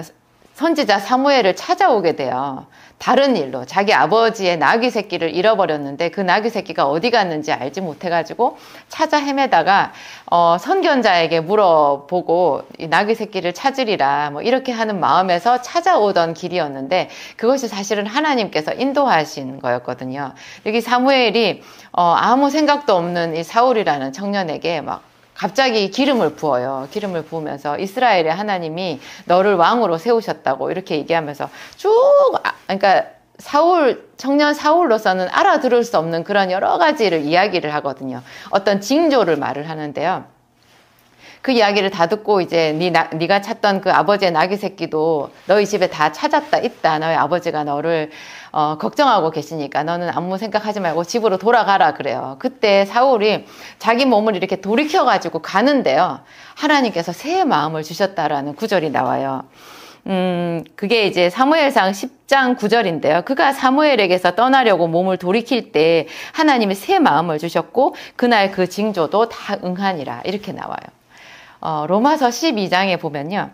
선지자 사무엘을 찾아오게 돼요. 다른 일로 자기 아버지의 나귀 새끼를 잃어버렸는데 그 나귀 새끼가 어디 갔는지 알지 못해가지고 찾아 헤매다가 어, 선견자에게 물어보고 이 나귀 새끼를 찾으리라 뭐 이렇게 하는 마음에서 찾아오던 길이었는데 그것이 사실은 하나님께서 인도하신 거였거든요. 여기 사무엘이 어, 아무 생각도 없는 이 사울이라는 청년에게 막 갑자기 기름을 부어요. 기름을 부으면서 이스라엘의 하나님이 너를 왕으로 세우셨다고 이렇게 얘기하면서 쭉, 그러니까 사울, 청년 사울로서는 알아들을 수 없는 그런 여러 가지를 이야기를 하거든요. 어떤 징조를 말을 하는데요. 그 이야기를 다 듣고 이제 네, 나, 네가 찾던 그 아버지의 나귀 새끼도 너희 집에 다 찾았다 있다. 너희 아버지가 너를 어, 걱정하고 계시니까 너는 아무 생각하지 말고 집으로 돌아가라 그래요. 그때 사울이 자기 몸을 이렇게 돌이켜가지고 가는데요. 하나님께서 새 마음을 주셨다라는 구절이 나와요. 음, 그게 이제 사무엘상 십 장 구 절인데요. 그가 사무엘에게서 떠나려고 몸을 돌이킬 때 하나님이 새 마음을 주셨고 그날 그 징조도 다 응하니라 이렇게 나와요. 어, 로마서 십이 장에 보면요.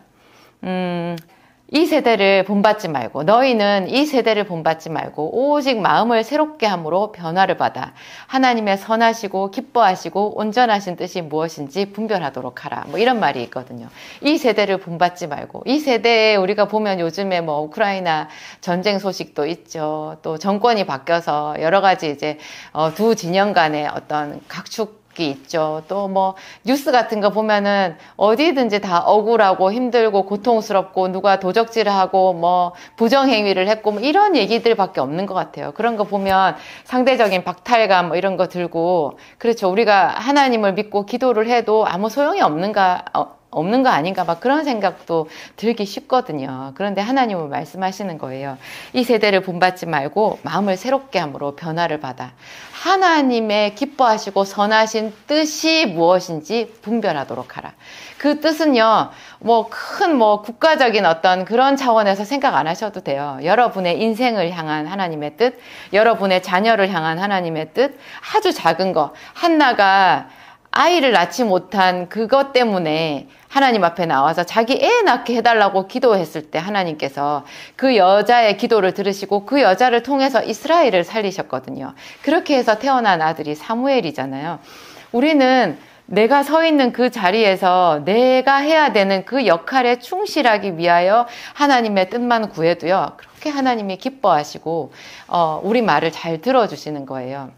음, 이 세대를 본받지 말고 너희는 이 세대를 본받지 말고 오직 마음을 새롭게 함으로 변화를 받아 하나님의 선하시고 기뻐하시고 온전하신 뜻이 무엇인지 분별하도록 하라. 뭐 이런 말이 있거든요. 이 세대를 본받지 말고 이 세대에 우리가 보면 요즘에 뭐 우크라이나 전쟁 소식도 있죠. 또 정권이 바뀌어서 여러 가지 이제 어, 두 진영 간의 어떤 각축 있죠. 또 뭐 뉴스 같은 거 보면은 어디든지 다 억울하고 힘들고 고통스럽고 누가 도적질을 하고 뭐 부정행위를 했고 뭐 이런 얘기들밖에 없는 것 같아요. 그런 거 보면 상대적인 박탈감 뭐 이런 거 들고 그렇죠. 우리가 하나님을 믿고 기도를 해도 아무 소용이 없는가 어, 없는 거 아닌가 막 그런 생각도 들기 쉽거든요. 그런데 하나님은 말씀하시는 거예요. 이 세대를 본받지 말고 마음을 새롭게 함으로 변화를 받아 하나님의 기뻐하시고 선하신 뜻이 무엇인지 분별하도록 하라. 그 뜻은요, 뭐 큰 뭐 국가적인 어떤 그런 차원에서 생각 안 하셔도 돼요. 여러분의 인생을 향한 하나님의 뜻, 여러분의 자녀를 향한 하나님의 뜻, 아주 작은 거. 한나가 아이를 낳지 못한 그것 때문에 하나님 앞에 나와서 자기 애 낳게 해달라고 기도했을 때 하나님께서 그 여자의 기도를 들으시고 그 여자를 통해서 이스라엘을 살리셨거든요. 그렇게 해서 태어난 아들이 사무엘이잖아요. 우리는 내가 서 있는 그 자리에서 내가 해야 되는 그 역할에 충실하기 위하여 하나님의 뜻만 구해도요. 그렇게 하나님이 기뻐하시고 어, 우리 말을 잘 들어주시는 거예요.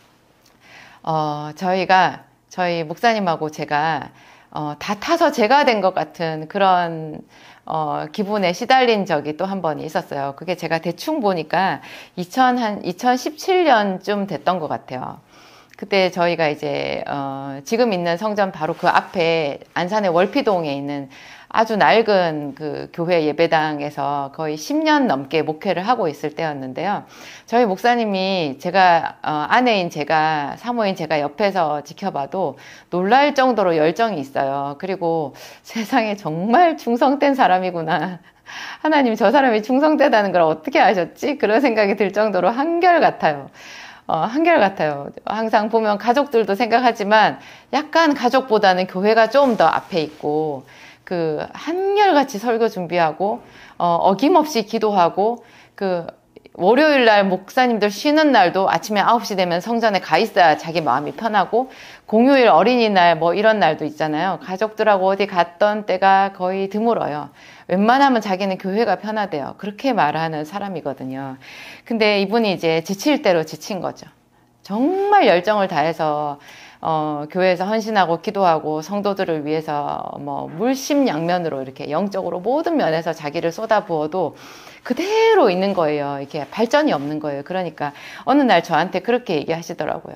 어, 저희가 저희 목사님하고 제가 어, 다 타서 제가 된 것 같은 그런 어, 기분에 시달린 적이 또 한 번 있었어요. 그게 제가 대충 보니까 이천, 한 이천십칠 년쯤 됐던 것 같아요. 그때 저희가 이제 어, 지금 있는 성전 바로 그 앞에 안산의 월피동에 있는 아주 낡은 그 교회 예배당에서 거의 십 년 넘게 목회를 하고 있을 때였는데요. 저희 목사님이 제가 어, 아내인 제가 사모인 제가 옆에서 지켜봐도 놀랄 정도로 열정이 있어요. 그리고 세상에 정말 충성된 사람이구나. 하나님 저 사람이 충성되다는 걸 어떻게 아셨지? 그런 생각이 들 정도로 한결같아요. 어, 한결같아요. 항상 보면 가족들도 생각하지만 약간 가족보다는 교회가 좀 더 앞에 있고 그 한결같이 설교 준비하고 어, 어김없이 기도하고 그 월요일 날 목사님들 쉬는 날도 아침에 아홉 시 되면 성전에 가 있어야 자기 마음이 편하고 공휴일 어린이날 뭐 이런 날도 있잖아요. 가족들하고 어디 갔던 때가 거의 드물어요. 웬만하면 자기는 교회가 편하대요. 그렇게 말하는 사람이거든요. 근데 이분이 이제 지칠 대로 지친 거죠. 정말 열정을 다해서 어, 교회에서 헌신하고 기도하고 성도들을 위해서 뭐 물심양면으로 이렇게 영적으로 모든 면에서 자기를 쏟아부어도 그대로 있는 거예요. 이렇게 발전이 없는 거예요. 그러니까 어느 날 저한테 그렇게 얘기하시더라고요.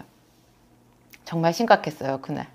정말 심각했어요, 그날.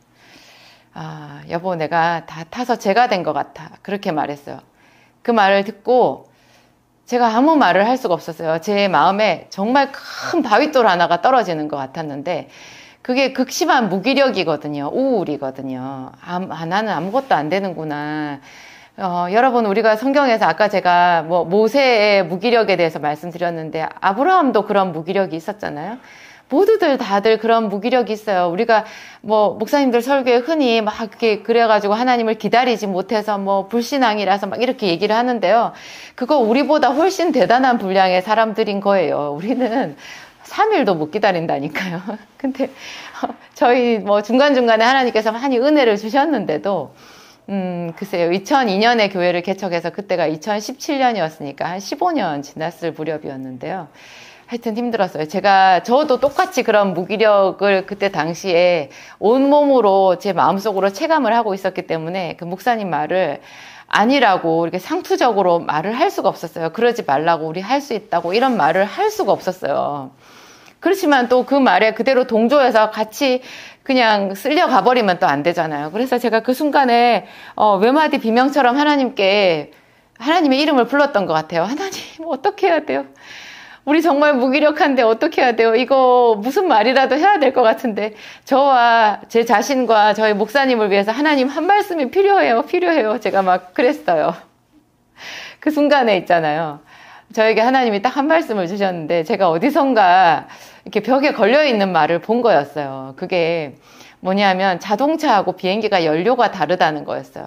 아, 여보, 내가 다 타서 죄가 된 것 같아. 그렇게 말했어요. 그 말을 듣고 제가 아무 말을 할 수가 없었어요. 제 마음에 정말 큰 바위돌 하나가 떨어지는 것 같았는데 그게 극심한 무기력이거든요. 우울이거든요. 아, 나는 아무것도 안 되는구나. 어, 여러분, 우리가 성경에서 아까 제가 뭐 모세의 무기력에 대해서 말씀드렸는데 아브라함도 그런 무기력이 있었잖아요. 모두들 다들 그런 무기력이 있어요. 우리가 뭐 목사님들 설교에 흔히 막 그렇게 그래가지고 하나님을 기다리지 못해서 뭐 불신앙이라서 막 이렇게 얘기를 하는데요. 그거 우리보다 훨씬 대단한 분량의 사람들인 거예요. 우리는 삼 일도 못 기다린다니까요. 근데 저희 뭐 중간중간에 하나님께서 많이 은혜를 주셨는데도 음, 글쎄요. 이천이 년에 교회를 개척해서 그때가 이천십칠 년이었으니까 한 십오 년 지났을 무렵이었는데요. 하여튼 힘들었어요. 제가, 저도 똑같이 그런 무기력을 그때 당시에 온몸으로 제 마음속으로 체감을 하고 있었기 때문에 그 목사님 말을 아니라고 이렇게 상투적으로 말을 할 수가 없었어요. 그러지 말라고, 우리 할 수 있다고 이런 말을 할 수가 없었어요. 그렇지만 또 그 말에 그대로 동조해서 같이 그냥 쓸려 가버리면 또 안 되잖아요. 그래서 제가 그 순간에 어, 외마디 비명처럼 하나님께 하나님의 이름을 불렀던 것 같아요. 하나님, 어떻게 해야 돼요? 우리 정말 무기력한데 어떻게 해야 돼요? 이거 무슨 말이라도 해야 될 것 같은데 저와 제 자신과 저희 목사님을 위해서 하나님 한 말씀이 필요해요. 필요해요. 제가 막 그랬어요. 그 순간에 있잖아요. 저에게 하나님이 딱 한 말씀을 주셨는데 제가 어디선가 이렇게 벽에 걸려있는 말을 본 거였어요. 그게 뭐냐면 자동차하고 비행기가 연료가 다르다는 거였어요.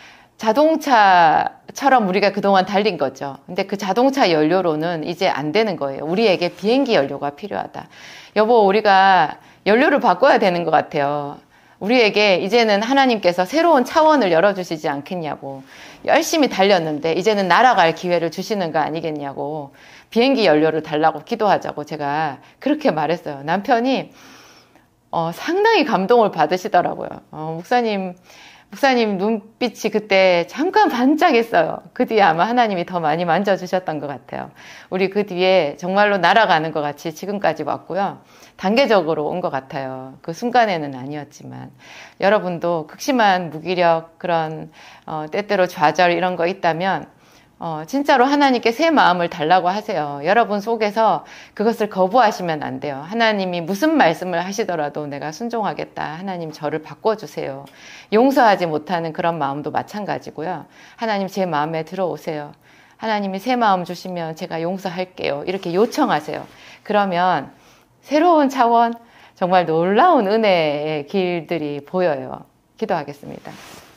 자동차처럼 우리가 그동안 달린 거죠. 근데 그 자동차 연료로는 이제 안 되는 거예요. 우리에게 비행기 연료가 필요하다. 여보, 우리가 연료를 바꿔야 되는 것 같아요. 우리에게 이제는 하나님께서 새로운 차원을 열어주시지 않겠냐고. 열심히 달렸는데 이제는 날아갈 기회를 주시는 거 아니겠냐고. 비행기 연료를 달라고 기도하자고 제가 그렇게 말했어요. 남편이 어, 상당히 감동을 받으시더라고요. 어, 목사님 목사님 눈빛이 그때 잠깐 반짝했어요. 그 뒤에 아마 하나님이 더 많이 만져주셨던 것 같아요. 우리 그 뒤에 정말로 날아가는 것 같이 지금까지 왔고요. 단계적으로 온 것 같아요. 그 순간에는 아니었지만 여러분도 극심한 무기력, 그런 어, 때때로 좌절 이런 거 있다면 어, 진짜로 하나님께 새 마음을 달라고 하세요. 여러분 속에서 그것을 거부하시면 안 돼요. 하나님이 무슨 말씀을 하시더라도 내가 순종하겠다. 하나님 저를 바꿔주세요. 용서하지 못하는 그런 마음도 마찬가지고요. 하나님 제 마음에 들어오세요. 하나님이 새 마음 주시면 제가 용서할게요. 이렇게 요청하세요. 그러면 새로운 차원, 정말 놀라운 은혜의 길들이 보여요. 기도하겠습니다.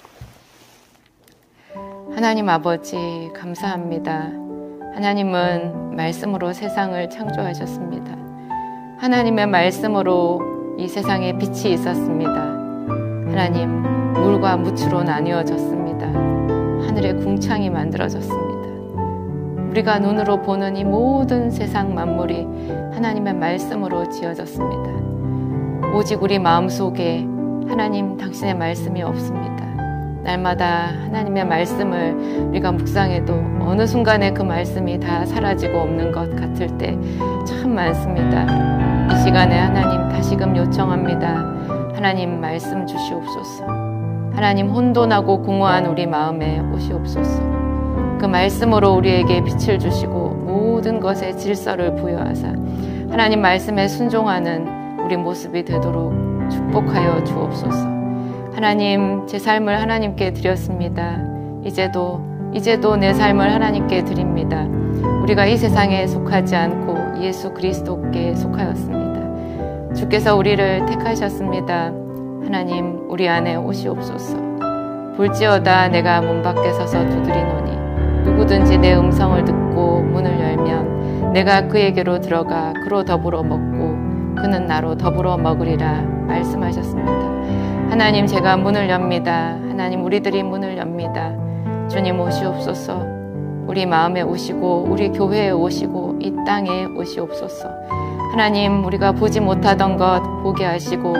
하나님 아버지 감사합니다. 하나님은 말씀으로 세상을 창조하셨습니다. 하나님의 말씀으로 이 세상에 빛이 있었습니다. 하나님, 물과 무추로 나뉘어졌습니다. 하늘의 궁창이 만들어졌습니다. 우리가 눈으로 보는 이 모든 세상 만물이 하나님의 말씀으로 지어졌습니다. 오직 우리 마음속에 하나님 당신의 말씀이 없습니다. 날마다 하나님의 말씀을 우리가 묵상해도 어느 순간에 그 말씀이 다 사라지고 없는 것 같을 때 참 많습니다. 이 시간에 하나님 다시금 요청합니다. 하나님 말씀 주시옵소서. 하나님 혼돈하고 공허한 우리 마음에 오시옵소서. 그 말씀으로 우리에게 빛을 주시고 모든 것에 질서를 부여하사 하나님 말씀에 순종하는 우리 모습이 되도록 축복하여 주옵소서. 하나님, 제 삶을 하나님께 드렸습니다. 이제도 이제도 내 삶을 하나님께 드립니다. 우리가 이 세상에 속하지 않고 예수 그리스도께 속하였습니다. 주께서 우리를 택하셨습니다. 하나님, 우리 안에 오시옵소서. 볼지어다 내가 문 밖에 서서 두드리노니 누구든지 내 음성을 듣고 문을 열면 내가 그에게로 들어가 그로 더불어 먹고 그는 나로 더불어 먹으리라 말씀하셨습니다. 하나님, 제가 문을 엽니다. 하나님, 우리들이 문을 엽니다. 주님 오시옵소서. 우리 마음에 오시고 우리 교회에 오시고 이 땅에 오시옵소서. 하나님, 우리가 보지 못하던 것 보게 하시고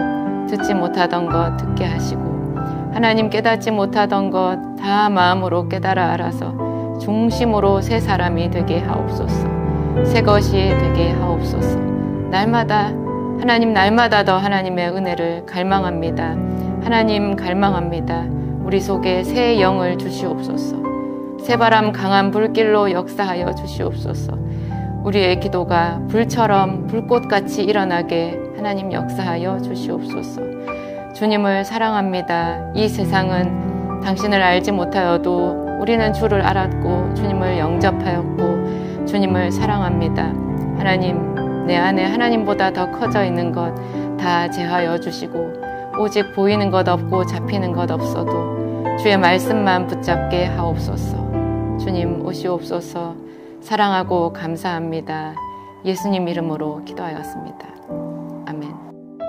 듣지 못하던 것 듣게 하시고 하나님 깨닫지 못하던 것 다 마음으로 깨달아 알아서 중심으로 새 사람이 되게 하옵소서. 새 것이 되게 하옵소서. 날마다 하나님 날마다 더 하나님의 은혜를 갈망합니다. 하나님 갈망합니다. 우리 속에 새 영을 주시옵소서. 새바람 강한 불길로 역사하여 주시옵소서. 우리의 기도가 불처럼 불꽃같이 일어나게 하나님 역사하여 주시옵소서. 주님을 사랑합니다. 이 세상은 당신을 알지 못하여도 우리는 주를 알았고 주님을 영접하였고 주님을 사랑합니다. 하나님, 내 안에 하나님보다 더 커져 있는 것 다 제하여 주시고 오직 보이는 것 없고 잡히는 것 없어도 주의 말씀만 붙잡게 하옵소서. 주님 오시옵소서. 사랑하고 감사합니다. 예수님 이름으로 기도하였습니다. 아멘.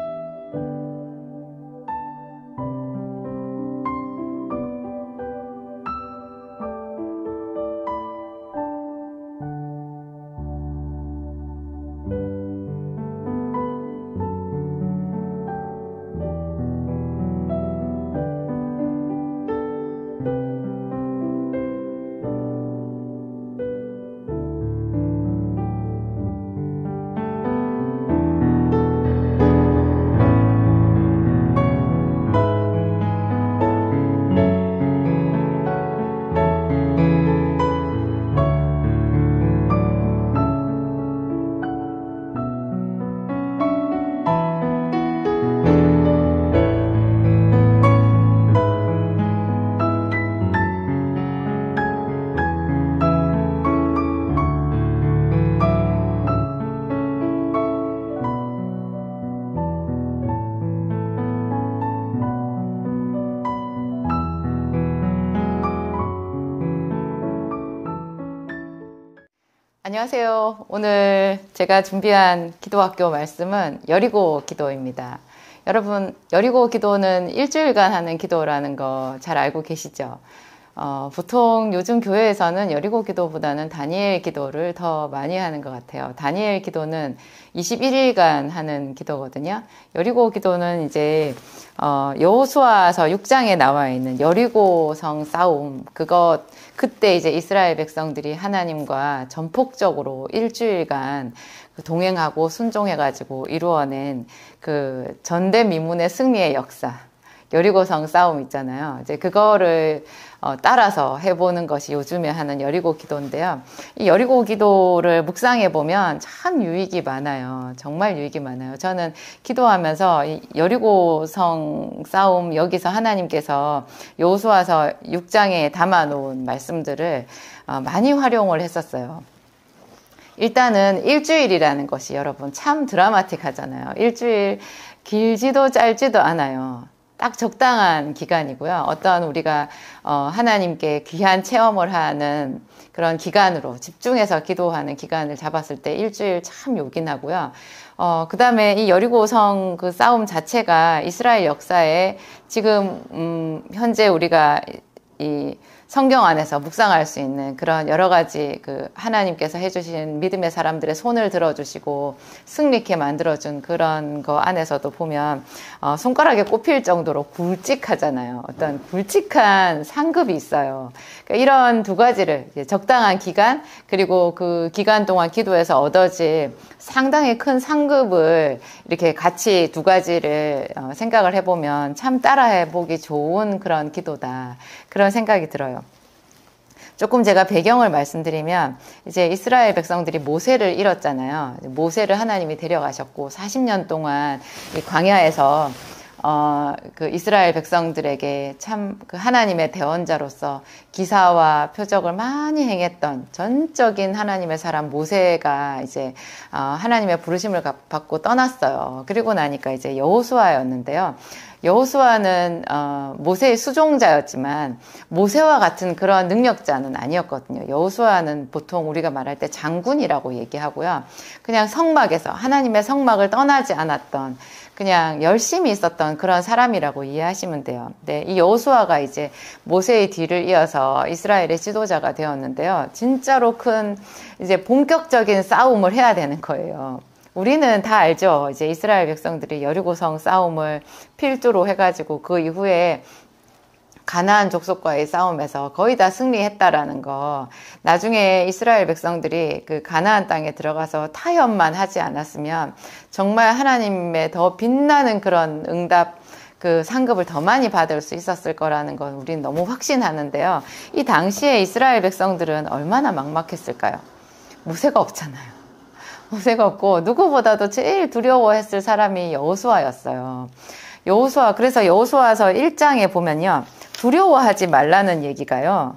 안녕하세요. 오늘 제가 준비한 기도학교 말씀은 여리고 기도입니다. 여러분, 여리고 기도는 일주일간 하는 기도라는 거 잘 알고 계시죠? 어, 보통 요즘 교회에서는 여리고 기도보다는 다니엘 기도를 더 많이 하는 것 같아요. 다니엘 기도는 이십일 일간 하는 기도거든요. 여리고 기도는 이제 어, 여호수아서 육 장에 나와 있는 여리고성 싸움, 그것 그때 이제 이스라엘 백성들이 하나님과 전폭적으로 일주일간 동행하고 순종해가지고 이루어낸 그 전대미문의 승리의 역사, 여리고성 싸움 있잖아요. 이제 그거를 어, 따라서 해보는 것이 요즘에 하는 여리고 기도인데요. 이 여리고 기도를 묵상해 보면 참 유익이 많아요. 정말 유익이 많아요. 저는 기도하면서 이 여리고성 싸움, 여기서 하나님께서 여호수아서 육 장에 담아 놓은 말씀들을 어, 많이 활용을 했었어요. 일단은 일주일이라는 것이 여러분 참 드라마틱하잖아요. 일주일 길지도 짧지도 않아요. 딱 적당한 기간이고요. 어떤 우리가 어, 하나님께 귀한 체험을 하는 그런 기간으로 집중해서 기도하는 기간을 잡았을 때 일주일 참 요긴하고요. 어, 그 다음에 이 여리고성 그 싸움 자체가 이스라엘 역사에 지금 음, 현재 우리가 이 성경 안에서 묵상할 수 있는 그런 여러 가지 그 하나님께서 해주신 믿음의 사람들의 손을 들어주시고 승리케 만들어준 그런 거 안에서도 보면 어, 손가락에 꼽힐 정도로 굵직하잖아요. 어떤 굵직한 상급이 있어요. 그러니까 이런 두 가지를 적당한 기간 그리고 그 기간 동안 기도해서 얻어질 상당히 큰 상급을 이렇게 같이 두 가지를 어, 생각을 해보면 참 따라해보기 좋은 그런 기도다. 그런 생각이 들어요. 조금 제가 배경을 말씀드리면 이제 이스라엘 백성들이 모세를 잃었잖아요. 모세를 하나님이 데려가셨고 사십 년 동안 이 광야에서 어, 그 이스라엘 백성들에게 참 그 하나님의 대언자로서 기사와 표적을 많이 행했던 전적인 하나님의 사람 모세가 이제 어, 하나님의 부르심을 받고 떠났어요. 그리고 나니까 이제 여호수아였는데요. 여호수아는 어, 모세의 수종자였지만 모세와 같은 그런 능력자는 아니었거든요. 여호수아는 보통 우리가 말할 때 장군이라고 얘기하고요. 그냥 성막에서 하나님의 성막을 떠나지 않았던 그냥 열심히 있었던 그런 사람이라고 이해하시면 돼요. 네, 이 여호수아가 이제 모세의 뒤를 이어서 이스라엘의 지도자가 되었는데요. 진짜로 큰 이제 본격적인 싸움을 해야 되는 거예요. 우리는 다 알죠. 이제 이스라엘 백성들이 여리고성 싸움을 필두로 해가지고 그 이후에 가나안 족속과의 싸움에서 거의 다 승리했다라는 거. 나중에 이스라엘 백성들이 그 가나안 땅에 들어가서 타협만 하지 않았으면 정말 하나님의 더 빛나는 그런 응답, 그 상급을 더 많이 받을 수 있었을 거라는 건 우리는 너무 확신하는데요. 이 당시에 이스라엘 백성들은 얼마나 막막했을까요? 모세가 없잖아요. 모세가 없고 누구보다도 제일 두려워했을 사람이 여호수아였어요. 여호수아, 그래서 여호수아서 일 장에 보면요. 두려워하지 말라는 얘기가요.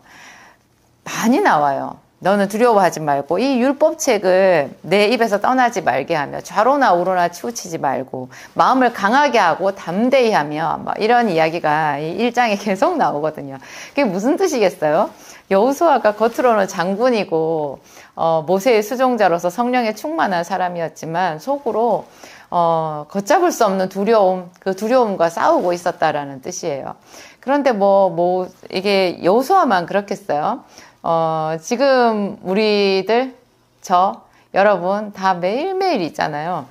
많이 나와요. 너는 두려워하지 말고 이 율법책을 내 입에서 떠나지 말게 하며 좌로나 우로나 치우치지 말고 마음을 강하게 하고 담대히 하며 막 이런 이야기가 이 일 장에 계속 나오거든요. 그게 무슨 뜻이겠어요? 여호수아가 겉으로는 장군이고 어, 모세의 수종자로서 성령에 충만한 사람이었지만 속으로 어, 걷잡을 수 없는 두려움, 그 두려움과 싸우고 있었다라는 뜻이에요. 그런데 뭐, 뭐, 이게 여호수아만 그렇겠어요? 어, 지금 우리들, 저, 여러분 다 매일매일 있잖아요.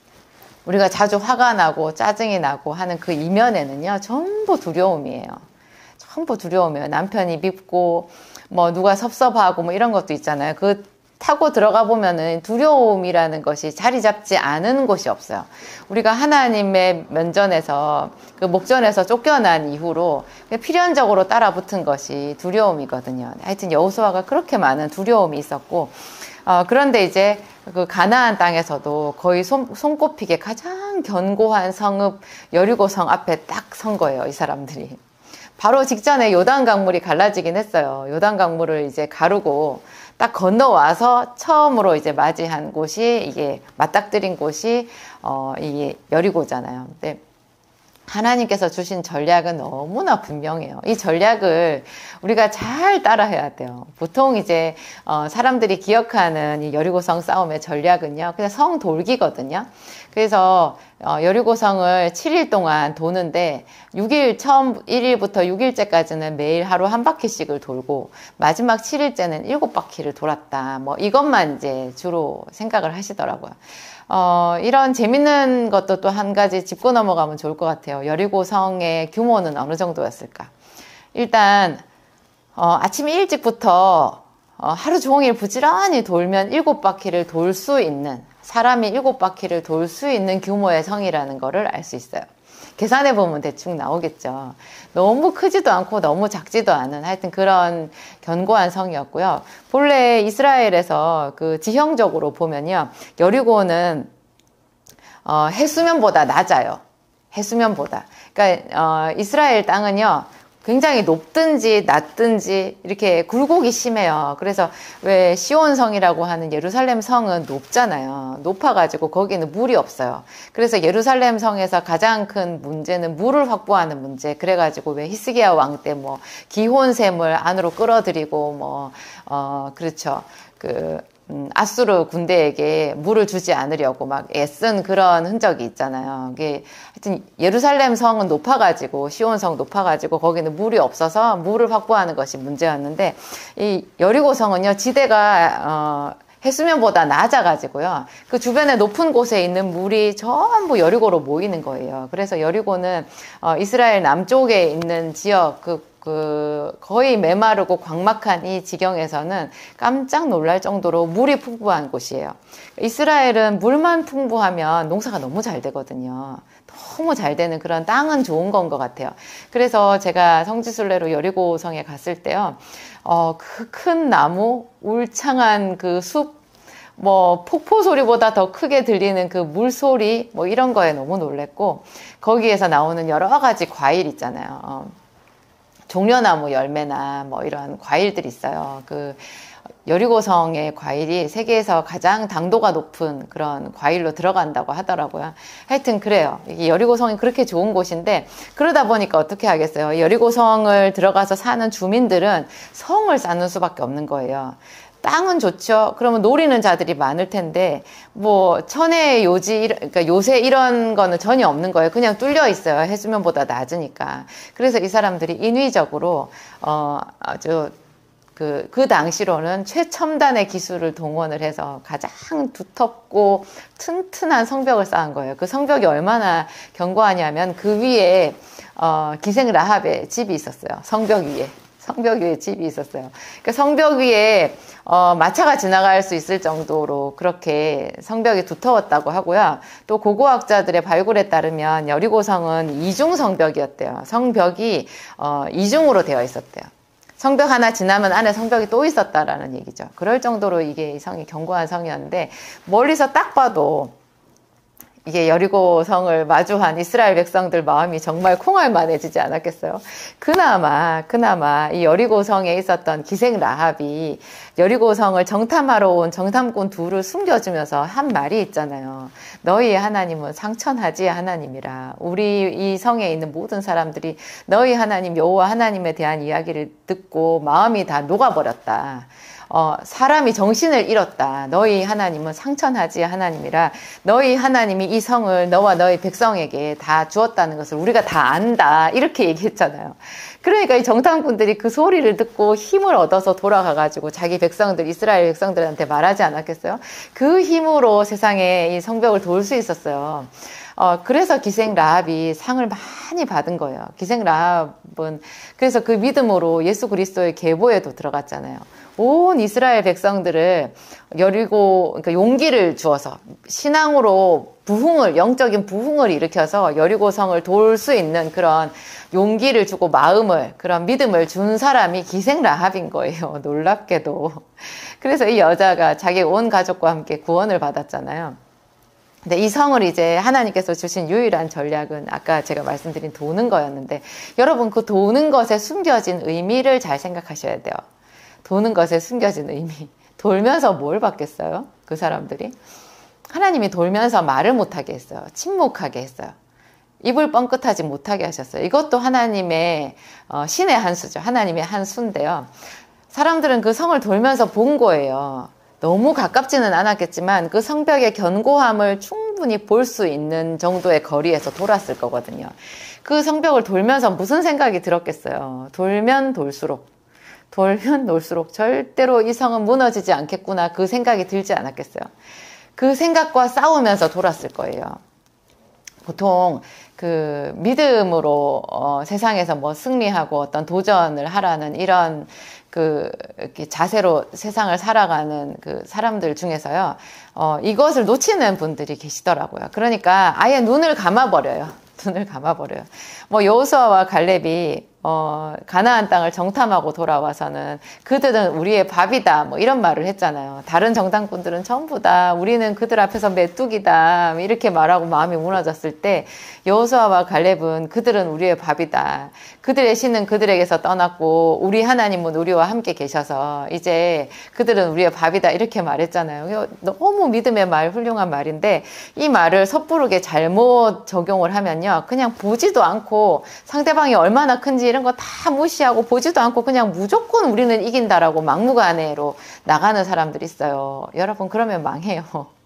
우리가 자주 화가 나고 짜증이 나고 하는 그 이면에는요, 전부 두려움이에요. 전부 두려움이에요. 남편이 밉고, 뭐, 누가 섭섭하고 뭐 이런 것도 있잖아요. 그 타고 들어가 보면은 두려움이라는 것이 자리 잡지 않은 곳이 없어요. 우리가 하나님의 면전에서 그 목전에서 쫓겨난 이후로 필연적으로 따라붙은 것이 두려움이거든요. 하여튼 여호수아가 그렇게 많은 두려움이 있었고, 어, 그런데 이제 그 가나안 땅에서도 거의 손, 손꼽히게 가장 견고한 성읍 여리고성 앞에 딱 선 거예요, 이 사람들이. 바로 직전에 요단 강물이 갈라지긴 했어요. 요단 강물을 이제 가르고 딱 건너와서 처음으로 이제 맞이한 곳이, 이게 맞닥뜨린 곳이 어 이게 여리고잖아요. 근데 하나님께서 주신 전략은 너무나 분명해요. 이 전략을 우리가 잘 따라해야 돼요. 보통 이제 어 사람들이 기억하는 이 여리고성 싸움의 전략은요, 그냥 성 돌기거든요. 그래서 어 여리고성을 칠 일 동안 도는데 육 일, 처음 일 일부터 육 일째까지는 매일 하루 한 바퀴씩을 돌고 마지막 칠 일째는 일곱 바퀴를 돌았다. 뭐 이것만 이제 주로 생각을 하시더라고요. 어, 이런 재밌는 것도 또 한 가지 짚고 넘어가면 좋을 것 같아요. 여리고성의 규모는 어느 정도였을까? 일단, 어, 아침 일찍부터 어, 하루 종일 부지런히 돌면 일곱 바퀴를 돌 수 있는, 사람이 일곱 바퀴를 돌 수 있는 규모의 성이라는 거를 알 수 있어요. 계산해 보면 대충 나오겠죠. 너무 크지도 않고 너무 작지도 않은 하여튼 그런 견고한 성이었고요. 본래 이스라엘에서 그 지형적으로 보면요, 여리고는 어, 해수면보다 낮아요. 해수면보다. 그러니까 어, 이스라엘 땅은요, 굉장히 높든지 낮든지 이렇게 굴곡이 심해요. 그래서 왜 시온성이라고 하는 예루살렘 성은 높잖아요. 높아가지고 거기는 물이 없어요. 그래서 예루살렘 성에서 가장 큰 문제는 물을 확보하는 문제. 그래가지고 왜 히스기야 왕 때 뭐 기혼샘을 안으로 끌어들이고 뭐 어 그렇죠. 그 음, 아수르 군대에게 물을 주지 않으려고 막 애쓴 그런 흔적이 있잖아요. 이게 하여튼 예루살렘 성은 높아가지고 시온성 높아가지고 거기는 물이 없어서 물을 확보하는 것이 문제였는데, 이 여리고 성은요, 지대가 어, 해수면보다 낮아가지고요, 그 주변에 높은 곳에 있는 물이 전부 여리고로 모이는 거예요. 그래서 여리고는 어, 이스라엘 남쪽에 있는 지역, 그 그 거의 메마르고 광막한 이 지경에서는 깜짝 놀랄 정도로 물이 풍부한 곳이에요. 이스라엘은 물만 풍부하면 농사가 너무 잘 되거든요. 너무 잘 되는 그런 땅은 좋은 건 것 같아요. 그래서 제가 성지순례로 여리고성에 갔을 때요, 어, 그 큰 나무, 울창한 그 숲, 뭐 폭포 소리보다 더 크게 들리는 그 물소리, 뭐 이런 거에 너무 놀랬고, 거기에서 나오는 여러 가지 과일 있잖아요. 어. 종려나무 열매나 뭐 이런 과일들이 있어요. 그 여리고성의 과일이 세계에서 가장 당도가 높은 그런 과일로 들어간다고 하더라고요. 하여튼 그래요. 이 여리고성이 그렇게 좋은 곳인데, 그러다 보니까 어떻게 하겠어요. 여리고성을 들어가서 사는 주민들은 성을 쌓는 수밖에 없는 거예요. 땅은 좋죠. 그러면 노리는 자들이 많을 텐데, 뭐 천의 요지, 그러니까 요새 이런 거는 전혀 없는 거예요. 그냥 뚫려 있어요. 해수면보다 낮으니까. 그래서 이 사람들이 인위적으로 어 아주 그, 그 당시로는 최첨단의 기술을 동원을 해서 가장 두텁고 튼튼한 성벽을 쌓은 거예요. 그 성벽이 얼마나 견고하냐면 그 위에 어, 기생 라합의 집이 있었어요. 성벽 위에. 성벽 위에 집이 있었어요. 그러니까 성벽 위에 어, 마차가 지나갈 수 있을 정도로 그렇게 성벽이 두터웠다고 하고요. 또 고고학자들의 발굴에 따르면 여리고성은 이중 성벽이었대요. 성벽이 어, 이중으로 되어 있었대요. 성벽 하나 지나면 안에 성벽이 또 있었다라는 얘기죠. 그럴 정도로 이게 이 성이 견고한 성이었는데 멀리서 딱 봐도 이게 여리고성을 마주한 이스라엘 백성들 마음이 정말 콩알만해지지 않았겠어요? 그나마 그나마 이 여리고성에 있었던 기생 라합이 여리고성을 정탐하러 온 정탐꾼 둘을 숨겨주면서 한 말이 있잖아요. 너희의 하나님은 상천하지의 하나님이라. 우리 이 성에 있는 모든 사람들이 너희 하나님 여호와 하나님에 대한 이야기를 듣고 마음이 다 녹아버렸다. 어, 사람이 정신을 잃었다. 너희 하나님은 상천하지의 하나님이라. 너희 하나님이 이 성을 너와 너희 백성에게 다 주었다는 것을 우리가 다 안다. 이렇게 얘기했잖아요. 그러니까 이 정탐꾼들이 그 소리를 듣고 힘을 얻어서 돌아가가지고 자기 백성들, 이스라엘 백성들한테 말하지 않았겠어요? 그 힘으로 세상에 이 성벽을 도울 수 있었어요. 어, 그래서 기생 라합이 상을 많이 받은 거예요. 기생 라합은 그래서 그 믿음으로 예수 그리스도의 계보에도 들어갔잖아요. 온 이스라엘 백성들을 여리고, 그러니까 용기를 주어서 신앙으로 부흥을, 영적인 부흥을 일으켜서 여리고성을 도울 수 있는 그런 용기를 주고 마음을, 그런 믿음을 준 사람이 기생 라합인 거예요. 놀랍게도. 그래서 이 여자가 자기 온 가족과 함께 구원을 받았잖아요. 근데 이 성을 이제 하나님께서 주신 유일한 전략은 아까 제가 말씀드린 도는 거였는데, 여러분 그 도는 것에 숨겨진 의미를 잘 생각하셔야 돼요. 도는 것에 숨겨진 의미. 돌면서 뭘 받겠어요? 그 사람들이. 하나님이 돌면서 말을 못하게 했어요. 침묵하게 했어요. 입을 뻥끗하지 못하게 하셨어요. 이것도 하나님의 어, 신의 한 수죠. 하나님의 한 수인데요. 사람들은 그 성을 돌면서 본 거예요. 너무 가깝지는 않았겠지만 그 성벽의 견고함을 충분히 볼 수 있는 정도의 거리에서 돌았을 거거든요. 그 성벽을 돌면서 무슨 생각이 들었겠어요? 돌면 돌수록 돌면 돌수록 절대로 이 성은 무너지지 않겠구나, 그 생각이 들지 않았겠어요? 그 생각과 싸우면서 돌았을 거예요. 보통 그 믿음으로 어, 세상에서 뭐 승리하고 어떤 도전을 하라는 이런 그 이렇게 자세로 세상을 살아가는 그 사람들 중에서요, 어, 이것을 놓치는 분들이 계시더라고요. 그러니까 아예 눈을 감아버려요. 눈을 감아버려요. 뭐 여호수아와 갈렙이 어, 가나안 땅을 정탐하고 돌아와서는 그들은 우리의 밥이다, 뭐 이런 말을 했잖아요. 다른 정탐꾼들은 전부 다 우리는 그들 앞에서 메뚜기다 이렇게 말하고 마음이 무너졌을 때, 여호수아와 갈렙은 그들은 우리의 밥이다, 그들의 신은 그들에게서 떠났고 우리 하나님은 우리와 함께 계셔서 이제 그들은 우리의 밥이다 이렇게 말했잖아요. 너무 믿음의 말, 훌륭한 말인데 이 말을 섣부르게 잘못 적용을 하면요, 그냥 보지도 않고 상대방이 얼마나 큰지 이런 거 다 무시하고 보지도 않고 그냥 무조건 우리는 이긴다라고 막무가내로 나가는 사람들이 있어요. 여러분, 그러면 망해요.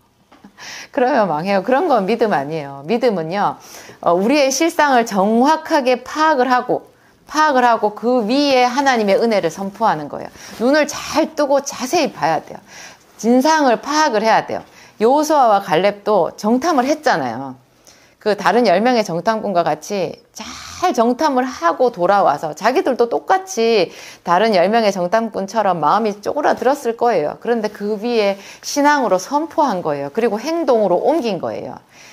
그러면 망해요. 그런 건 믿음 아니에요. 믿음은요, 어, 우리의 실상을 정확하게 파악을 하고 파악을 하고 그 위에 하나님의 은혜를 선포하는 거예요. 눈을 잘 뜨고 자세히 봐야 돼요. 진상을 파악을 해야 돼요. 여호수아와 갈렙도 정탐을 했잖아요. 그 다른 열 명의 정탐꾼과 같이 잘 정탐을 하고 돌아와서 자기들도 똑같이 다른 열 명의 정탐꾼처럼 마음이 쪼그라들었을 거예요. 그런데 그 위에 신앙으로 선포한 거예요. 그리고 행동으로 옮긴 거예요.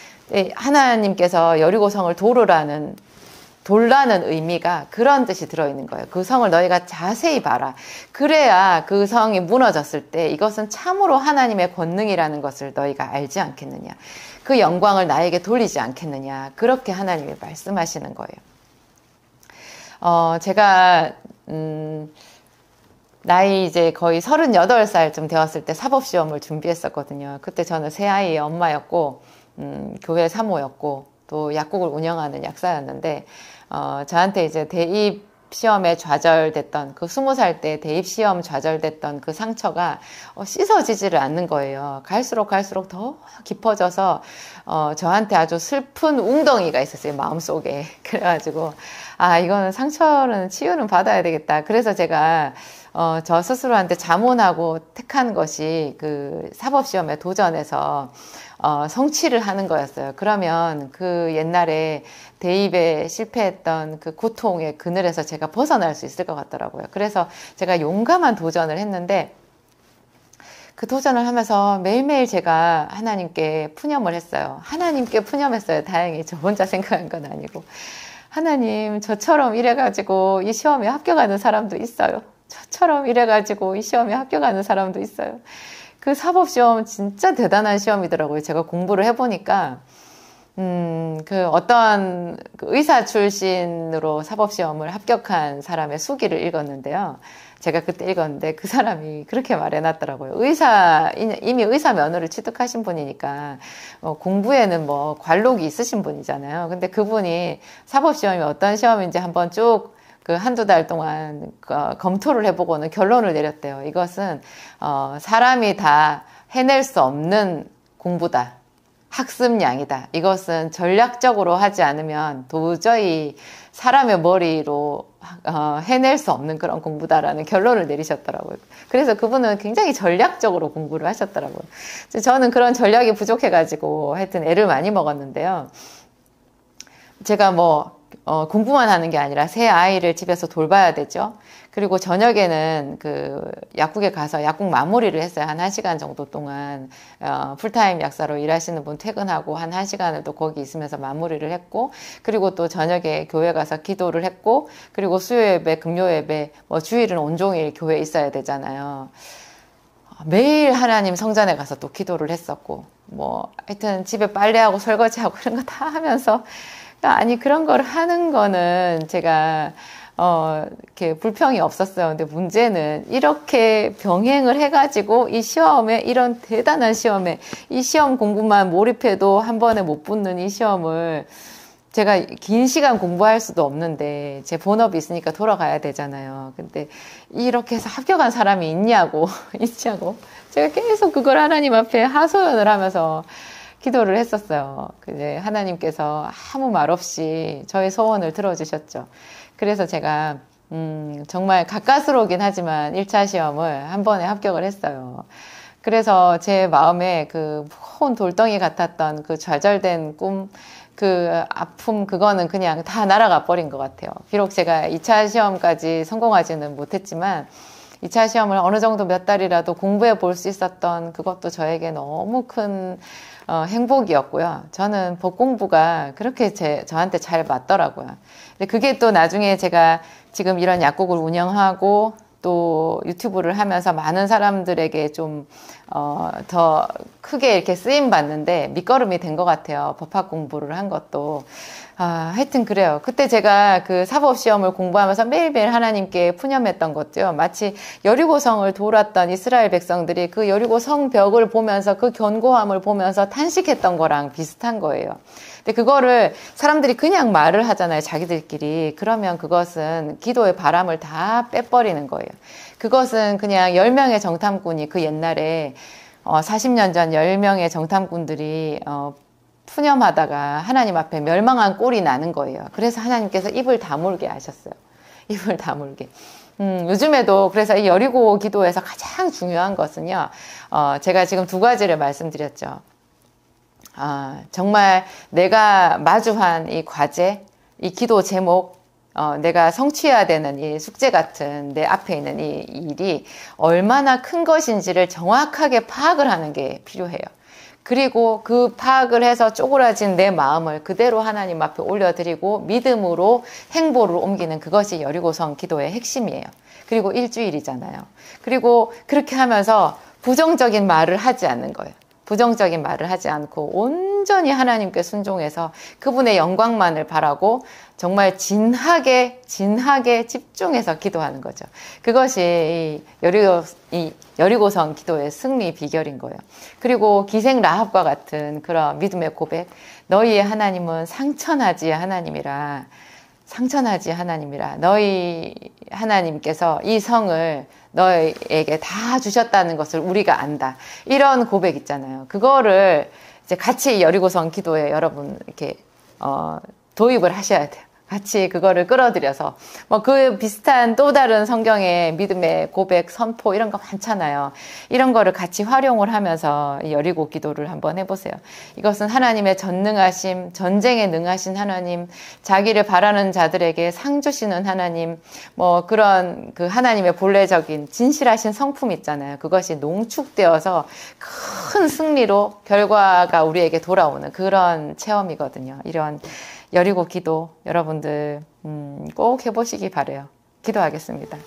하나님께서 여리고성을 도르라는, 돌라는 의미가 그런 뜻이 들어있는 거예요. 그 성을 너희가 자세히 봐라. 그래야 그 성이 무너졌을 때 이것은 참으로 하나님의 권능이라는 것을 너희가 알지 않겠느냐. 그 영광을 나에게 돌리지 않겠느냐. 그렇게 하나님이 말씀하시는 거예요. 어, 제가, 음, 나이 이제 거의 서른여덟 살쯤 되었을 때 사법시험을 준비했었거든요. 그때 저는 새 아이의 엄마였고, 음, 교회 사모였고, 또 약국을 운영하는 약사였는데, 어, 저한테 이제 대입 시험에 좌절됐던 그 스무 살 때 대입 시험 좌절됐던 그 상처가 어, 씻어지지를 않는 거예요. 갈수록 갈수록 더 깊어져서 어, 저한테 아주 슬픈 웅덩이가 있었어요, 마음속에. 그래가지고 아, 이거는 상처는 치유는 받아야 되겠다. 그래서 제가 어, 저 스스로한테 자문하고 택한 것이 그 사법시험에 도전해서 어, 성취를 하는 거였어요. 그러면 그 옛날에 대입에 실패했던 그 고통의 그늘에서 제가 벗어날 수 있을 것 같더라고요. 그래서 제가 용감한 도전을 했는데 그 도전을 하면서 매일매일 제가 하나님께 푸념을 했어요. 하나님께 푸념했어요. 다행히 저 혼자 생각한 건 아니고. 하나님, 저처럼 이래가지고 이 시험에 합격하는 사람도 있어요. 저처럼 이래가지고 이 시험에 합격하는 사람도 있어요. 그 사법시험 진짜 대단한 시험이더라고요. 제가 공부를 해보니까 음, 그 어떤 의사 출신으로 사법시험을 합격한 사람의 수기를 읽었는데요. 제가 그때 읽었는데 그 사람이 그렇게 말해놨더라고요. 의사, 이미 의사 면허를 취득하신 분이니까 어, 공부에는 뭐 관록이 있으신 분이잖아요. 근데 그분이 사법시험이 어떤 시험인지 한번 쭉 그 한두 달 동안 어, 검토를 해보고는 결론을 내렸대요. 이것은 어, 사람이 다 해낼 수 없는 공부다. 학습량이다. 이것은 전략적으로 하지 않으면 도저히 사람의 머리로 어, 해낼 수 없는 그런 공부다라는 결론을 내리셨더라고요. 그래서 그분은 굉장히 전략적으로 공부를 하셨더라고요. 저는 그런 전략이 부족해가지고 하여튼 애를 많이 먹었는데요. 제가 뭐 어, 공부만 하는 게 아니라 새 아이를 집에서 돌봐야 되죠. 그리고 저녁에는 그 약국에 가서 약국 마무리를 했어요. 한 1시간 정도 동안 어, 풀타임 약사로 일하시는 분 퇴근하고 한 1시간을 또 거기 있으면서 마무리를 했고, 그리고 또 저녁에 교회 가서 기도를 했고, 그리고 수요 예배, 금요 예배, 뭐 주일은 온종일 교회에 있어야 되잖아요. 매일 하나님 성전에 가서 또 기도를 했었고, 뭐 하여튼 집에 빨래하고 설거지하고 이런 거 다 하면서, 아니 그런 걸 하는 거는 제가 어, 이렇게 불평이 없었어요. 근데 문제는 이렇게 병행을 해가지고 이 시험에, 이런 대단한 시험에, 이 시험 공부만 몰입해도 한 번에 못 붙는 이 시험을 제가 긴 시간 공부할 수도 없는데 제 본업이 있으니까 돌아가야 되잖아요. 근데 이렇게 해서 합격한 사람이 있냐고, 있냐고. 제가 계속 그걸 하나님 앞에 하소연을 하면서 기도를 했었어요. 이제 하나님께서 아무 말 없이 저의 소원을 들어주셨죠. 그래서 제가 음, 정말 가까스로우긴 하지만 일 차 시험을 한 번에 합격을 했어요. 그래서 제 마음에 그 온 돌덩이 같았던 그 좌절된 꿈, 그 아픔, 그거는 그냥 다 날아가 버린 것 같아요. 비록 제가 이 차 시험까지 성공하지는 못했지만 이 차 시험을 어느 정도 몇 달이라도 공부해 볼 수 있었던 그것도 저에게 너무 큰 어, 행복이었고요. 저는 법 공부가 그렇게 제, 저한테 잘 맞더라고요. 근데 그게 또 나중에 제가 지금 이런 약국을 운영하고 또 유튜브를 하면서 많은 사람들에게 좀, 어, 더 크게 이렇게 쓰임 받는데 밑거름이 된 것 같아요. 법학 공부를 한 것도. 아, 하여튼 그래요. 그때 제가 그 사법시험을 공부하면서 매일매일 하나님께 푸념했던 것도요. 마치 여리고성을 돌았던 이스라엘 백성들이 그 여리고성 벽을 보면서 그 견고함을 보면서 탄식했던 거랑 비슷한 거예요. 근데 그거를 사람들이 그냥 말을 하잖아요. 자기들끼리. 그러면 그것은 기도의 바람을 다 빼버리는 거예요. 그것은 그냥 열 명의 정탐꾼이 그 옛날에 어, 사십 년 전 열 명의 정탐꾼들이 어, 푸념하다가 하나님 앞에 멸망한 꼴이 나는 거예요. 그래서 하나님께서 입을 다물게 하셨어요. 입을 다물게. 음, 요즘에도 그래서 이 여리고 기도에서 가장 중요한 것은요. 어, 제가 지금 두 가지를 말씀드렸죠. 아, 정말 내가 마주한 이 과제, 이 기도 제목, 어, 내가 성취해야 되는 이 숙제 같은 내 앞에 있는 이 일이 얼마나 큰 것인지를 정확하게 파악을 하는 게 필요해요. 그리고 그 파악을 해서 쪼그라진 내 마음을 그대로 하나님 앞에 올려드리고 믿음으로 행보를 옮기는 그것이 여리고성 기도의 핵심이에요. 그리고 일주일이잖아요. 그리고 그렇게 하면서 부정적인 말을 하지 않는 거예요. 부정적인 말을 하지 않고 온전히 하나님께 순종해서 그분의 영광만을 바라고 정말 진하게 진하게 집중해서 기도하는 거죠. 그것이 이 여리고, 이 여리고성 기도의 승리 비결인 거예요. 그리고 기생 라합과 같은 그런 믿음의 고백, 너희의 하나님은 상처나지의 하나님이라 상천하지 하나님이라. 너희 하나님께서 이 성을 너에게 다 주셨다는 것을 우리가 안다. 이런 고백 있잖아요. 그거를 이제 같이 여리고성 기도에 여러분 이렇게 어, 도입을 하셔야 돼요. 같이 그거를 끌어들여서 뭐 그 비슷한 또 다른 성경의 믿음의 고백, 선포 이런 거 많잖아요. 이런 거를 같이 활용을 하면서 여리고 기도를 한번 해보세요. 이것은 하나님의 전능하심, 전쟁에 능하신 하나님, 자기를 바라는 자들에게 상 주시는 하나님, 뭐 그런 그 하나님의 본래적인 진실하신 성품 있잖아요. 그것이 농축되어서 큰 승리로 결과가 우리에게 돌아오는 그런 체험이거든요. 이런 여리고 기도 여러분들 음, 꼭 해보시기 바래요. 기도하겠습니다.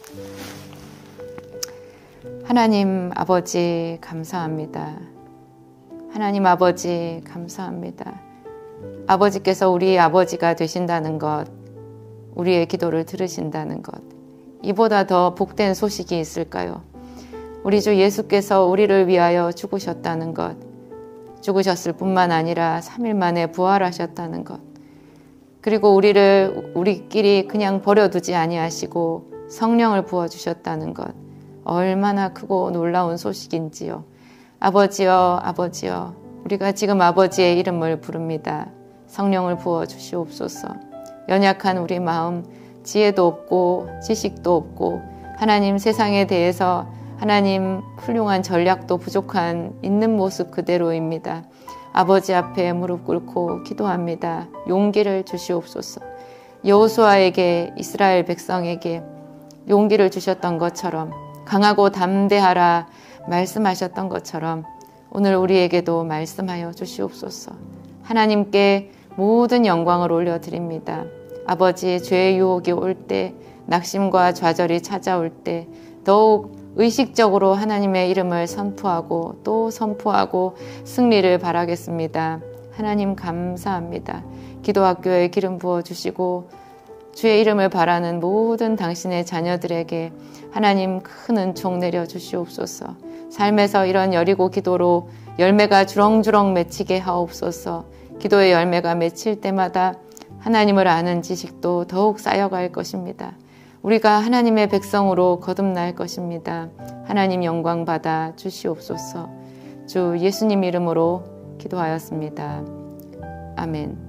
하나님 아버지 감사합니다. 하나님 아버지 감사합니다. 아버지께서 우리 아버지가 되신다는 것, 우리의 기도를 들으신다는 것, 이보다 더 복된 소식이 있을까요? 우리 주 예수께서 우리를 위하여 죽으셨다는 것, 죽으셨을 뿐만 아니라 삼 일 만에 부활하셨다는 것, 그리고 우리를 우리끼리 그냥 버려두지 아니하시고 성령을 부어주셨다는 것, 얼마나 크고 놀라운 소식인지요. 아버지여, 아버지여, 우리가 지금 아버지의 이름을 부릅니다. 성령을 부어주시옵소서. 연약한 우리 마음, 지혜도 없고 지식도 없고 하나님 세상에 대해서 하나님 훌륭한 전략도 부족한 있는 모습 그대로입니다. 아버지 앞에 무릎 꿇고 기도합니다. 용기를 주시옵소서. 여호수아에게 이스라엘 백성에게 용기를 주셨던 것처럼 강하고 담대하라 말씀하셨던 것처럼 오늘 우리에게도 말씀하여 주시옵소서. 하나님께 모든 영광을 올려드립니다. 아버지, 죄의 유혹이 올 때, 낙심과 좌절이 찾아올 때 더욱 의식적으로 하나님의 이름을 선포하고 또 선포하고 승리를 바라겠습니다. 하나님 감사합니다. 기도학교에 기름 부어주시고 주의 이름을 바라는 모든 당신의 자녀들에게 하나님 큰 은총 내려주시옵소서. 삶에서 이런 여리고 기도로 열매가 주렁주렁 맺히게 하옵소서. 기도의 열매가 맺힐 때마다 하나님을 아는 지식도 더욱 쌓여갈 것입니다. 우리가 하나님의 백성으로 거듭날 것입니다. 하나님 영광 받아 주시옵소서. 주 예수님 이름으로 기도하였습니다. 아멘.